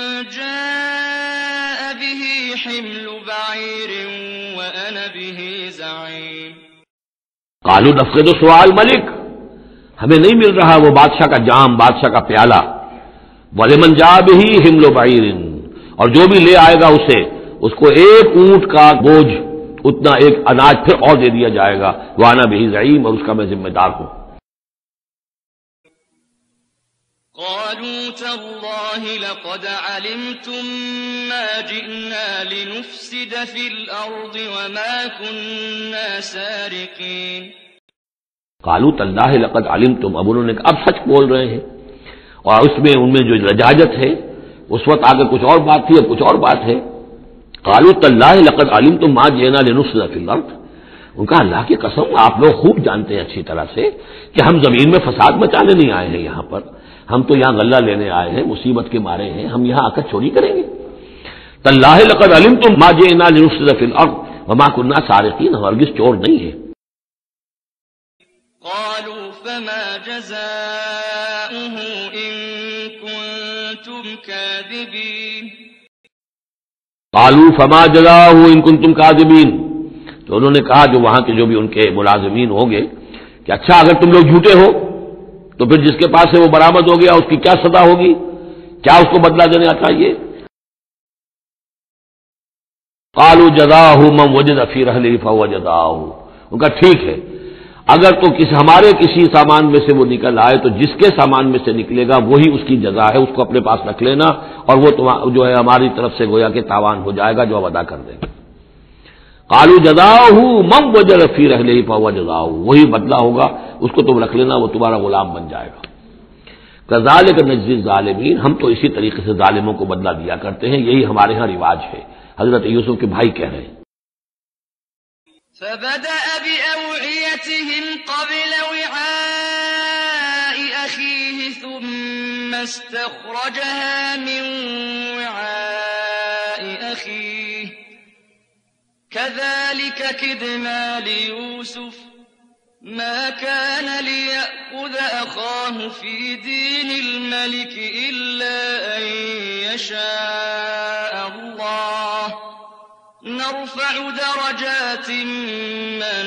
جاء به حمل بعير وأنا به زعيم۔
قالوا نفقد صواع الملك، ہمیں نہیں مل رہا وہ بادشاہ کا جام، بادشاہ کا پیالہ، وَلِمَنْ جَاءَ بِهِ حِمْلُ بَعِيرٍ، اور جو بھی لے آئے گا اسے، اس کو ایک اونٹ کا بوجھ، اتنا ایک اناج پھر اور دے دیا جائے گا، وَأَنَا بِهِ زَعِيمٌ، اور اس کا میں ذمہ دار ہوں۔
قالوا تالله لقد علمتم ما جئنا لنفسد في الأرض وما كنا سارقين۔
قالوا تالله لقد علمتم، اب انہوں نے کہا اب سچ بول رہے ہیں، اور اس میں ان میں جو لجاجت ہے، اس وقت آگے کچھ اور بات تھی اب کچھ اور بات ہے۔ قالوا تالله لقد علمتم ما جئنا لنفسد في الأرض، ان کا اللہ کی قسم آپ لوگ خوب جانتے ہیں اچھی طرح سے کہ ہم زمین میں فساد مچانے نہیں آئے ہیں، یہاں پر ہم تو یہاں غلہ لینے آئے ہیں، مصیبت کے مارے ہیں، ہم یہاں آ کر چوری کریں گے؟ تاللہ لقد علمتم ما جئنا لنفسد في الارض وما كنا سارقین، ہم ہرگز چور نہیں ہیں۔
قالوا فما جزاؤه ان كنتم كاذبين۔
قالوا فما جزاؤه ان كنتم كاذبين، تو انہوں نے کہا جو وہاں کے جو بھی ان کے ملازمین ہوں گے کہ اچھا اگر تم لوگ جھوٹے ہو تو پھر جس کے پاس سے وہ برآمد ہو گیا اس کی کیا سزا ہوگی، کیا اس کو بدلہ دینا چاہیے؟ قالوا جزاؤه من وجد في رحله فهو جزاؤه، ان کا ٹھیک ہے اگر تو کس ہمارے کسی سامان میں سے وہ نکل آئے تو جس کے سامان میں سے نکلے گا وہی اس کی جزا ہے، اس کو اپنے پاس رکھ لینا، اور وہ جو ہے ہماری طرف سے گویا کہ تاوان ہو جائے گا جو اب ادا کر دیں گے۔ قالوا جزاؤه من وجد في رحله فهو جزاؤه، وہی بدلہ ہوگا، اس کو تم رکھ لینا، وہ تمہارا غلام بن جائے گا۔ كذلك نجزي الظالمين، ہم تو اسی طریقے سے ظالموں کو بدلہ دیا کرتے ہیں، یہی ہمارے ہاں رواج ہے۔ حضرت یوسف کے بھائی کہہ رہے ہیں
فبدأ بأوعيتهم قبل وعاء أخيه ثم استخرجها من وعاء أخيه كذلك كدنا ليوسف ما كان ليأخذ أخاه في دين الملك إلا أن يشاء الله نرفع درجات من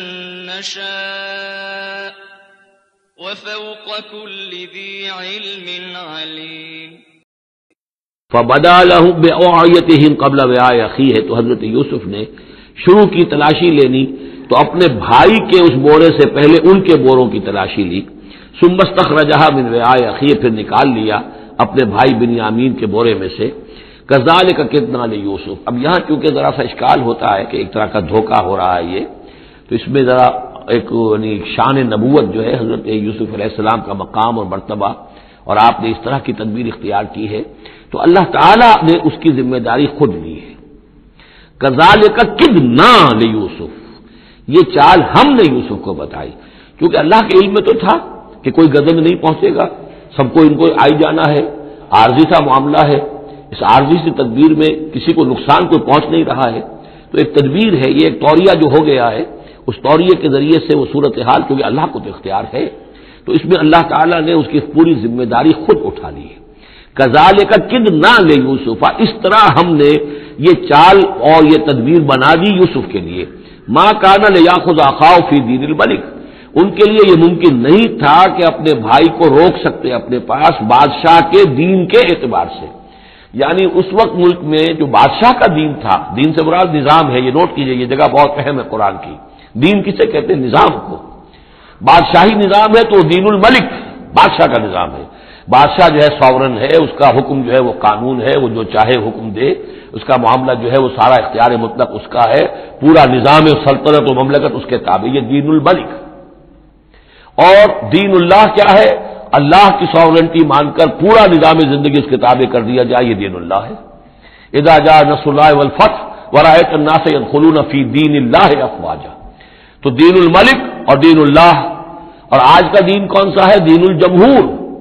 نشاء وفوق كل ذي علم عليم۔
فبدا لهم بأوعيتهم قبل وعاء أخيه، تو حضرت یوسف نے شروع کی تلاشی لینی تو اپنے بھائی کے اس بورے سے پہلے ان کے بوروں کی تلاشی لی، ثم استخرجها من وعاء أخيه، پھر نکال لیا اپنے بھائی بنیامین کے بورے میں سے۔ کذالک کدنا لیوسف، اب یہاں چونکہ ذرا سا اشکال ہوتا ہے کہ ایک طرح کا دھوکہ ہو رہا ہے یہ، تو اس میں ذرا ایک یعنی شان نبوت جو ہے حضرت یوسف علیہ السلام کا مقام اور مرتبہ، اور آپ نے اس طرح کی تدبیر اختیار کی ہے تو اللہ تعالیٰ نے اس کی ذمہ داری خود لی ہے۔ کذالک کدنا لیوسف، یہ چال ہم نے یوسف کو بتائی، کیونکہ اللہ کے علم میں تو تھا کہ کوئی گزن نہیں پہنچے گا، سب کو ان کو آئی جانا ہے، عارضی سا معاملہ ہے، اس عارضی سی تدبیر میں کسی کو نقصان کوئی پہنچ نہیں رہا ہے، تو ایک تدبیر ہے، یہ ایک طوریہ جو ہو گیا ہے، اس طوریے کے ذریعے سے وہ صورتحال، کیونکہ اللہ کو تو اختیار ہے، تو اس میں اللہ تعالیٰ نے اس کی پوری ذمہ داری خود اٹھا لی ہے۔ کذالک کدنا لیوسف، اس طرح ہم نے یہ چال اور یہ تدبیر بنا دی یوسف کے لیے، ما کان لیاخذ اخاہ فی دین الملک، ان کے لیے یہ ممکن نہیں تھا کہ اپنے بھائی کو روک سکتے اپنے پاس بادشاہ کے دین کے اعتبار سے، یعنی اس وقت ملک میں جو بادشاہ کا دین تھا، دین سے مراد نظام ہے، یہ نوٹ کیجئے، یہ جگہ بہت اہم ہے قرآن کی، دین کسے کہتے ہیں؟ نظام کو، بادشاہی نظام ہے تو دین الملک بادشاہ کا نظام ہے، بادشاہ جو ہے ساورن ہے، اس کا حکم جو ہے وہ قانون ہے، وہ جو چاہے حکم دے، اس کا معاملہ جو ہے وہ سارا اختیار مطلق اس کا ہے، پورا نظام سلطنت و مملکت اس کے تابع، یہ دین الملک۔ اور دین اللہ کیا ہے؟ اللہ کی ساورنٹی مان کر پورا نظام زندگی اس کے تابع کر دیا جائے، یہ دین اللہ ہے۔ اذا جاء نصر اللہ والفتح ورأيت الناس يدخلون في دین اللہ افواجا، تو دین الملک اور دین اللہ، اور آج کا دین کون سا ہے؟ دین الجمہور،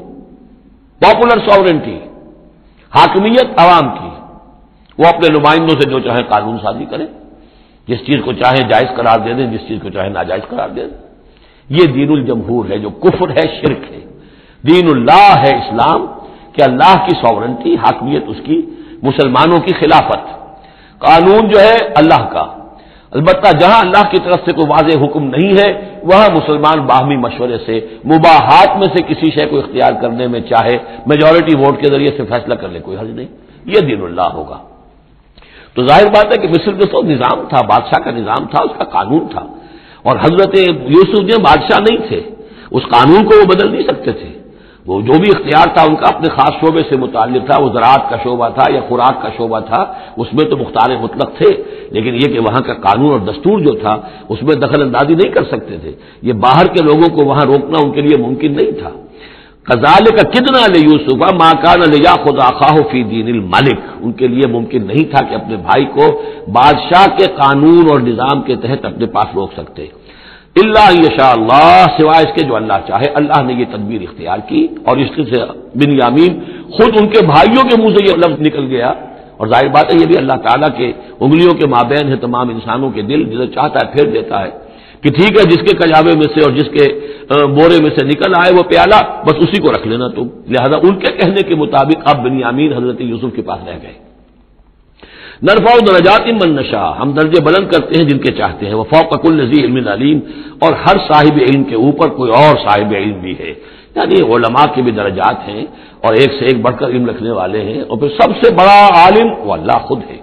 پاپولر ساورنٹی، حاکمیت عوام کی، وہ اپنے نمائندوں سے جو چاہے قانون سازی کریں، جس چیز کو چاہے جائز قرار دے دیں، جس چیز کو چاہے ناجائز قرار دے دیں، یہ دین الجمہور ہے، جو کفر ہے، شرک ہے۔ دین اللہ ہے اسلام، کہ اللہ کی ساورنٹی، حاکمیت اس کی، مسلمانوں کی خلافت، قانون جو ہے اللہ کا، البتہ جہاں اللہ کی طرف سے کوئی واضح حکم نہیں ہے وہاں مسلمان باہمی مشورے سے مباحات میں سے کسی شے کو اختیار کرنے میں چاہے میجورٹی ووٹ کے ذریعے سے فیصلہ کر لے، کوئی حرج نہیں، یہ دین اللہ ہوگا۔ تو ظاہر بات ہے کہ مصر میں تو نظام تھا، بادشاہ کا نظام تھا، اس کا قانون تھا، اور حضرت یوسف جو بادشاہ نہیں تھے، اس قانون کو وہ بدل نہیں سکتے تھے، وہ جو بھی اختیار تھا ان کا اپنے خاص شعبے سے متعلق تھا، وہ زراعت کا شعبہ تھا یا خوراک کا شعبہ تھا، اس میں تو مختار مطلق تھے، لیکن یہ کہ وہاں کا قانون اور دستور جو تھا اس میں دخل اندازی نہیں کر سکتے تھے، یہ باہر کے لوگوں کو وہاں روکنا ان کے لیے ممکن نہیں تھا۔ کذالک کدنا لیوسف ما کان لیاخذ اخاہ فی دین الملک، ان کے لیے ممکن نہیں تھا کہ اپنے بھائی کو بادشاہ کے قانون اور نظام کے تحت اپنے پاس روک سکتے، اللہ یشاء اللہ، سوائے اس کے جو اللہ چاہے۔ اللہ نے یہ تدبیر اختیار کی، اور اس سے بنیامین خود ان کے بھائیوں کے منہ سے یہ لفظ نکل گیا، اور ظاہر بات ہے یہ بھی اللہ تعالیٰ کے انگلیوں کے مابین ہے تمام انسانوں کے دل، جسے چاہتا ہے پھیر دیتا ہے کہ ٹھیک ہے جس کے کجاوے میں سے اور جس کے بورے میں سے نکل آئے وہ پیالہ، بس اسی کو رکھ لینا تم، لہذا ان کے کہنے کے مطابق اب بنیامین حضرت یوسف کے پاس رہ گئے۔ نرفع درجات من نشاء، ہم درجے بلند کرتے ہیں جن کے چاہتے ہیں، وفوق کل ذی علم علیم، اور ہر صاحب علم کے اوپر کوئی اور صاحب علم بھی ہے، یعنی علماء کے بھی درجات ہیں اور ایک سے ایک بڑھ کر علم رکھنے والے ہیں، اور پھر سب سے بڑا عالم وہ اللہ خود ہے۔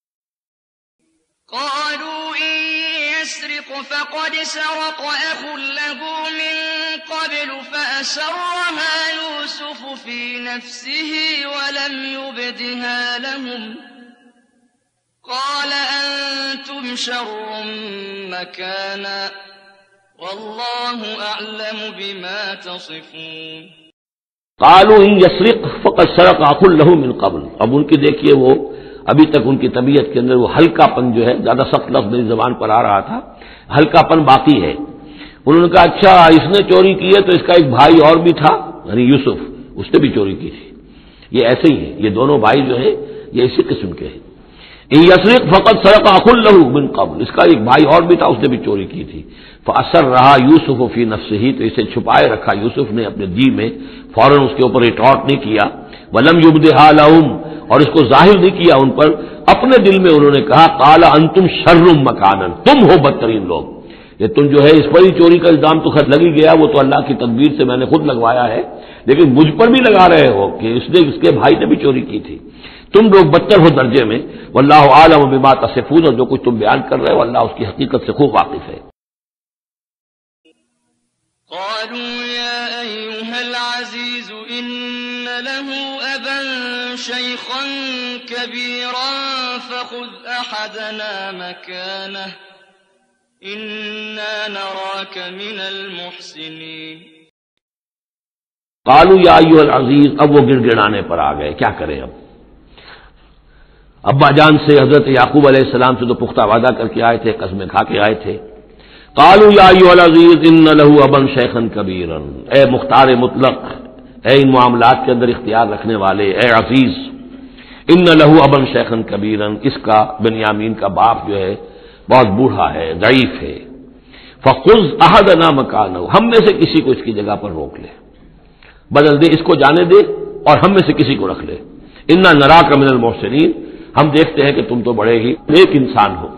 قالوا إن يسرق فقد سرق أخ له من قبل فأسرها يوسف في نفسه ولم يبدها لهم قال أنتم شر مكانا والله أعلم بما تصفون۔
قالوا ان يسرق فقد سرق اخ له من قبل، اب ان کی دیکھیے وہ ابھی تک ان کی طبیعت کے اندر وہ ہلکا پن جو ہے، زیادہ سخت لفظ میری زبان پر آ رہا تھا، ہلکا پن باقی ہے۔ انہوں نے کہا اچھا اس نے چوری کی ہے تو اس کا ایک بھائی اور بھی تھا، یعنی یوسف، اس نے بھی چوری کی تھی، یہ ایسے ہی ہے، یہ دونوں بھائی جو ہیں یہ اسی قسم کے ہیں۔ ان یسرق فقد سرق اخ له من قبل، اس کا ایک بھائی اور بھی تھا، اس نے بھی چوری کی تھی۔ فأسرها یوسف فی نفسہ، تو اسے چھپائے رکھا یوسف نے اپنے دل میں، فوراً اس کے اوپر ریٹارٹ نہیں کیا، ولم یبدها لهم، اور اس کو ظاہر نہیں کیا ان پر، اپنے دل میں انہوں نے کہا قال انتم شر مکانا، تم ہو بدترین لوگ، یہ تم جو ہے اس پر ہی چوری کا الزام تو خط لگ ہی گیا، وہ تو اللہ کی تدبیر سے میں نے خود لگوایا ہے، لیکن مجھ پر بھی لگا رہے ہو کہ اس نے اس کے بھائی نے بھی چوری کی تھی، تم لوگ بدتر ہو درجے میں، واللہ عالم بما تصفون، اور جو کچھ تم بیان کر رہے ہو اللہ اس کی حقیقت سے خوب واقف ہے۔
قالوا يا أيها العزيز إن له أبا شيخا كبيرا فخذ أحدنا مكانه إنا نراك من المحسنين۔
قالوا یا ایھا العزیز، اب وہ گڑ گڑانے پر آ گئے، کیا کریں اب؟ ابا جان سے حضرت یعقوب علیہ السلام سے تو پختہ وعدہ کر کے آئے تھے، قسمیں کھا کے آئے تھے، قالوا یا ایھا العزیز ان لہ ابا شیخا کبیرا، اے مختار مطلق، اے ان معاملات کے اندر اختیار رکھنے والے، اے عزیز، ان لہ ابا شیخا کبیرا، اس کا بنیامین کا باپ جو ہے بہت بوڑھا ہے، ضعیف ہے، فخذ احدنا مکانہ، ہم میں سے کسی کو اس کی جگہ پر روک لے، بدل دے، اس کو جانے دے اور ہم میں سے کسی کو رکھ لے، انا نراک من المحسنین، ہم دیکھتے ہیں کہ تم تو بڑے ہی نیک انسان ہو۔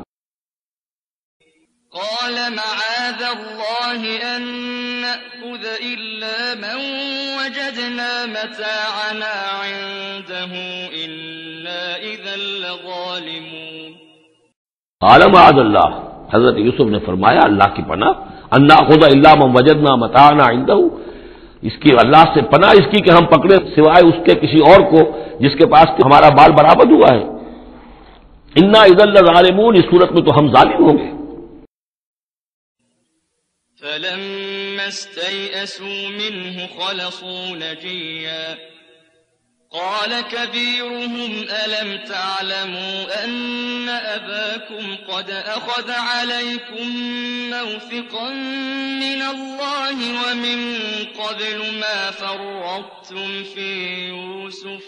قال معاذ الله أن نأخذ إلا من وجدنا متاعنا عنده إنا إذا لظالمون۔
قال معاذ اللہ، حضرت یوسف نے فرمایا اللہ کی پناہ، ان نأخذ الا من وجدنا متاعنا عنده، اس کی اللہ سے پناہ اس کی کہ ہم پکڑے سوائے اس کے کسی اور کو جس کے پاس ہمارا بال برآمد ہوا ہے، انا اذا لظالمون، اس صورت میں تو ہم ظالم ہوں گے۔
فلما استيئسوا منه خلصوا نجيا قال كبيرهم ألم تعلموا أن أباكم قد أخذ عليكم موثقا من الله ومن قبل ما فرطتم في يوسف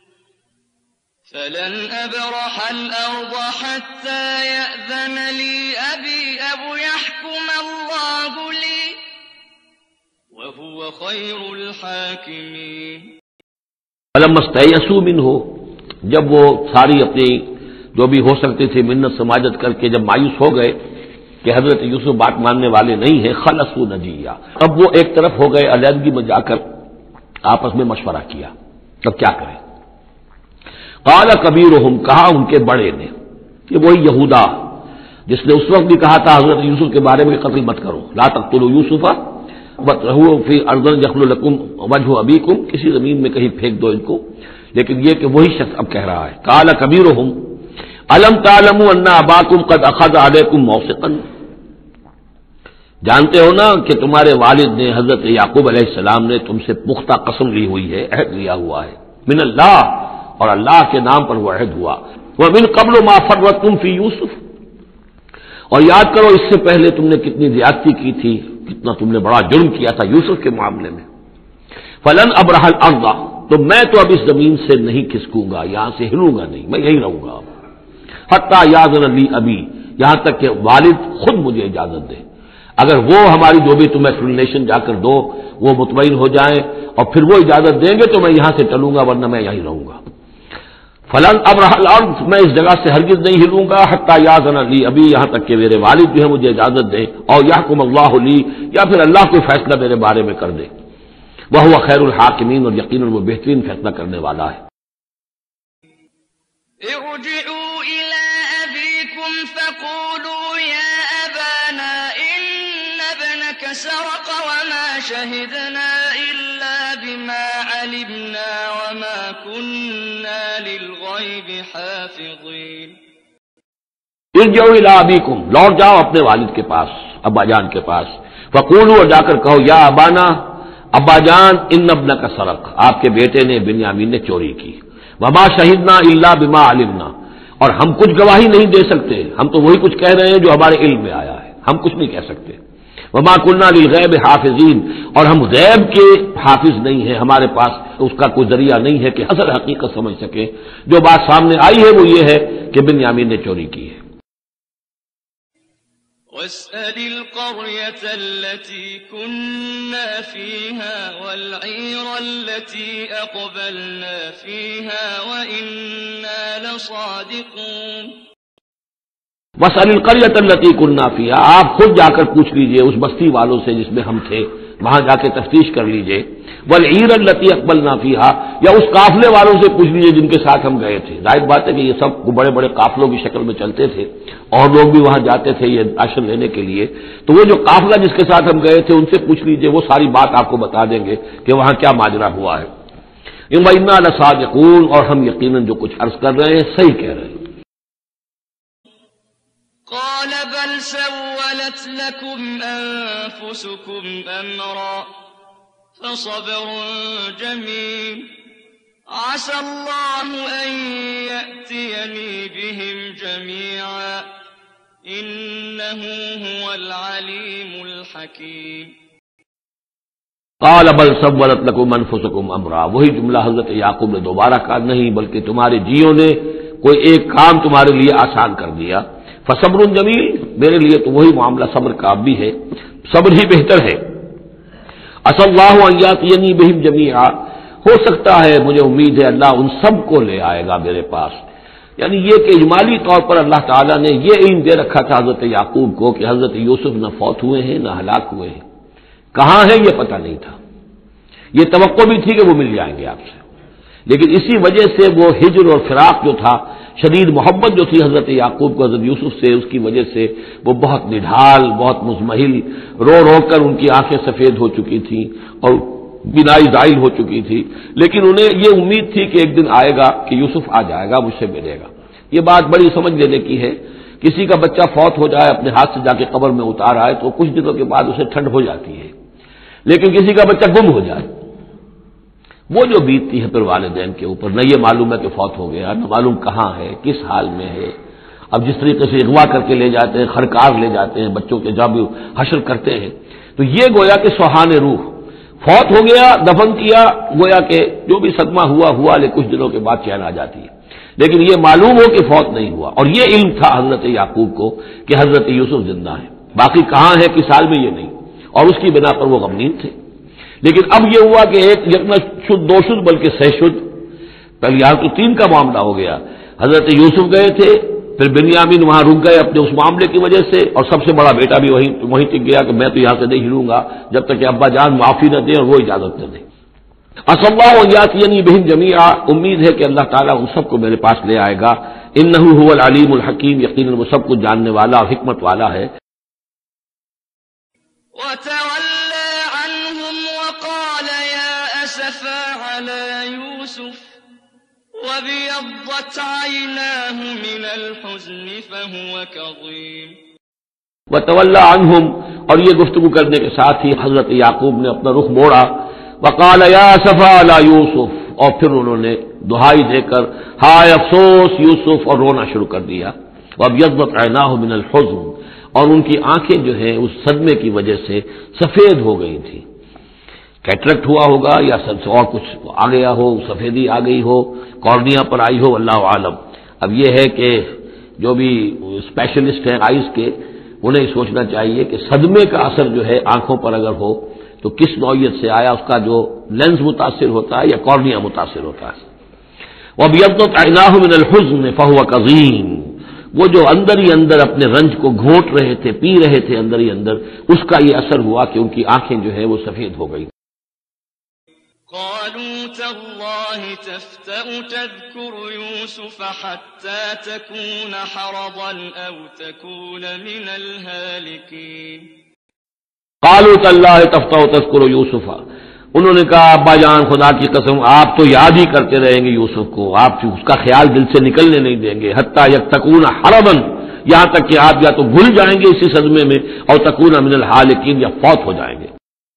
فلن أبرح الأرض حتى يأذن لي أبي أو يحكم الله لي وهو خير الحاكمين۔
فلما استيئسوا منه، جب وہ ساری اپنی جو بھی ہو سکتی تھی منت سماجت کر کے جب مایوس ہو گئے کہ حضرت یوسف بات ماننے والے نہیں ہیں، خلصوا نجیہ، اب وہ ایک طرف ہو گئے، علیحدگی میں جا کر آپس میں مشورہ کیا اب کیا کریں۔ قال کبیرہم، کہا ان کے بڑے نے، کہ وہی یہودا جس نے اس وقت بھی کہا تھا حضرت یوسف کے بارے میں قتل مت کرو، لا تقتلوا یوسف وَاطْرَحُوهُ فِي أَرْضٍ يَخْلُ لَكُمْ وَجْهُ أَبِيكُمْ، کسی زمین میں کہیں پھینک دو ان کو، لیکن یہ کہ وہی شخص اب کہہ رہا ہے، قال کبیرہم أَلَمْ تَعْلَمُوا أَنَّ أَبَاكُمْ قَدْ أَخَذَ عَلَيْكُمْ مَوْثِقًا، جانتے ہو نا کہ تمہارے والد نے حضرت یعقوب علیہ السلام نے تم سے پختہ قسم لی ہوئی ہے، عہد لیا ہوا ہے، من اللہ، اور اللہ کے نام پر وہ عہد ہوا، وَمِن قَبْلُ مَا فَرَّطْتُمْ فِي يُوسُف، اور یاد کرو اس سے پہلے تم نے کتنی زیادتی کی تھی، کتنا تم نے بڑا جرم کیا تھا یوسف کے معاملے میں۔ فلن ابرح الارض، تو میں تو اب اس زمین سے نہیں کھسکوں گا، یہاں سے ہلوں گا نہیں، میں یہی رہوں گا، حتی یاذن لی ابی، یہاں تک کہ والد خود مجھے اجازت دے، اگر وہ ہماری جو بھی تم ایکسپلینیشن جا کر دو وہ مطمئن ہو جائیں اور پھر وہ اجازت دیں گے تو میں یہاں سے چلوں گا، ورنہ میں یہیں رہوں گا۔ فلن ابرح الارض، میں اس جگہ سے ہرگز نہیں ہلوں گا، حتی یاذن لی ابی، یہاں تک کہ میرے والد جو ہے مجھے اجازت دیں، اور یحکم اللہ لی، یا پھر اللہ کوئی فیصلہ میرے بارے میں کر دے، وہو خیر الحاکمین، اور یقیناً وہ بہترین فیصلہ کرنے والا ہے۔
ارجعوا إلى أبيكم فقولوا يا أبانا إن ابنك سرق وما شهدنا إلا بما علمنا وما كنا للغيب حافظين۔
ارجعوا الى ابیکم، لوٹ جاؤ اپنے والد کے پاس، ابا جان کے پاس، فقولوا، اور جا کر کہو، یا ابانا، ابا جان، ان ابنک سرق، آپ کے بیٹے نے بنیامین نے چوری کی، وما شہدنا الا بما علمنا، اور ہم کچھ گواہی نہیں دے سکتے، ہم تو وہی کچھ کہہ رہے ہیں جو ہمارے علم میں آیا ہے، ہم کچھ نہیں کہہ سکتے، وما كنا للغیب حافظین، اور ہم غیب کے حافظ نہیں ہیں، ہمارے پاس اس کا کوئی ذریعہ نہیں ہے کہ اصل حقیقت سمجھ سکے، جو بات سامنے آئی ہے وہ یہ ہے کہ بنیامین نے چوری کی ہے۔
واسأل القرية التي كنا فيها والعير التي أقبلنا فيها وإنا لصادقون۔
واسأل القرية التي كنا فيها، آپ خود جا کر پوچھ لیجئے اس بستی والوں سے جس میں ہم تھے، وہاں جا کے تفتیش کر لیجئے، والعير التي أقبلنا فيها، یا اس قافلے والوں سے پوچھ لیجئے جن کے ساتھ ہم گئے تھے، ظاہر بات ہے کہ یہ سب بڑے بڑے قافلوں کی شکل میں چلتے تھے اور لوگ بھی وہاں جاتے تھے یہ راشن لینے کے لیے، تو وہ جو قافلہ جس کے ساتھ ہم گئے تھے ان سے پوچھ لیجئے، وہ ساری بات آپ کو بتا دیں گے کہ وہاں کیا ماجرا ہوا ہے۔ وَإِنَّا لَصَادِقُونَ، اور ہم یقیناً جو کچھ عرض کر رہے ہیں صحیح کہہ رہے ہیں۔
قال بل سولت لكم أنفسكم أمرا فصبر جميل عسى الله أن يأتيني بهم جميعا إنه هو العليم الحكيم.
قال بل سولت لكم انفسكم امرا، وہی جملہ حضرت یعقوب نے دوبارہ کہا، نہیں بلکہ تمہارے جیوں نے کوئی ایک کام تمہارے لیے آسان کر دیا، فصبر جمیل، میرے لیے تو وہی معاملہ صبر کا بھی ہے، صبر ہی بہتر ہے. عسى الله ان ياتيني بهم جميعا، ہو سکتا ہے مجھے امید ہے اللہ ان سب کو لے آئے گا میرے پاس. یعنی یہ کہ اجمالی طور پر اللہ تعالیٰ نے یہ علم دے رکھا تھا حضرت یعقوب کو کہ حضرت یوسف نہ فوت ہوئے ہیں نہ ہلاک ہوئے ہیں، کہاں ہے یہ پتہ نہیں تھا. یہ توقع بھی تھی کہ وہ مل جائیں گے آپ سے، لیکن اسی وجہ سے وہ ہجر اور فراق جو تھا، شدید محبت جو تھی حضرت یعقوب کو حضرت یوسف سے، اس کی وجہ سے وہ بہت نڈھال، بہت مزمحل، رو رو کر ان کی آنکھیں سفید ہو چکی تھیں اور بینائی زائل ہو چکی تھی، لیکن انہیں یہ امید تھی کہ ایک دن آئے گا کہ یوسف آ جائے گا، مجھ سے ملے گا. یہ بات بڑی سمجھ لینے کی ہے. کسی کا بچہ فوت ہو جائے، اپنے ہاتھ سے جا کے قبر میں اتار آئے تو کچھ دنوں کے بعد اسے ٹھنڈ ہو جاتی ہے، لیکن کسی کا بچہ گم ہو جائے، وہ جو بیتتی ہے پھر والدین کے اوپر، نہ یہ معلوم ہے کہ فوت ہو گیا، نہ معلوم کہاں ہے، کس حال میں ہے. اب جس طریقے سے اغوا کر کے لے جاتے ہیں، خرکار لے جاتے ہیں بچوں کے، جب حشر کرتے ہیں، تو یہ گویا کہ سوہان روح فوت ہو گیا، دفن کیا، گویا کہ جو بھی صدمہ ہوا ہوا، لیکن کچھ دنوں کے بعد چین آ جاتی ہے. لیکن یہ معلوم ہو کہ فوت نہیں ہوا، اور یہ علم تھا حضرت یعقوب کو کہ حضرت یوسف زندہ ہے، باقی کہاں ہے کس حال میں یہ نہیں، اور اس کی بنا پر وہ غمگین تھے. لیکن اب یہ ہوا کہ ایک یکنا شد دو شد بلکہ سہ شد، پہلے یہاں تو تین کا معاملہ ہو گیا. حضرت یوسف گئے تھے، پھر بنیامین وہاں رک گئے اپنے اس معاملے کی وجہ سے، اور سب سے بڑا بیٹا بھی وہیں وہیں ٹک گیا کہ میں تو یہاں سے نہیں ہلوں گا جب تک کہ ابا جان معافی نہ دیں اور وہ اجازت نہ دیں. عسى الله ان ياتيني بهم جميعا، امید ہے کہ اللہ تعالیٰ ان سب کو میرے پاس لے آئے گا. انه هو العلیم الحکیم، یقیناً وہ سب کچھ جاننے والا اور حکمت والا ہے.
وتولى عنهم وقال يا أسفا على يوسف وابيضت عيناه من الحزن فهو كظيم.
وتولى عنهم، اور یہ گفتگو کرنے کے ساتھ ہی حضرت یعقوب نے اپنا رخ موڑا. وقال یا اسفا علی یوسف، اور پھر انہوں نے دہائی دے کر ہائے افسوس یوسف، اور رونا شروع کر دیا. وابيضت عيناه من الحزن، اور ان کی آنکھیں جو ہیں اس صدمے کی وجہ سے سفید ہو گئی تھی. کیٹریکٹ ہوا ہوگا یا اور کچھ آ گیا ہو، سفیدی آ گئی ہو، کارنیا پر آئی ہو، اللہ عالم. اب یہ ہے کہ جو بھی اسپیشلسٹ ہیں آئیز کے، انہیں سوچنا چاہیے کہ صدمے کا اثر جو ہے آنکھوں پر اگر ہو تو کس نوعیت سے آیا، اس کا جو لینز متاثر ہوتا ہے یا کارنیا متاثر ہوتا ہے. وابيضت عيناه من الحزن فهو كظيم، وہ جو اندر ہی اندر اپنے رنج کو گھونٹ رہے تھے، پی رہے تھے اندر ہی اندر، اس کا یہ اثر ہوا کہ ان کی آنکھیں جو ہے وہ سفید ہو گئی.
قالوا تالله تفتأ تذكر يوسف حتى تكون حرضا أو تكون من الهالكين.
قالوا تالله تفتأ تذكر يوسف، انہوں نے کہا ابا جان خدا کی قسم آپ تو یاد ہی کرتے رہیں گے یوسف کو، آپ اس کا خیال دل سے نکلنے نہیں دیں گے. حتی یتکون حربا، یہاں تک کہ آپ یا تو گھل جائیں گے اسی صدمے میں، اور تکون من الحالکین، یا فوت ہو جائیں گے.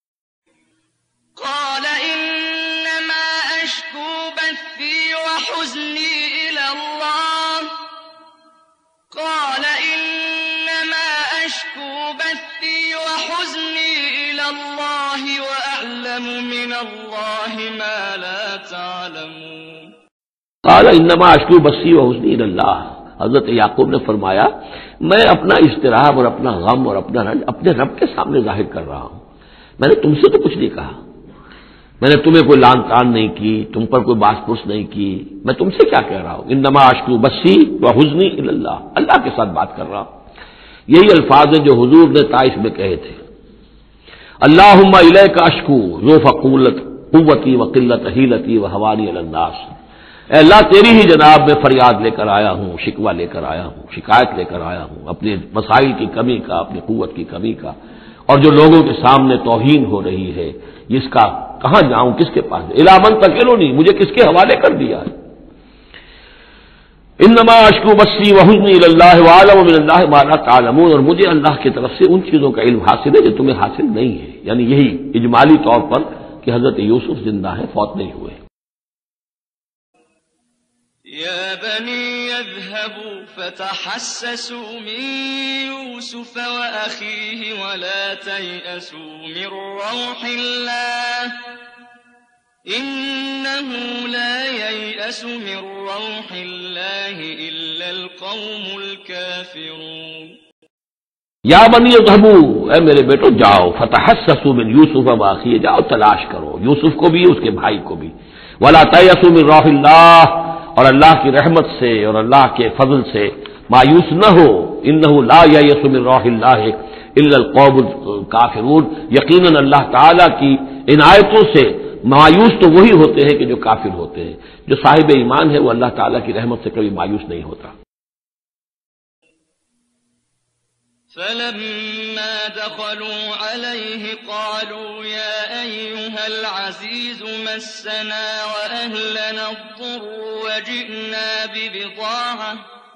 قال انما اشکو بثی وحزنی الی اللہ قال انما اشکو بثی وحزنی الی اللہ واعلم من اللہ ما لا تعلمون.
قال انما اشکو بثی وحزنی الی اللہ، حضرت یعقوب نے فرمایا میں اپنا اضطراب اور اپنا غم اور اپنا رنج اپنے رب کے سامنے ظاہر کر رہا ہوں. میں نے تم سے تو کچھ نہیں کہا، میں نے تمہیں کوئی لان تان نہیں کی، تم پر کوئی باس پرس نہیں کی، میں تم سے کیا کہہ رہا ہوں. انما اشکو بثی وحزنی الی اللہ، اللہ کے ساتھ بات کر رہا ہوں. یہی الفاظ ہیں جو حضور نے طائف میں کہے تھے. اللہم الیک اشکو ذو فقولت قوتی وقلت حیلتی وحوانی علی الناس، اے اللہ تیری ہی جناب میں فریاد لے کر آیا ہوں، شکوہ لے کر آیا ہوں، شکایت لے کر آیا ہوں اپنے مسائل کی کمی کا، اپنی قوت کی کمی کا، اور جو لوگوں کے سامنے توہین ہو رہی ہے اس کا کہاں جاؤں، کس کے پاس. الی من تکلنی، مجھے کس کے حوالے کر دیا ہے. انما اشکو بثی وحزنی الی اللہ واعلم من اللہ ما لا تعلمون، اور مجھے اللہ کی طرف سے ان چیزوں کا علم حاصل ہے جو تمہیں حاصل نہیں ہے. یعنی یہی اجمالی طور پر کہ حضرت یوسف زندہ ہے، فوت نہیں ہوئے.
يا بني اذهبوا فتحسسوا من يوسف وأخيه ولا تيأسوا من روح الله إنه لا ييأس من روح الله إلا القوم الكافرون۔
یا بنی اذهبوا، اے میرے بیٹو جاؤ، فتحسسوا من یوسف و اخیہ، جاؤ تلاش کرو یوسف کو بھی اس کے بھائی کو بھی، ولا تیأسوا من روح اللہ، اور اللہ کی رحمت سے اور اللہ کے فضل سے مایوس نہ ہو، انہ لا ییأس من روح اللہ الا القوم الکافرون، یقیناً اللہ تعالی کی عنایتوں سے مایوس تو وہی ہوتے ہیں کہ جو کافر ہوتے ہیں، جو صاحب ایمان ہے وہ اللہ تعالی کی رحمت سے کبھی مایوس نہیں ہوتا۔
فلما دخلوا عليه قالوا يا أيها العزيز مسنا وأهلنا الضر وجئنا ببضاعة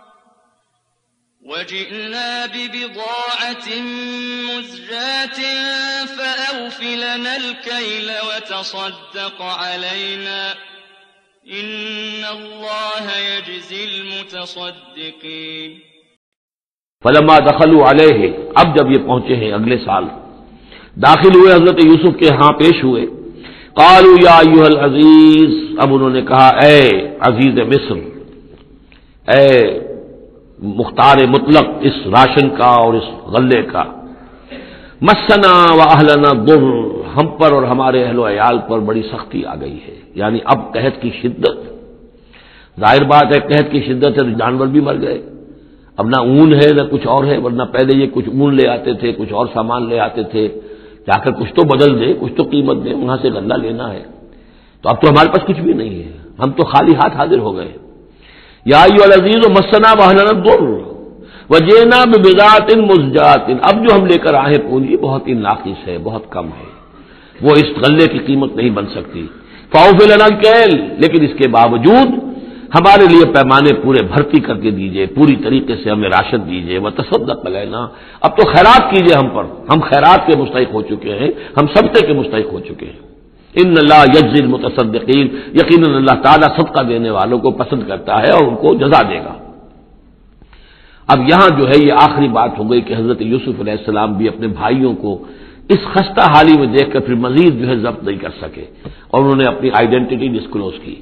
وجئنا ببضاعة مزجاة فأوف لنا الكيل وتصدق علينا إن الله يجزي المتصدقين۔
فلما دخلوا علیہ، اب جب یہ پہنچے ہیں اگلے سال، داخل ہوئے حضرت یوسف کے ہاں پیش ہوئے، قالوا یا ایھا العزیز، اب انہوں نے کہا اے عزیز مصر، اے مختار مطلق اس راشن کا اور اس غلے کا، مسنا و اہلنا الضر، ہم پر اور ہمارے اہل و عیال پر بڑی سختی آ گئی ہے، یعنی اب قحط کی شدت، ظاہر بات ہے قحط کی شدت ہے تو جانور بھی مر گئے، اب نہ اون ہے نہ کچھ اور ہے، ورنہ پہلے یہ کچھ اون لے آتے تھے، کچھ اور سامان لے آتے تھے، جا کر کچھ تو بدل دے، کچھ تو قیمت دے، وہاں سے غلہ لینا ہے، تو اب تو ہمارے پاس کچھ بھی نہیں ہے، ہم تو خالی ہاتھ حاضر ہو گئے۔ یا ایھا العزیز مسنا واہلنا الضر وجئنا ببضاعۃ مزجاۃ، اب جو ہم لے کر آئے پونجی بہت ہی ناقص ہے، بہت کم ہے، وہ اس غلے کی قیمت نہیں بن سکتی، فاوف لنا الکیل، لیکن اس کے باوجود ہمارے لیے پیمانے پورے بھرتی کر کے دیجئے، پوری طریقے سے ہمیں راشد دیجئے، وتصدق علینا، اب تو خیرات کیجئے ہم پر، ہم خیرات کے مستحق ہو چکے ہیں، ہم صدقے کے مستحق ہو چکے ہیں۔ ان اللہ یجزی المتصدقین، یقیناً اللہ تعالیٰ صدقہ دینے والوں کو پسند کرتا ہے اور ان کو جزا دے گا۔ اب یہاں جو ہے یہ آخری بات ہو گئی کہ حضرت یوسف علیہ السلام بھی اپنے بھائیوں کو اس خستہ حالی میں دیکھ کر پھر مزید جو ہے ضبط نہیں کر سکے، اور انہوں نے اپنی آئیڈینٹی ڈسکلوز کی۔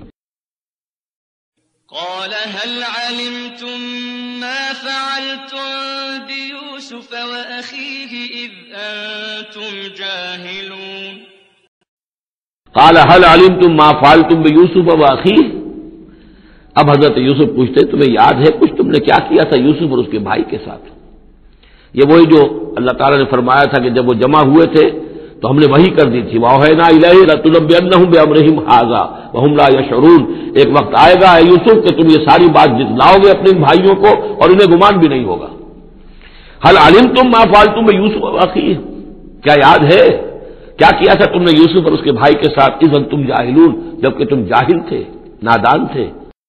قال هل علمتم ما فعلتم بيوسف وأخيه إذ أنتم جاهلون۔
قال هل علمتم ما فعلتم بيوسف واخيه، اب حضرت یوسف پوچھتے تمہیں یاد ہے کچھ تم نے کیا کیا تھا یوسف اور اس کے بھائی کے ساتھ؟ یہ وہی جو اللہ تعالیٰ نے فرمایا تھا کہ جب وہ جمع ہوئے تھے تو ہم نے وحی کر دی تھی، وَأَوْحَيْنَا إِلَيْهِ لَتُنَبِّئَنَّهُمْ بِأَمْرِهِمْ هَٰذَا وَهُمْ لَا يَشْعُرُونَ، ایک وقت آئے گا اے یوسف کہ تم یہ ساری بات جتلاؤ گے اپنے بھائیوں کو اور انہیں گمان بھی نہیں ہوگا۔ هل علمتم ما فعلتم بيوسف وأخيه، کیا یاد ہے کیا کیا تھا تم نے یوسف اور اس کے بھائی کے ساتھ، اذ انتم جاہلون، جبکہ تم جاہل تھے، نادان تھے۔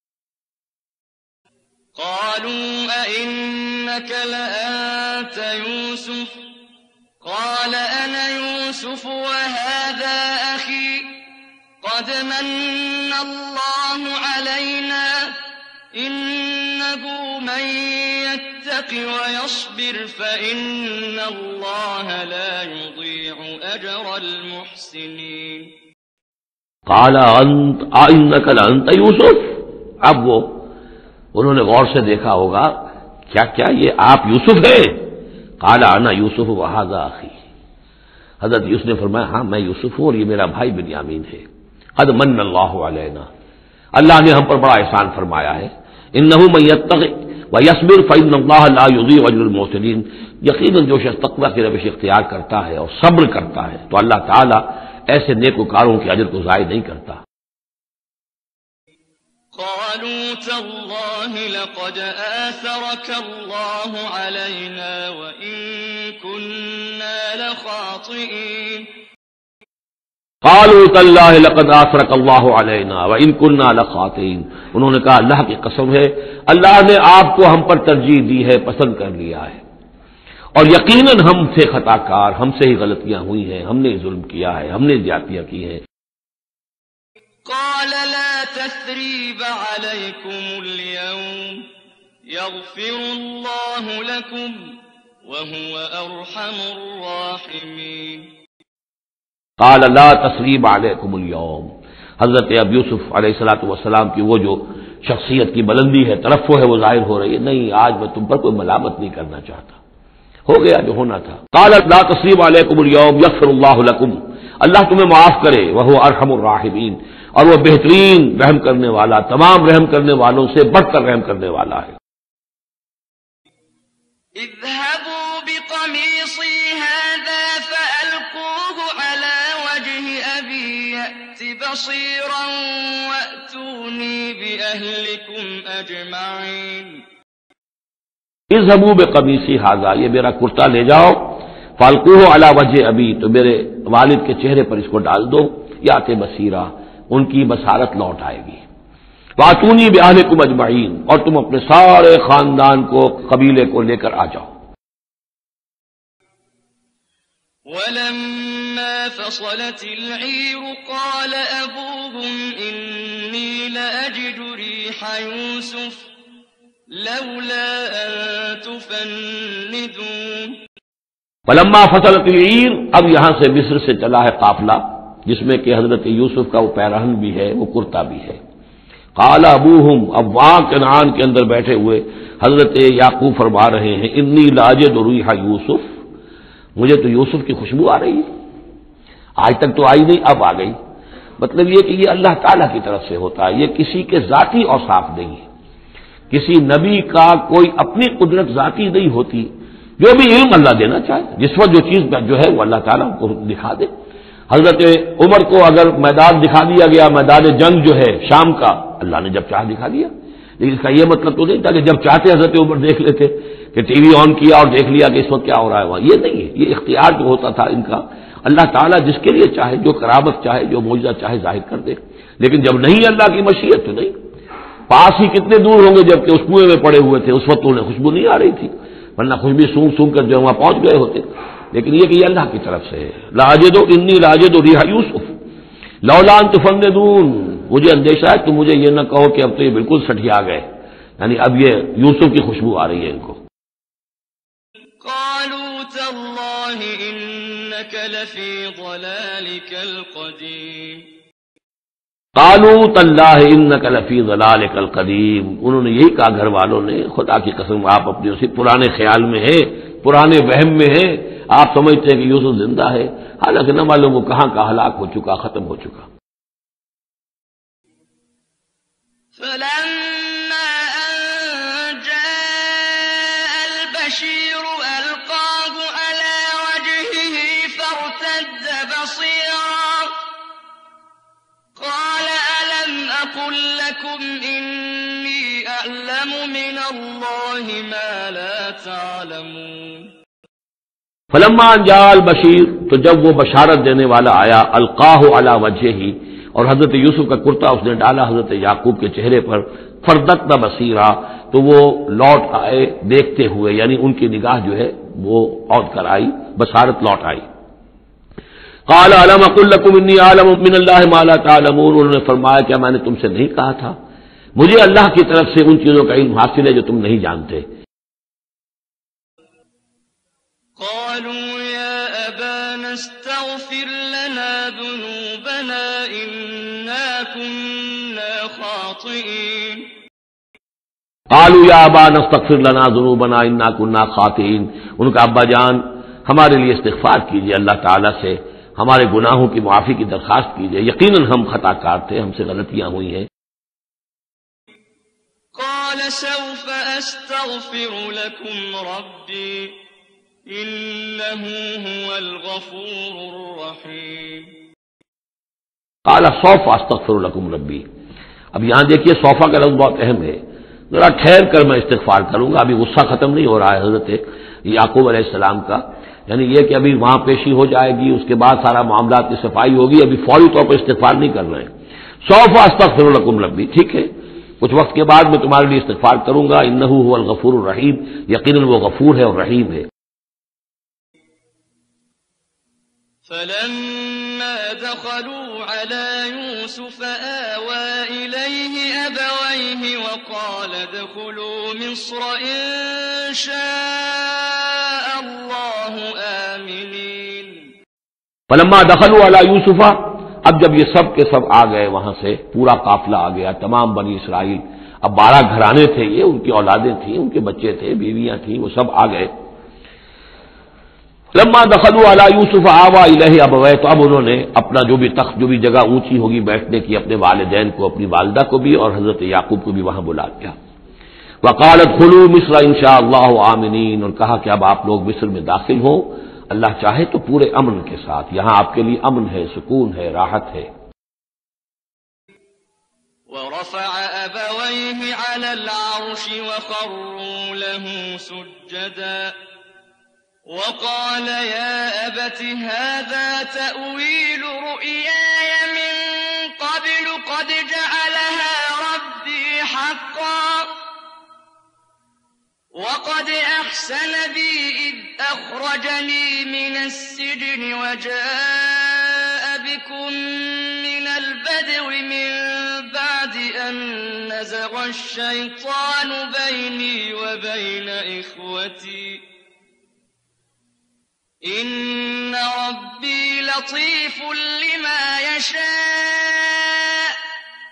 قالوا أئنك لأنت يوسف قال أنا يوسف وهذا أخي قد من الله علينا إنه من يتق ويصبر فإن الله لا يضيع أجر المحسنين۔
قال أنت أئنك لأنت يوسف، اب وہ انہوں نے غور سے دیکھا ہوگا کیا کیا یہ آپ یوسف ہیں؟ قال انا یوسف وہذا اخی، حضرت یوسف نے فرمایا ہاں میں یوسف ہوں اور یہ میرا بھائی بنیامین ہے۔ قد من اللہ علینا، اللہ نے ہم پر بڑا احسان فرمایا ہے۔ انہ من یتق ویصبر فإن اللہ لا یضیع اجر المحسنین، یقیناً جو شخص تقوی کی روش اختیار کرتا ہے اور صبر کرتا ہے تو اللہ تعالیٰ ایسے نیکوکاروں کے اجر کو ضائع نہیں کرتا۔
قالوا تالله لقد آثرك الله علينا وإن كنا لخاطئين۔
قالوا تالله لقد آثرك الله علينا وإن كنا لخاطئين، انہوں نے کہا اللہ کی قسم ہے اللہ نے آپ کو ہم پر ترجیح دی ہے، پسند کر لیا ہے، اور یقیناً ہم سے خطا کار، ہم سے ہی غلطیاں ہوئی ہیں، ہم نے ظلم کیا ہے، ہم نے زیادتیاں کی ہیں۔
قال قال لا تثريب عليكم اليوم يغفر الله لكم وهو أرحم الراحمين۔
قال لا تثریب علیکم اليوم، حضرت اب یوسف علیہ الصلوۃ والسلام کی وہ جو شخصیت کی بلندی ہے، ترفع ہے، وہ ظاہر ہو رہی ہے، نہیں آج میں تم پر کوئی ملامت نہیں کرنا چاہتا، ہو گیا جو ہونا تھا۔ قال لا تثریب علیکم اليوم یغفر اللہ لکم، اللہ تمہیں معاف کرے، وہو ارحم الراحمین، اور وہ بہترین رحم کرنے والا، تمام رحم کرنے والوں سے بڑھ کر رحم کرنے والا ہے۔
اذهبوا بقميصي هذا فألقوه على وجه أبي يأت بصيرا وأتوني بأهلكم أجمعين۔
اذهبوا بقميصي هذا، یہ میرا کرتا لے جاؤ، فالقوه على وجه ابی، تو میرے والد کے چہرے پر اس کو ڈال دو، یات بصیرا، ان کی بصارت لوٹ آئے گی، واتونی باہلکم اجمعین، اور تم اپنے سارے خاندان کو، قبیلے کو لے کر آ جاؤ۔
ولما فصلت العير قال أبوهم إني لأجد ريح يوسف لولا أن تفندون۔
فلما فصلت العیر، اب یہاں سے مصر سے چلا ہے قافلہ جس میں کہ حضرت یوسف کا وہ پیرہن بھی ہے، وہ کرتا بھی ہے۔ قال ابوہم، اب وہاں کنعان کے اندر بیٹھے ہوئے حضرت یعقوب فرما رہے ہیں، انی لاجد ریح یوسف، مجھے تو یوسف کی خوشبو آ رہی ہے، آج تک تو آئی نہیں، اب آ گئی۔ مطلب یہ کہ یہ اللہ تعالیٰ کی طرف سے ہوتا ہے، یہ کسی کے ذاتی اوصاف نہیں ہے، کسی نبی کا کوئی اپنی قدرت ذاتی نہیں ہوتی، جو بھی علم اللہ دینا چاہے، جس وقت جو چیز جو ہے وہ اللہ تعالیٰ کو دکھا دے۔ حضرت عمر کو اگر میدان دکھا دیا گیا، میدان جنگ جو ہے شام کا، اللہ نے جب چاہ دکھا دیا، لیکن اس کا یہ مطلب تو نہیں تھا کہ جب چاہتے حضرت عمر دیکھ لیتے، کہ ٹی وی آن کیا اور دیکھ لیا کہ اس وقت کیا ہو رہا ہے وہاں، یہ نہیں ہے، یہ اختیار جو ہوتا تھا ان کا، اللہ تعالیٰ جس کے لیے چاہے، جو کرامت چاہے، جو معجزہ چاہے ظاہر کر دے، لیکن جب نہیں اللہ کی مشیت تو نہیں۔ پاس ہی کتنے دور ہوں گے جبکہ اس کنویں میں پڑے ہوئے تھے، اس وقت انہیں خوشبو نہیں آ رہی تھی، ورنہ خوشبو سونگ سونگ کر جو وہاں پہنچ گئے ہوتے، لیکن یہ کہ یہ اللہ کی طرف سے ہے۔ لاجد انی لاجد ریح یوسف لولا ان تفندون، مجھے اندیشہ ہے تم مجھے یہ نہ کہو کہ اب تو یہ بالکل سٹھیا گئے، یعنی اب یہ یوسف کی خوشبو آ رہی ہے ان کو۔
قالوا تالله إنك لفي ضلالك القديم۔
قالوا تاللہ انک لفی ضلالک القدیم، انہوں نے یہی کہا گھر والوں نے، خدا کی قسم آپ اپنے اسی پرانے خیال میں ہیں، پرانے وہم میں ہیں، آپ سمجھتے ہیں کہ یوسف زندہ ہے، حالانکہ نہ معلوم وہ کہاں کا ہلاک ہو چکا، ختم ہو چکا۔
فلما أن جاء البشير ألقاه على وجهه فارتد بصيرا قال ألم أقل لكم إني أعلم من الله ما لا تعلمون۔
فلما جاء البشیر، تو جب وہ بشارت دینے والا آیا، القاہ علی وجہہ، اور حضرت یوسف کا کرتا اس نے ڈالا حضرت یعقوب کے چہرے پر، فردت بصیرا، تو وہ لوٹ آئے دیکھتے ہوئے، یعنی ان کی نگاہ جو ہے وہ عود کر آئی، بصارت لوٹ آئی۔ قال الم اقل لکم انی اعلم من اللہ ما لا تعلمون، انہوں نے فرمایا کیا میں نے تم سے نہیں کہا تھا، مجھے اللہ کی طرف سے ان چیزوں کا علم حاصل ہے جو تم نہیں جانتے۔
قالوا يا أبانا استغفر لنا ذنوبنا إنا كنا خاطئين۔
قالوا یا ابانا استغفر لنا ذنوبنا انا كنا خاطئین، ان کا ابا جان ہمارے لیے استغفار کیجئے، اللہ تعالیٰ سے ہمارے گناہوں کی معافی کی درخواست کیجئے، یقیناً ہم خطا کار تھے، ہم سے غلطیاں ہوئی ہیں۔
قال سوف أستغفر لكم ربي إنه هو الغفور الرحيم۔
قال سوف استغفر لكم ربی، اب یہاں دیکھیے صوفہ کا لفظ بہت اہم ہے، ذرا ٹھہر کر میں استغفار کروں گا، ابھی غصہ ختم نہیں ہو رہا ہے حضرت یعقوب علیہ السلام کا، یعنی یہ کہ ابھی وہاں پیشی ہو جائے گی، اس کے بعد سارا معاملات کی صفائی ہوگی، ابھی فوری طور پر استغفار نہیں کر رہے ہیں۔ سوف استغفر لکم ربی، ٹھیک ہے، کچھ وقت کے بعد میں تمہارے لیے استغفار کروں گا، انہ هو الغفور الرحیم، یقیناً وہ غفور ہے اور رحیم ہے۔
فلما دخلوا على يوسف آوى إليه أبويه وقال ادخلوا مصر إن شاء الله آمنين
فلما دخلوا على یوسف، اب جب یہ سب کے سب آ گئے وہاں سے، پورا قافلہ آ گیا، تمام بنی اسرائیل، اب بارہ گھرانے تھے یہ، ان کی اولادیں تھیں، ان کے بچے تھے، بیویاں تھیں، وہ سب آ گئے۔ لما دخلوا علی یوسف آوا الیہ ابویہ، تو اب انہوں نے اپنا جو بھی تخت، جو بھی جگہ اونچی ہوگی بیٹھنے کی، اپنے والدین کو، اپنی والدہ کو بھی اور حضرت یعقوب کو بھی وہاں بلا لیا۔ وقال ادخلوا مصر ان شاء اللہ آمنین، اور کہا کہ اب آپ لوگ مصر میں داخل ہوں، اللہ چاہے تو پورے امن کے ساتھ، یہاں آپ کے لیے امن ہے، سکون ہے، راحت ہے۔
ورفع أبويه على العرش وخروا له سجدا وقال يا أبت هذا تأويل رؤياي من قبل قد جعلها ربي حقا وقد أحسن بي إذ أخرجني من السجن وجاء بكم من البدو من بعد أن نزغ الشيطان بيني وبين إخوتي إن ربي لطيف لما يشاء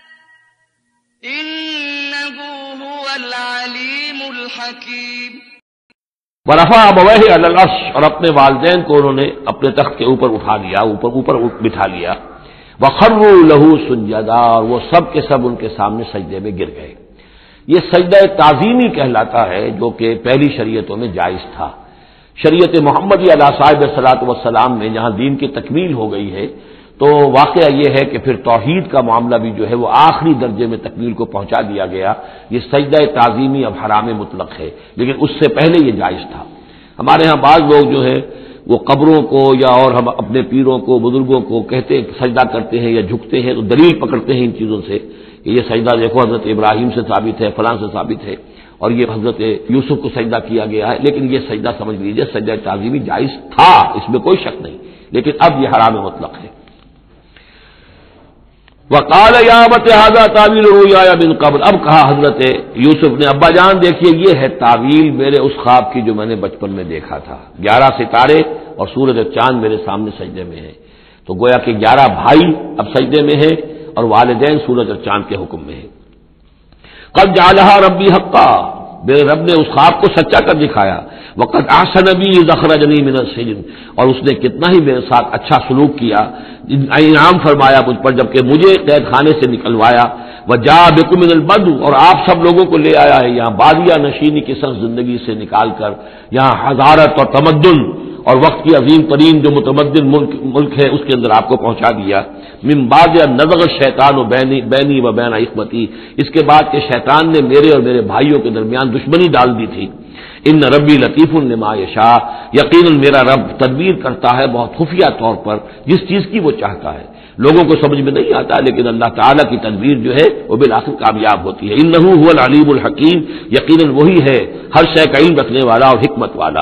إنه هو العليم الحكيم۔
ورفع ابویہ علی العرش، اور اپنے والدین کو انہوں نے اپنے تخت کے اوپر اٹھا لیا، اوپر اوپر بٹھا لیا۔ وخروا له سجدا، اور وہ سب کے سب ان کے سامنے سجدے میں گر گئے۔ یہ سجدہ تعظیمی کہلاتا ہے، جو کہ پہلی شریعتوں میں جائز تھا۔ شریعت محمدی علیہ صاحب صلاۃ والسلام میں جہاں دین کی تکمیل ہو گئی ہے، تو واقعہ یہ ہے کہ پھر توحید کا معاملہ بھی جو ہے وہ آخری درجے میں تکمیل کو پہنچا دیا گیا۔ یہ سجدہ تعظیمی اب حرام مطلق ہے، لیکن اس سے پہلے یہ جائز تھا۔ ہمارے ہاں بعض لوگ جو ہے وہ قبروں کو یا اور ہم اپنے پیروں کو، بزرگوں کو کہتے سجدہ کرتے ہیں یا جھکتے ہیں، تو دلیل پکڑتے ہیں ان چیزوں سے کہ یہ سجدہ دیکھو حضرت ابراہیم سے ثابت ہے، فلاں سے ثابت ہے، اور یہ حضرت یوسف کو سجدہ کیا گیا ہے۔ لیکن یہ سجدہ سمجھ لیجئے سجدہ تعظیمی جائز تھا، اس میں کوئی شک نہیں، لیکن اب یہ حرام مطلق ہے۔ وقال یا ابت ھذا تاویل رؤیایا من قبل، اب کہا حضرت یوسف نے ابا جان دیکھیے یہ ہے تعویل میرے اس خواب کی جو میں نے بچپن میں دیکھا تھا، گیارہ ستارے اور سورج اور چاند میرے سامنے سجدے میں ہیں۔ تو گویا کہ گیارہ بھائی اب سجدے میں ہیں اور والدین سورج اور چاند کے حکم میں ہیں۔ قد جعلها ربی حقا، میرے رب نے اس خواب کو سچا کر دکھایا۔ وقد احسن بی اذ اخرجنی من السجن، اور اس نے کتنا ہی میرے ساتھ اچھا سلوک کیا، انعام فرمایا مجھ پر جبکہ مجھے قید خانے سے نکلوایا۔ وجاء بکم من البدو، اور آپ سب لوگوں کو لے آیا ہے یہاں بادیہ نشینی کی سخت زندگی سے نکال کر یہاں حضارت اور تمدن اور وقت کی عظیم ترین جو متمدن ملک ملک ہے اس کے اندر آپ کو پہنچا دیا۔ من بعد ان نزغ الشیطان بینی بینی و بین اخوتی، اس کے بعد کہ شیطان نے میرے اور میرے بھائیوں کے درمیان دشمنی ڈال دی تھی۔ ان ربی لطیف لما یشاء، یقیناً میرا رب تدبیر کرتا ہے بہت خفیہ طور پر جس چیز کی وہ چاہتا ہے، لوگوں کو سمجھ میں نہیں آتا، لیکن اللہ تعالیٰ کی تدبیر جو ہے وہ بالآخر کامیاب ہوتی ہے۔ انہ هو العلیم الحکیم، یقیناً وہی ہے ہر شے کا علم رکھنے والا اور حکمت والا۔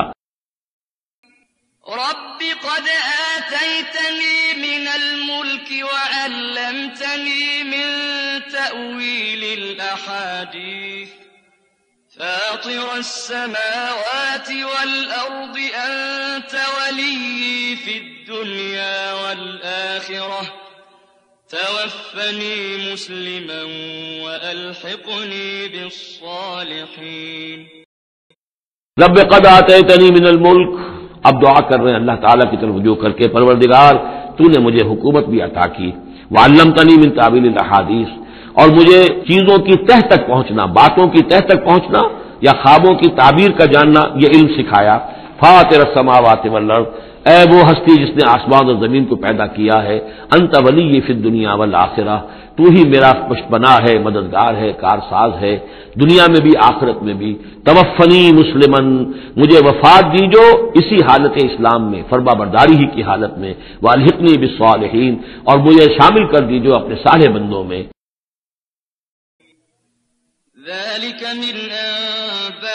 رب قد آتيتني من الملك وعلمتني من تأويل الأحاديث فاطر السماوات والأرض أنت ولي في الدنيا والآخرة توفني مسلما وألحقني بالصالحين۔
رب قد آتيتني من الملك، اب دعا کر رہے ہیں اللہ تعالیٰ کی طرف رجوع کر کے، پروردگار تو نے مجھے حکومت بھی عطا کی، وعلمتنی من تعویل الاحادیث، اور مجھے چیزوں کی تہ تک پہنچنا، باتوں کی تہ تک پہنچنا یا خوابوں کی تعبیر کا جاننا یہ علم سکھایا۔ فاطر السماوات والارض، اے وہ ہستی جس نے آسمان اور زمین کو پیدا کیا ہے، انت ولی فی الدنیا والآخرہ، تو ہی میرا پشتپناہ ہے، مددگار ہے، کارساز ہے، دنیا میں بھی آخرت میں بھی۔ توفنی مسلمن، مجھے وفات دیجو اسی حالت اسلام میں، فرما برداری ہی کی حالت میں، والحقنی بالصالحین، اور مجھے شامل کر دیجو اپنے صالح بندوں میں۔
ذلك من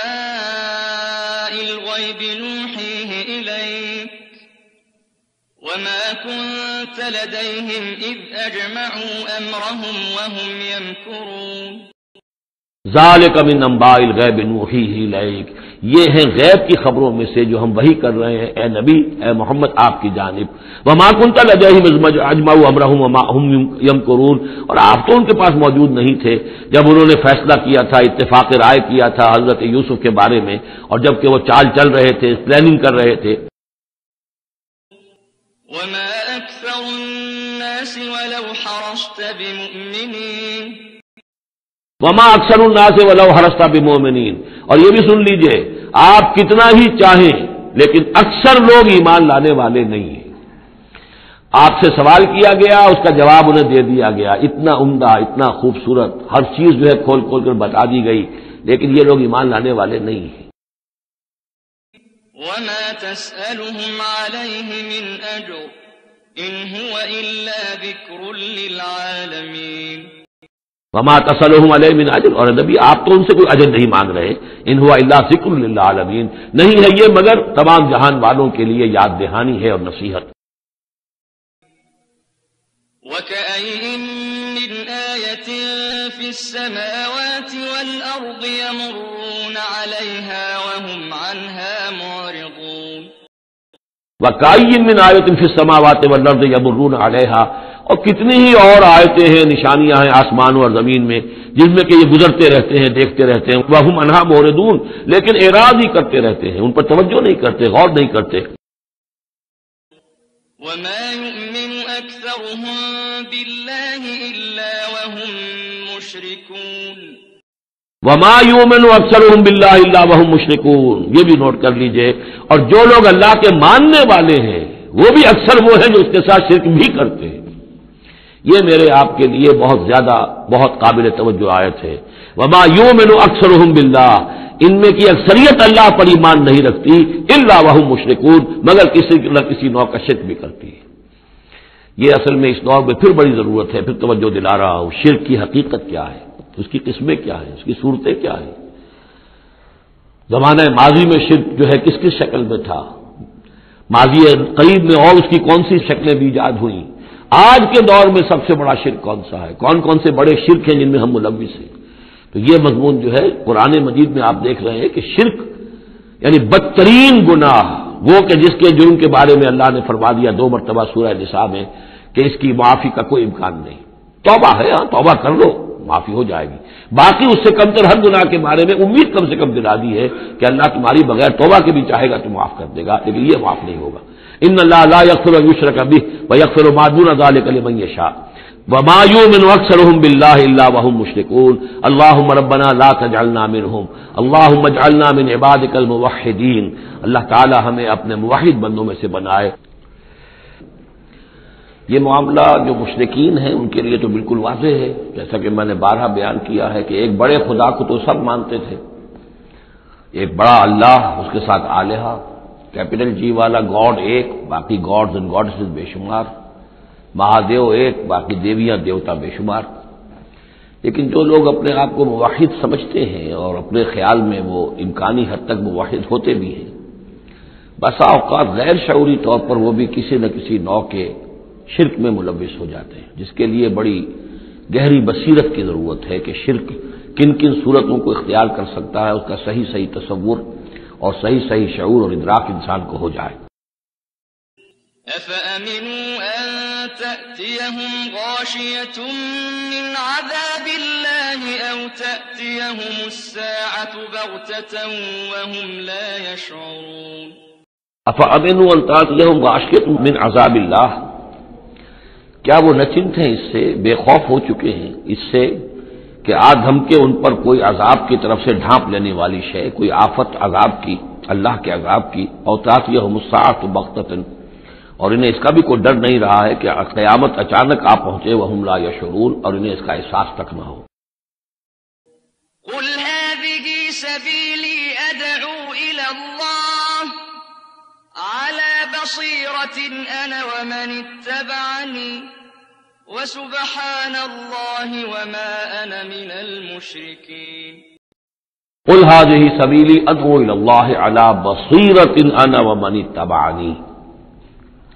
أنباء الغيب نوحيه إليك وما كنت لديهم إذ أجمعوا أمرهم وهم يمكرون
ذالک من انباء الغیب نوحیہ الیک، یہ ہیں غیب کی خبروں میں سے جو ہم وحی کر رہے ہیں اے نبی، اے محمد آپ کی جانب۔ وما كنت لديهم اذ اجمعوا امرهم وما هم يمكرون، اور آپ تو ان کے پاس موجود نہیں تھے جب انہوں نے فیصلہ کیا تھا، اتفاق رائے کیا تھا حضرت یوسف کے بارے میں، اور جب کہ وہ چال چل رہے تھے، پلاننگ کر رہے تھے۔
وما أكثر الناس ولو حرصت بمؤمنين
وما اکثر الناس ولو حرصت بمؤمنین، اور یہ بھی سن لیجئے آپ کتنا ہی چاہیں لیکن اکثر لوگ ایمان لانے والے نہیں ہیں۔ آپ سے سوال کیا گیا، اس کا جواب انہیں دے دیا گیا، اتنا عمدہ، اتنا خوبصورت، ہر چیز جو ہے کھول کھول کر بتا دی گئی، لیکن یہ لوگ ایمان لانے والے نہیں ہیں۔
وما تسألهم عليه من أجر إن هو إلا ذكر للعالمين
وما تسألهم علیہ من اجر، اور نبی آپ تو ان سے کوئی اجر نہیں مانگ رہے، ان هو الا ذکر للعالمین، نہیں ہے یہ مگر تمام جہان والوں کے لیے یاد دہانی ہے اور نصیحت۔
وكأين من آية في السماوات والأرض يمرون عليها وهم عنها معرضون
وَكَأَيٍّ مِّنْ آيَةٍ فِي السَّمَاوَاتِ وَالْأَرْضِ يَمُرُّونَ عَلَيْهَا، اور کتنی ہی اور آیتیں ہیں، نشانیاں ہیں آسمانوں اور زمین میں جن میں کہ یہ گزرتے رہتے ہیں، دیکھتے رہتے ہیں، وَهُمْ عَنْهَا مُعْرِضُونَ، لیکن اعراض ہی کرتے رہتے ہیں، ان پر توجہ نہیں کرتے، غور نہیں کرتے۔
وما يؤمن أكثرهم بالله إلا وهم مشركون
وَمَا يُؤْمِنُ أَكْثَرُهُم بِاللَّهِ إِلَّا وَهُم مُشْرِكُونَ، یہ بھی نوٹ کر لیجئے، اور جو لوگ اللہ کے ماننے والے ہیں وہ بھی اکثر وہ ہیں جو اس کے ساتھ شرک بھی کرتے ہیں۔ یہ میرے آپ کے لیے بہت زیادہ بہت قابل توجہ آیت ہے۔ وَمَا يُؤْمِنُ أَكْثَرُهُم بِاللَّهِ، ان میں کی اکثریت اللہ پر ایمان نہیں رکھتی، إِلَّا وَهُم مُشْرِكُونَ، مگر کسی نہ کسی نوع کا شرک بھی کرتی ہے۔ یہ اصل میں اس دور میں پھر بڑی ضرورت ہے، پھر توجہ دلا رہا ہوں، شرک کی حقیقت کیا ہے، اس کی قسمیں کیا ہیں، اس کی صورتیں کیا ہیں، زمانہ ماضی میں شرک جو ہے کس کس شکل میں تھا، ماضی قریب میں اور اس کی کون سی شکلیں بھی ایجاد ہوئیں، آج کے دور میں سب سے بڑا شرک کون سا ہے، کون کون سے بڑے شرک ہیں جن میں ہم ملوث ہیں۔ تو یہ مضمون جو ہے قرآن مجید میں آپ دیکھ رہے ہیں کہ شرک یعنی بدترین گناہ وہ کہ جس کے جرم کے بارے میں اللہ نے فرما دیا دو مرتبہ سورہ نساء میں کہ اس کی معافی کا کوئی امکان نہیں، توبہ ہے، ہاں توبہ کر لو معافی ہو جائے گی، باقی اس سے کم تر ہر گناہ کے بارے میں امید کم سے کم دلا دی ہے کہ اللہ تمہاری بغیر توبہ کے بھی چاہے گا تو معاف کر دے گا، لیکن یہ معاف نہیں ہوگا۔ ان اللہ لا یغفر ان یشرک بہ ویغفر ما دون ذلک لمن یشاء وما یؤمن اکثرهم باللہ الا وهم مشرکون اللهم ربنا لا تجعلنا منهم اللهم اجعلنا من عبادك الموحدین، اللہ تعالی ہمیں اپنے موحد بندوں میں سے بنائے۔ یہ معاملہ جو مشرکین ہیں ان کے لیے تو بالکل واضح ہے، جیسا کہ میں نے بارہا بیان کیا ہے کہ ایک بڑے خدا کو تو سب مانتے تھے، ایک بڑا اللہ، اس کے ساتھ آلہہ، کیپٹل جی والا گاڈ ایک، باقی گاڈز اینڈ گاڈسز بے شمار، مہادیو ایک، باقی دیویاں دیوتا بے شمار۔ لیکن جو لوگ اپنے آپ کو موحد سمجھتے ہیں اور اپنے خیال میں وہ امکانی حد تک موحد ہوتے بھی ہیں، بسا اوقات غیر شعوری طور پر وہ بھی کسی نہ کسی نوع کے شرک میں ملوث ہو جاتے ہیں، جس کے لیے بڑی گہری بصیرت کی ضرورت ہے کہ شرک کن کن صورتوں کو اختیار کر سکتا ہے، اس کا صحیح صحیح تصور اور صحیح صحیح شعور اور ادراک انسان کو ہو جائے۔
أَفَأَمِنُوا أَن تَأْتِيَهُمْ غَاشِيَةٌ مِّنْ عَذَابِ اللَّهِ أَوْ تَأْتِيَهُمُ السَّاعَةُ بَغْتَةً وَهُمْ لَا يَشْعُرُونَ
أَفَأَمِنُوا أَن تَأْتِيَهُمْ غَاشِيَةٌ مِّنْ عَذَابِ اللَّهِ، کیا وہ نچنت ہیں، اس سے بے خوف ہو چکے ہیں اس سے کہ آ دھم کے ان پر کوئی عذاب کی طرف سے ڈھانپ لینے والی شے، کوئی آفت عذاب کی، اللہ کے عذاب کی، اور تأتیہم الساعۃ بغتۃ، اور انہیں اس کا بھی کوئی ڈر نہیں رہا ہے کہ قیامت اچانک آ پہنچے، وہم لا یشعرون، اور انہیں اس کا احساس تک نہ ہو۔
قل هذه سبيلي أدعو إلى الله على بصيرة أنا ومن اتبعني وسبحان الله وما أنا من المشركين
قل هذه سبيلي أدعو إلى الله على بصيرة أنا ومن اتبعني،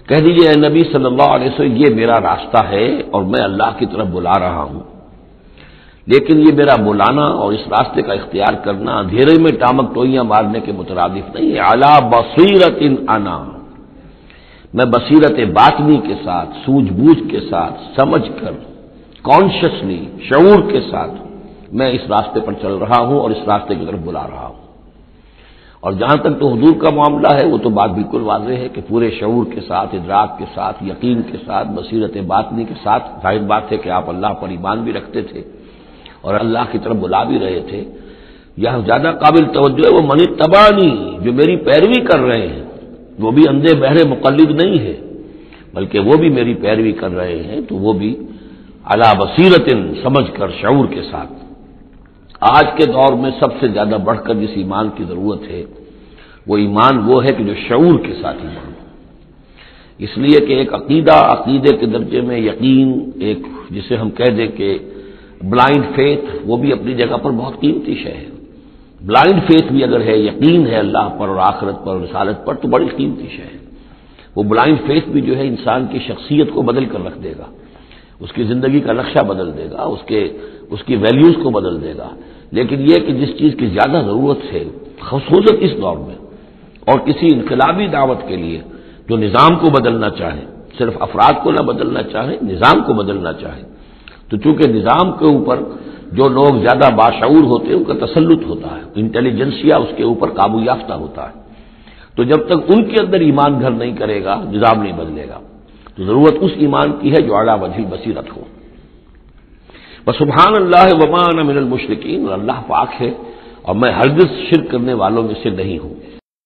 کہہ دیجیے اے نبی صلی اللہ علیہ وسلم یہ میرا راستہ ہے اور میں اللہ کی طرف بلا رہا ہوں، لیکن یہ میرا بلانا اور اس راستے کا اختیار کرنا اندھیرے میں ٹامک ٹوئیاں مارنے کے مترادف نہیں ہے۔ علی بصیرت انا، میں بصیرت باطنی کے ساتھ، سوجھ بوجھ کے ساتھ، سمجھ کر، کانشیسلی، شعور کے ساتھ میں اس راستے پر چل رہا ہوں اور اس راستے کی طرف بلا رہا ہوں۔ اور جہاں تک تو حضور کا معاملہ ہے وہ تو بات بالکل واضح ہے کہ پورے شعور کے ساتھ، ادراک کے ساتھ، یقین کے ساتھ، بصیرت باطنی کے ساتھ، ظاہر بات ہے کہ آپ اللہ پر ایمان بھی رکھتے تھے اور اللہ کی طرف بلا بھی رہے تھے۔ یہاں زیادہ قابل توجہ ہے وہ من اتبعنی، جو میری پیروی کر رہے ہیں، وہ بھی اندھے بہرے مقلد نہیں ہے بلکہ وہ بھی میری پیروی کر رہے ہیں، تو وہ بھی علی بصیرت، سمجھ کر، شعور کے ساتھ۔ آج کے دور میں سب سے زیادہ بڑھ کر جس ایمان کی ضرورت ہے وہ ایمان وہ ہے کہ جو شعور کے ساتھ ایمان ہو۔ اس لیے کہ ایک عقیدہ، عقیدے کے درجے میں یقین، ایک جسے ہم کہہ دیں کہ بلائنڈ فیتھ، وہ بھی اپنی جگہ پر بہت قیمتی شے ہے۔ بلائنڈ فیتھ بھی اگر ہے، یقین ہے اللہ پر اور آخرت پر اور رسالت پر، تو بڑی قیمتی شے ہے۔ وہ بلائنڈ فیتھ بھی جو ہے انسان کی شخصیت کو بدل کر رکھ دے گا، اس کی زندگی کا نقشہ بدل دے گا، اس کے اس کی ویلیوز کو بدل دے گا۔ لیکن یہ کہ جس چیز کی زیادہ ضرورت ہے خصوصاً اس دور میں، اور کسی انقلابی دعوت کے لیے جو نظام کو بدلنا چاہے، صرف افراد کو نہ بدلنا چاہے، نظام کو بدلنا چاہے، تو چونکہ نظام کے اوپر جو لوگ زیادہ باشعور ہوتے ہیں ان کا تسلط ہوتا ہے، انٹیلیجنسیا اس کے اوپر قابو یافتہ ہوتا ہے، تو جب تک ان کے اندر ایمان گھر نہیں کرے گا نظام نہیں بدلے گا۔ تو ضرورت اس ایمان کی ہے جو اعلیٰ وجہ بصیرت ہو۔ وسبحان اللہ وما انا من المشرکین، اور اللہ پاک ہے اور میں ہرگز شرک کرنے والوں میں سے نہیں ہوں۔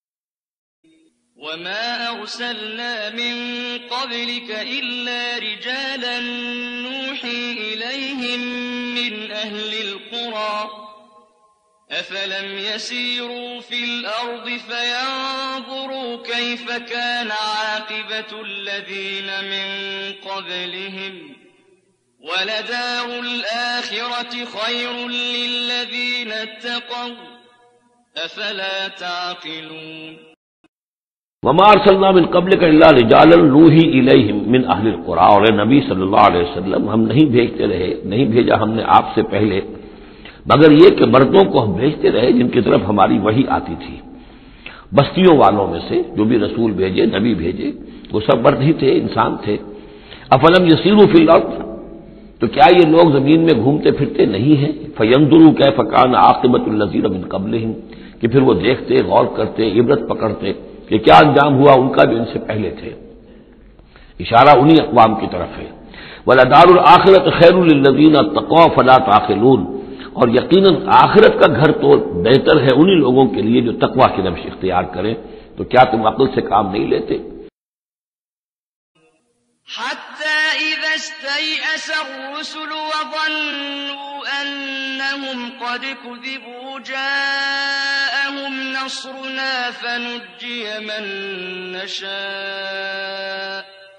وما أرسلنا من قبلك إلا رجالا نوحي إليهم من أهل القرى أفلم يسيروا في الأرض فينظروا كيف كان عاقبة الذين من قبلهم ولدار الآخرة خير للذين اتقوا أفلا تعقلون۔
وما ارسلنا من قبلک الا رجالا نوحی الیہم من اہل القری، اور نبی صلی اللہ علیہ وسلم ہم نہیں بھیجتے رہے، نہیں بھیجا ہم نے آپ سے پہلے مگر یہ کہ مردوں کو ہم بھیجتے رہے جن کی طرف ہماری وحی آتی تھی، بستیوں والوں میں سے جو بھی رسول بھیجے، نبی بھیجے، وہ سب مرد ہی تھے، انسان تھے۔ افلم یسیروا فی الارض، تو کیا یہ لوگ زمین میں گھومتے پھرتے نہیں ہیں؟ فینظروا کیف کان عاقبۃ الذین من قبلہم، کہ پھر وہ دیکھتے، غور کرتے، عبرت پکڑتے کہ کیا انجام ہوا ان کا جو ان سے پہلے تھے۔ اشارہ انہی اقوام کی طرف ہے۔ وَلَدَارُ الْآخِرَةِ خَيْرٌ لِّلَّذِينَ اتَّقَوْا فَلَا تَعْقِلُونَ، اور یقیناً آخرت کا گھر تو بہتر ہے انہی لوگوں کے لیے جو تقویٰ کی روش اختیار کریں، تو کیا تم عقل سے کام نہیں لیتے؟
حتى إذا استيأس الرسل وظنوا أنهم قد كذبوا جاءهم نصرنا فنجي من نشاء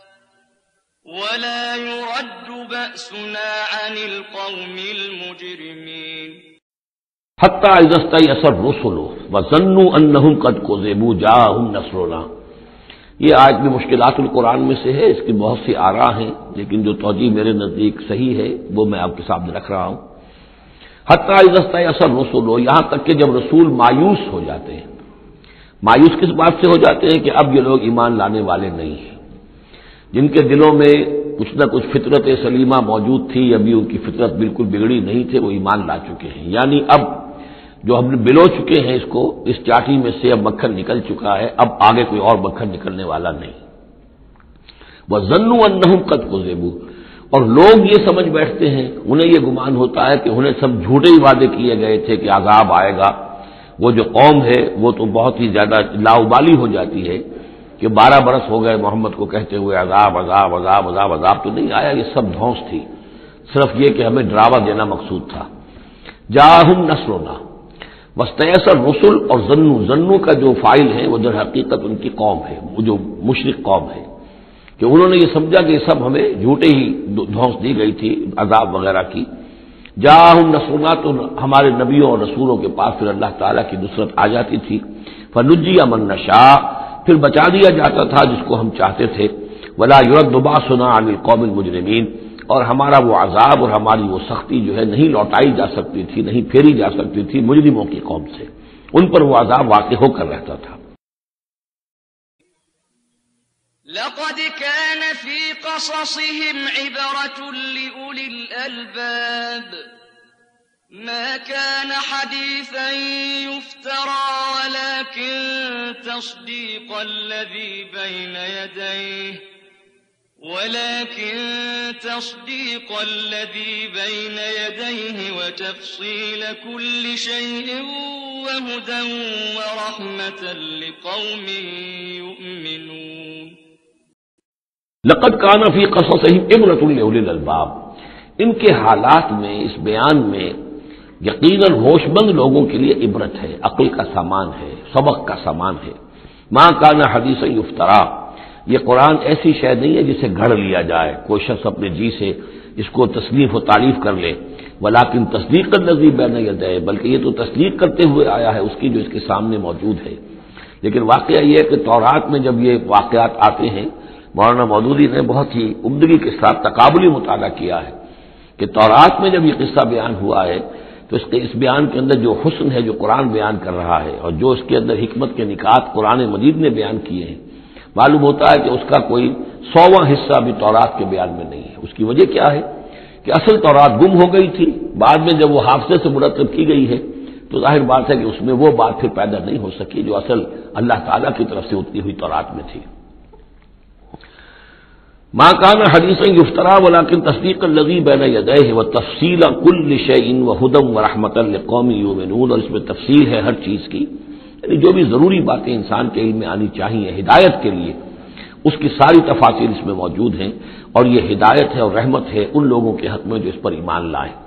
ولا يرد بأسنا عن القوم المجرمين۔
حتى إذا استيأس الرسل وظنوا أنهم قد كذبوا جاءهم نصرنا، یہ آیت بھی مشکلات القرآن میں سے ہے، اس کی بہت سی آراء ہیں، لیکن جو توجیہ میرے نزدیک صحیح ہے وہ میں آپ کے سامنے رکھ رہا ہوں۔ حتیٰ اذا استیأس الرسل، یہاں تک کہ جب رسول مایوس ہو جاتے ہیں۔ مایوس کس بات سے ہو جاتے ہیں؟ کہ اب یہ لوگ ایمان لانے والے نہیں ہیں، جن کے دلوں میں کچھ نہ کچھ فطرت سلیمہ موجود تھی، ابھی ان کی فطرت بالکل بگڑی نہیں تھے، وہ ایمان لا چکے ہیں، یعنی اب جو ہم نے بلو چکے ہیں اس کو، اس چاٹی میں سے اب مکھن نکل چکا ہے، اب آگے کوئی اور مکھن نکلنے والا نہیں۔ وَظَنُّوا أَنَّهُمْ قَدْ كُذِبُوا، اور لوگ یہ سمجھ بیٹھتے ہیں، انہیں یہ گمان ہوتا ہے کہ انہیں سب جھوٹے ہی وعدے کیے گئے تھے کہ عذاب آئے گا۔ وہ جو قوم ہے وہ تو بہت ہی زیادہ لاؤبالی ہو جاتی ہے کہ بارہ برس ہو گئے محمد کو کہتے ہوئے عذاب عذاب عذاب عذاب عذاب تو نہیں آیا، یہ سب دھونس تھی، صرف یہ کہ ہمیں ڈراوا دینا مقصود تھا۔ جاءہم نصرنا واستیأس الرسل، اور ظنو ظنو کا جو فاعل ہے وہ در حقیقت ان کی قوم ہے، وہ جو مشرک قوم ہے، کہ انہوں نے یہ سمجھا کہ یہ سب ہمیں جھوٹے ہی دھونس دی گئی تھی عذاب وغیرہ کی۔ جاءہم نصرنا، تو ہمارے نبیوں اور رسولوں کے پاس پھر اللہ تعالیٰ کی نصرت آ جاتی تھی۔ فنجی من نشاء، پھر بچا دیا جاتا تھا جس کو ہم چاہتے تھے۔ ولا يرد باسنا عن القوم المجرمین، اور ہمارا وہ عذاب اور ہماری وہ سختی جو ہے نہیں لوٹائی جا سکتی تھی، نہیں پھیری جا سکتی تھی مجرموں کی قوم سے، ان پر وہ عذاب واقع ہو کر رہتا تھا۔
لقد كان في قصصهم عبرة لأولي الألباب ما كان حديثا يفترى ولكن تصديق الذي بين يديه ولكن تصديق الذي بين يديه وتفصيل كل شيء وهدى ورحمة لقوم يؤمنون۔
لقد كان في قصصهم عبرة لأولي الألباب، ان کے حالات میں، اس بیان میں یقیناً ہوش مند لوگوں کے لیے عبرت ہے، عقل کا سامان ہے، سبق کا سامان ہے۔ ما كان حدیثا یفترا، یہ قرآن ایسی شے نہیں ہے جسے گھڑ لیا جائے، کوئی شخص اپنے جی سے اس کو تصنیف و تعریف کر لے، ولیکن تصدیق الذی بین یدیہ، بلکہ یہ تو تصدیق کرتے ہوئے آیا ہے اس کی جو اس کے سامنے موجود ہے۔ لیکن واقعہ یہ ہے کہ تورات میں جب یہ واقعات آتے ہیں، مولانا مودودی نے بہت ہی عمدگی کے ساتھ تقابلی مطالعہ کیا ہے کہ تورات میں جب یہ قصہ بیان ہوا ہے تو اس کے اس بیان کے اندر جو حسن ہے جو قرآن بیان کر رہا ہے، اور جو اس کے اندر حکمت کے نکات قرآن مجید نے بیان کیے ہیں، معلوم ہوتا ہے کہ اس کا کوئی سوواں حصہ بھی تورات کے بیان میں نہیں ہے۔ اس کی وجہ کیا ہے کہ اصل تورات گم ہو گئی تھی، بعد میں جب وہ حافظے سے مرتب کی گئی ہے تو ظاہر بات ہے کہ اس میں وہ بات پھر پیدا نہیں ہو سکی جو اصل اللہ تعالیٰ کی طرف سے اتری ہوئی تورات میں تھی۔ ما كان حدیثا یفترا ولكن تصدیق الذی بین یدیہ وتفصیل کل شیء وہدی ورحمۃ لقوم یؤمنون، اور اس میں تفصیل ہے ہر چیز کی، یعنی جو بھی ضروری باتیں انسان کے علم میں آنی چاہیے ہدایت کے لیے، اس کی ساری تفاصیل اس میں موجود ہیں، اور یہ ہدایت ہے اور رحمت ہے ان لوگوں کے حق میں جو اس پر ایمان لائیں۔